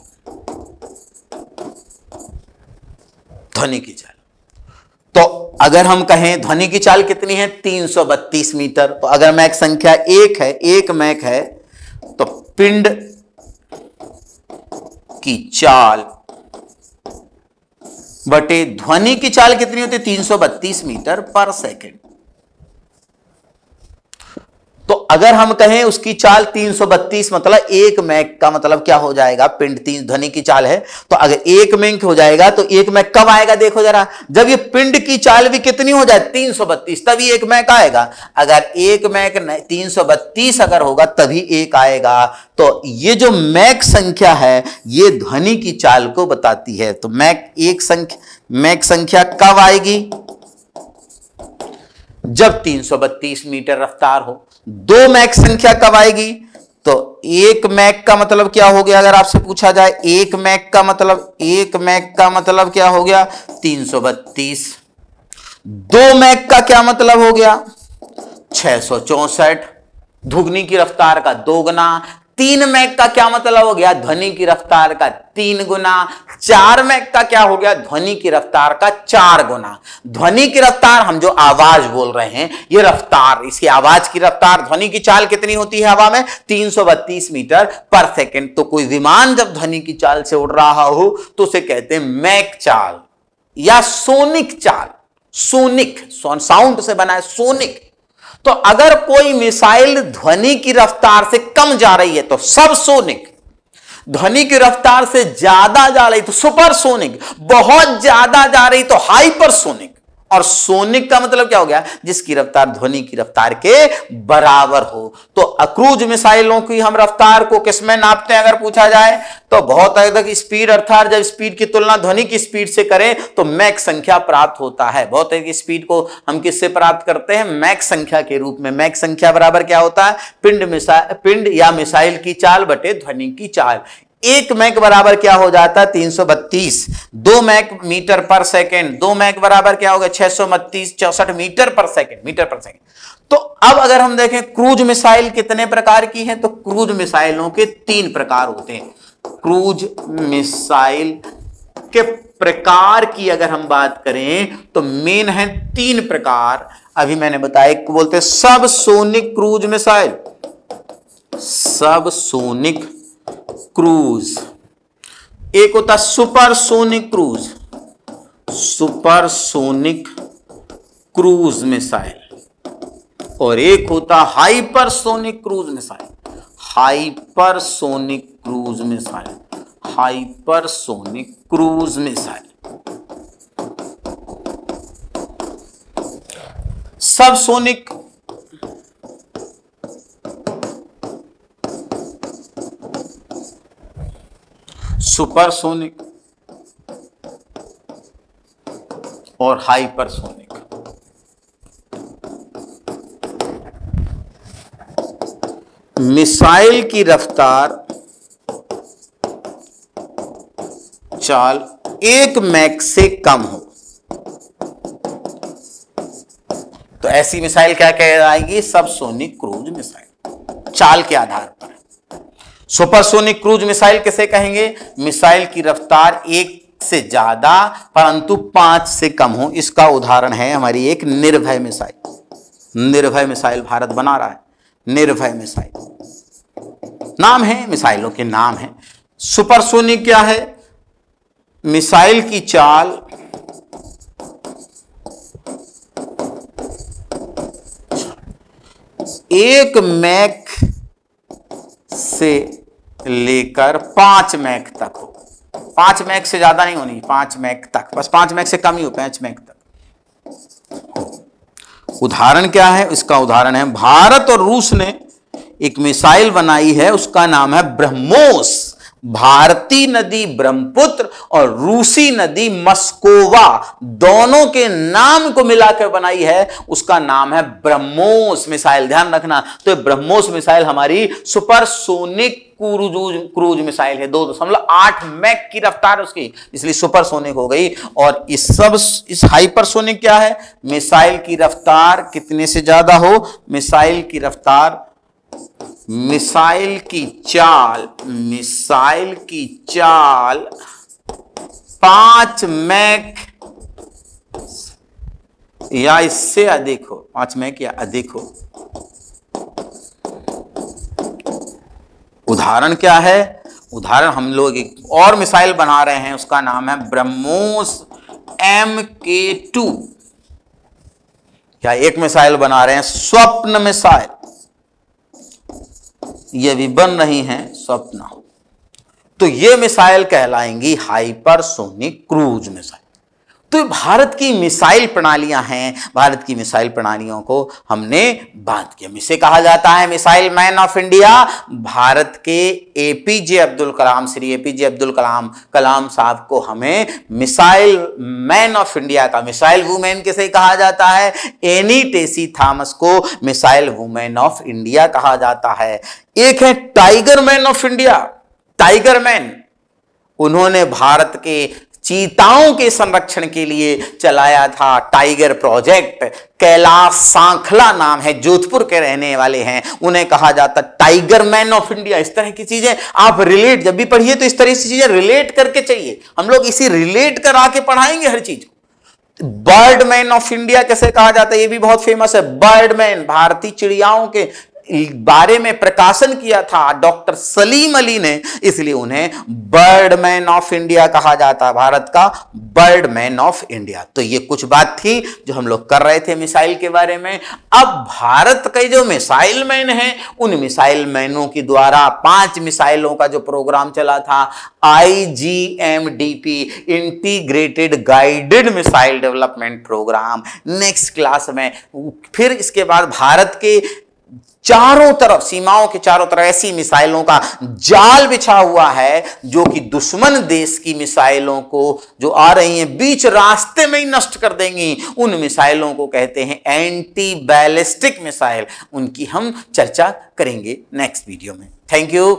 ध्वनि की चाल। तो अगर हम कहें ध्वनि की चाल कितनी है? 332 मीटर। तो अगर मैक संख्या 1 है, 1 मैक है, तो पिंड की चाल बटे ध्वनि की चाल कितनी होती है? 332 मीटर पर सेकंड। तो अगर हम कहें उसकी चाल 332, मतलब 1 मैक का मतलब क्या हो जाएगा? पिंड 3 ध्वनि की चाल है, तो अगर 1 मैक हो जाएगा तो 1 मैक कब आएगा? देखो जरा, जब ये पिंड की चाल भी कितनी हो जाए? 332, तभी 1 मैक आएगा। अगर 1 मैक 332 अगर होगा तभी 1 आएगा। तो ये जो मैक संख्या है ये ध्वनि की चाल को बताती है। तो मैक संख्या कब आएगी? जब 332 मीटर रफ्तार हो। 2 मैक संख्या कब आएगी? तो 1 मैक का मतलब क्या हो गया? अगर आपसे पूछा जाए 1 मैक का मतलब क्या हो गया? 332। 2 मैक का क्या मतलब हो गया? 664, दुगनी की रफ्तार का 2 गुना। 3 मैक का क्या मतलब हो गया? ध्वनि की रफ्तार का 3 गुना। 4 मैक का क्या हो गया? ध्वनि की रफ्तार का 4 गुना। ध्वनि की रफ्तार, हम जो आवाज बोल रहे हैं, ये रफ्तार, इसकी आवाज की रफ्तार, ध्वनि की चाल कितनी होती है हवा में? 332 मीटर पर सेकंड। तो कोई विमान जब ध्वनि की चाल से उड़ रहा हो तो उसे कहते हैं मैक चाल या सोनिक चाल। सोनिक, साउंड से बना है सोनिक। तो अगर कोई मिसाइल ध्वनि की रफ्तार से कम जा रही है तो सबसोनिक, ध्वनि की रफ्तार से ज्यादा जा रही तो सुपरसोनिक, बहुत ज्यादा जा रही तो हाइपरसोनिक, और सोनिक का मतलब क्या हो गया, जिसकी रफ्तार ध्वनि की रफ्तार के बराबर हो। तो क्रूज मिसाइलों की हम रफ्तार को किसमें नापते हैं अगर पूछा जाए तो बहुत अधिक स्पीड, अर्थात जब स्पीड की तुलना ध्वनि की स्पीड से करें तो मैक संख्या प्राप्त होता है। बहुत अधिक स्पीड को हम किससे प्राप्त करते हैं, मैक संख्या के रूप में। मैक संख्या बराबर क्या होता है, पिंड या मिसाइल की चाल बटे ध्वनि की चाल। 1 मैक बराबर क्या हो जाता है 332, 2 mach metre per second, 2 mach बराबर क्या होगा 632 64 मीटर पर सेकेंड। तो अब अगर हम देखें क्रूज मिसाइल कितने प्रकार की है, तो क्रूज मिसाइलों के 3 प्रकार होते हैं। क्रूज मिसाइल के प्रकार की अगर हम बात करें तो मेन है 3 प्रकार। अभी मैंने बताया, एक बोलते हैं subsonic cruise missile, subsonic cruise, एक होता supersonic cruise, supersonic cruise missile, और एक होता hypersonic cruise missile, hypersonic cruise missile, hypersonic cruise missile. Subsonic supersonic और हाइपरसोनिक। मिसाइल की रफ्तार चाल 1 मैक से कम हो तो ऐसी मिसाइल क्या कहलाएगी, सबसोनिक क्रूज मिसाइल, चाल के आधार पर। सुपरसोनिक क्रूज मिसाइल किसे कहेंगे, मिसाइल की रफ्तार 1 से ज्यादा परंतु 5 से कम हो। इसका उदाहरण है हमारी एक निर्भय मिसाइल। निर्भय मिसाइल भारत बना रहा है, निर्भय मिसाइल नाम है, मिसाइलों के नाम है। सुपरसोनिक क्या है, मिसाइल की चाल 1 मैक से लेकर 5 मैक तक हो। 5 मैक से ज्यादा नहीं होनी, 5 मैक तक, बस 5 मैक से कम ही हो, 5 मैक तक। उदाहरण क्या है, इसका उदाहरण है भारत और रूस ने एक मिसाइल बनाई है, उसका नाम है ब्रह्मोस। भारतीय नदी ब्रह्मपुत्र और रूसी नदी मस्कोवा, दोनों के नाम को मिलाकर बनाई है, उसका नाम है ब्रह्मोस मिसाइल। ध्यान रखना, तो ब्रह्मोस मिसाइल हमारी सुपरसोनिक क्रूज मिसाइल है। 2.8 मैक की रफ्तार उसकी, इसलिए सुपरसोनिक हो गई। और इस हाइपरसोनिक क्या है, मिसाइल की रफ्तार कितने से ज्यादा हो, मिसाइल की रफ्तार, मिसाइल की चाल 5 मैक या इससे अधिक हो, 5 मैक या अधिक हो। उदाहरण क्या है, उदाहरण हम लोग एक और मिसाइल बना रहे हैं, उसका नाम है ब्रह्मोस MK2, या एक मिसाइल बना रहे हैं स्वप्न मिसाइल, ये भी बन रही हैं स्वप्न। तो ये मिसाइल कहलाएंगी हाइपरसोनिक क्रूज मिसाइल। तो भारत की मिसाइल प्रणालियां हैं, भारत की मिसाइल प्रणालियों को हमने बात किया। इसे कहा जाता है missile man of India. Bharat के एपीजे अब्दुल कलाम, श्री एपीजे अब्दुल कलाम साहब को हमें मिसाइल मैन ऑफ इंडिया का, मिसाइल वुमेन किसे कहा जाता है, एनी टेसी थॉमस को मिसाइल वुमेन ऑफ इंडिया कहा जाता है। एक है tiger man of India, tiger man, उन्होंने भारत के चीताओं के संरक्षण के लिए चलाया था टाइगर प्रोजेक्ट। कैलाश सांखला नाम है, जोधपुर के रहने वाले हैं, उन्हें कहा जाता टाइगर मैन ऑफ इंडिया। इस तरह की चीजें आप रिलेट जब भी पढ़िए तो इस तरह की चीजें रिलेट करके चाहिए, हम लोग इसी रिलेट करा के पढ़ाएंगे हर चीज। बर्डमैन ऑफ इंडिया कैसे कहा जाता है, ये भी बहुत फेमस है। बर्डमैन, भारतीय चिड़ियाओं के बारे में प्रकाशन किया था डॉक्टर सलीम अली ने, इसलिए उन्हें बर्डमैन ऑफ इंडिया कहा जाता है, भारत का बर्डमैन ऑफ इंडिया। तो ये कुछ बात थी जो हम लोग कर रहे थे मिसाइल के बारे में। अब भारत के जो मिसाइल मैन हैं, उन मिसाइल मैनों के द्वारा 5 मिसाइलों का जो प्रोग्राम चला था, IGMDP, integrated guided missile development program, next class में फिर इसके बाद भारत के चारों तरफ, सीमाओं के चारों तरफ ऐसी मिसाइलों का जाल बिछा हुआ है जो कि दुश्मन देश की मिसाइलों को जो आ रही हैं बीच रास्ते में ही नष्ट कर देंगी। उन मिसाइलों को कहते हैं एंटी बैलिस्टिक मिसाइल। उनकी हम चर्चा करेंगे नेक्स्ट वीडियो में। Thank you.